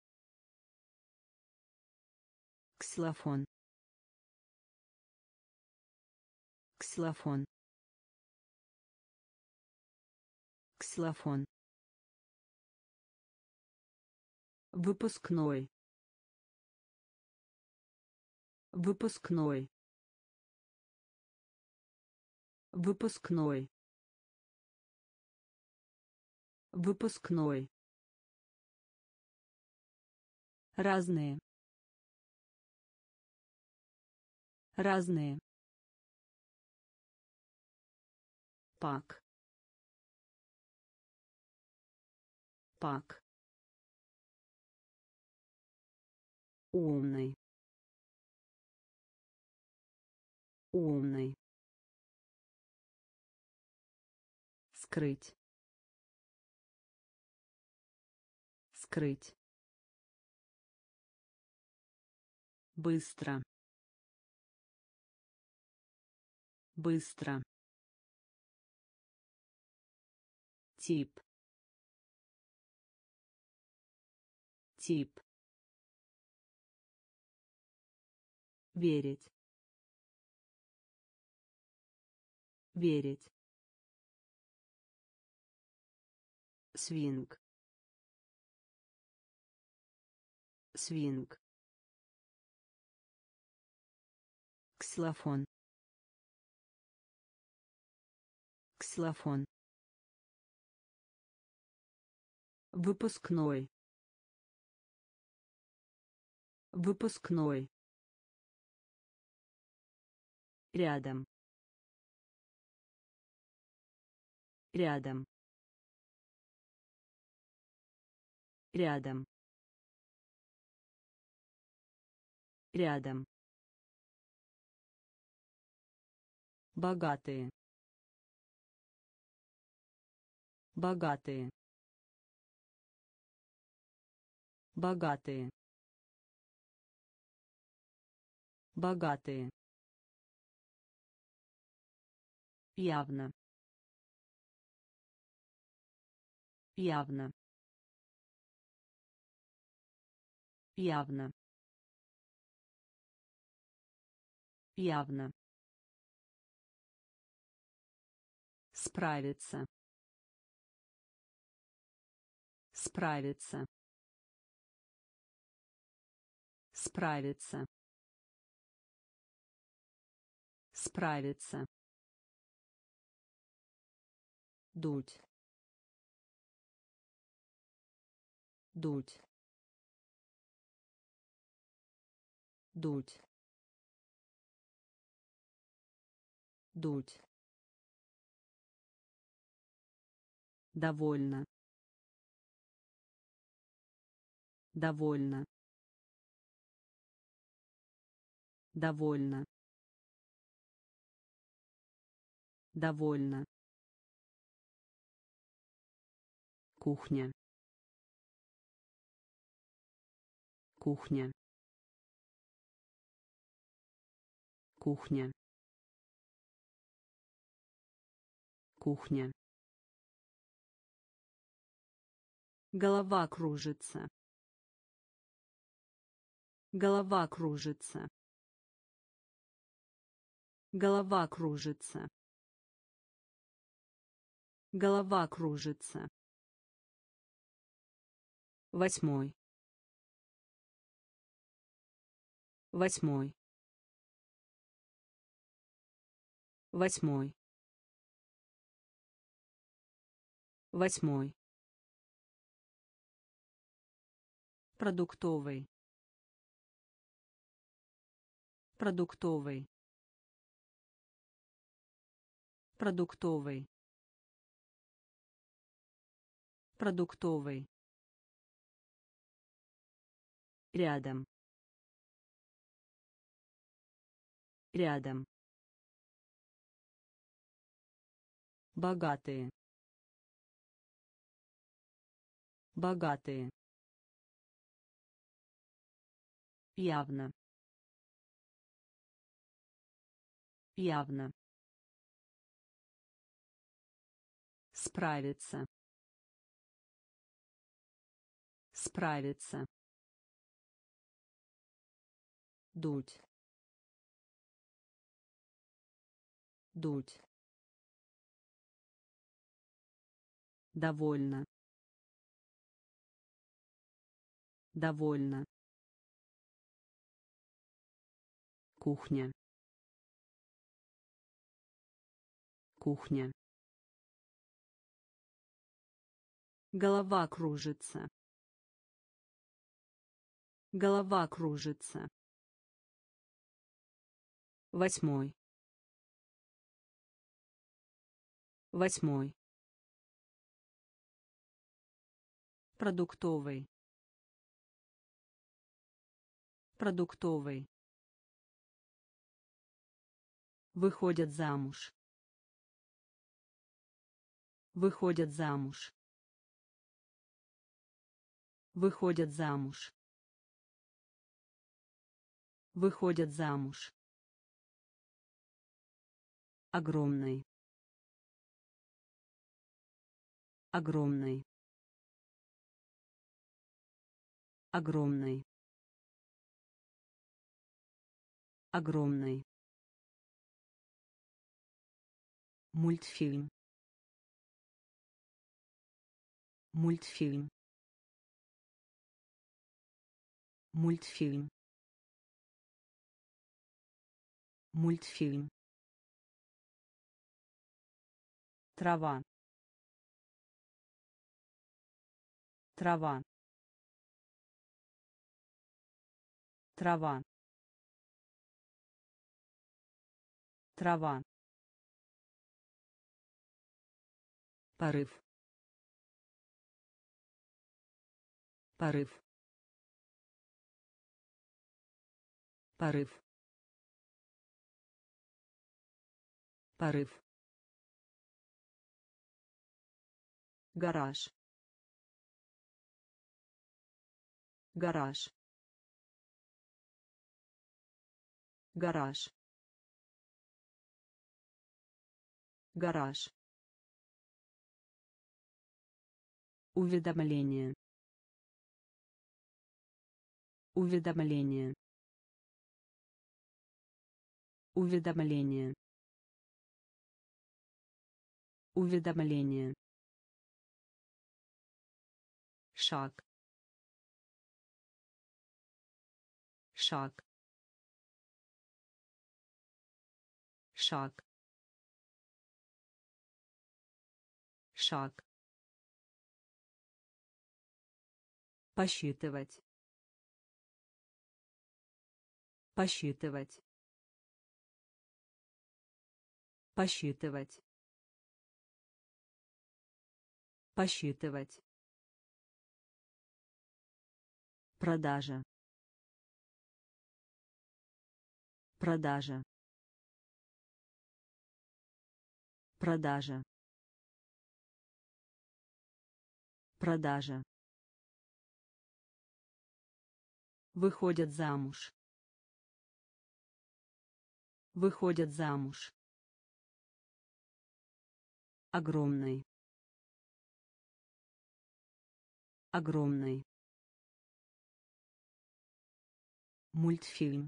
Ксилофон. Ксилофон. Ксилофон. Выпускной. Выпускной. Выпускной. Выпускной. Разные. Разные. Пак. Пак. Умный. Умный. Скрыть. Скрыть. Быстро. Быстро. Тип. Тип. Верить. Верить. Свинг. Свинг. Ксилофон. Ксилофон. Выпускной. Выпускной. рядом, рядом, рядом, рядом, богатые, богатые, богатые, богатые, явно, явно, явно, явно, справиться, справиться, справиться, справиться, дуть, дуть, дуть, дуть, довольно, довольно, довольно, довольно, кухня, кухня, кухня, кухня, голова кружится, голова кружится, голова кружится, голова кружится, восьмой, восьмой, восьмой, восьмой, продуктовый, продуктовый, продуктовый, продуктовый, рядом, рядом, богатые, богатые, явно, явно, справиться, справиться, дуть, дуть, довольно, довольно, кухня, кухня, голова кружится, голова кружится, восьмой, восьмой, продуктовый, продуктовый, выходят замуж, выходят замуж, выходят замуж, выходят замуж, огромный, огромный, огромный, огромный, мультфильм, мультфильм, мультфильм, мультфильм, трава, трава, трава, Трава. Порыв. Порыв. Порыв. Порыв. Гараж. Гараж. Гараж. Гараж. Уведомление. Уведомление. Уведомление. Уведомление. Шаг. Шаг. Шаг. Шаг. Посчитывать. Посчитывать. Посчитывать. Посчитывать. Продажа. Продажа. Продажа. Продажа. Выходят замуж. Выходят замуж. Огромный. Огромный. Мультфильм.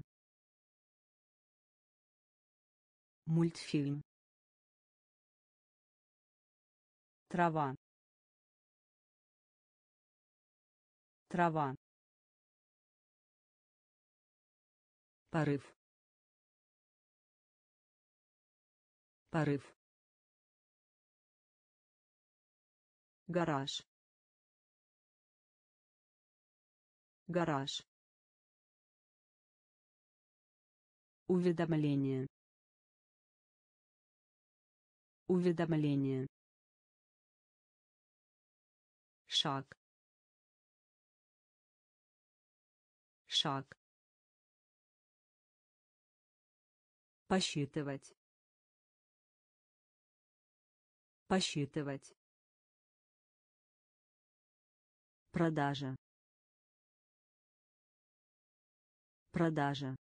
Мультфильм. Трава. Трава. Порыв. Порыв. Гараж. Гараж. Уведомление. Уведомление. Шаг. Шаг. Посчитывать. Посчитывать. Продажа. Продажа.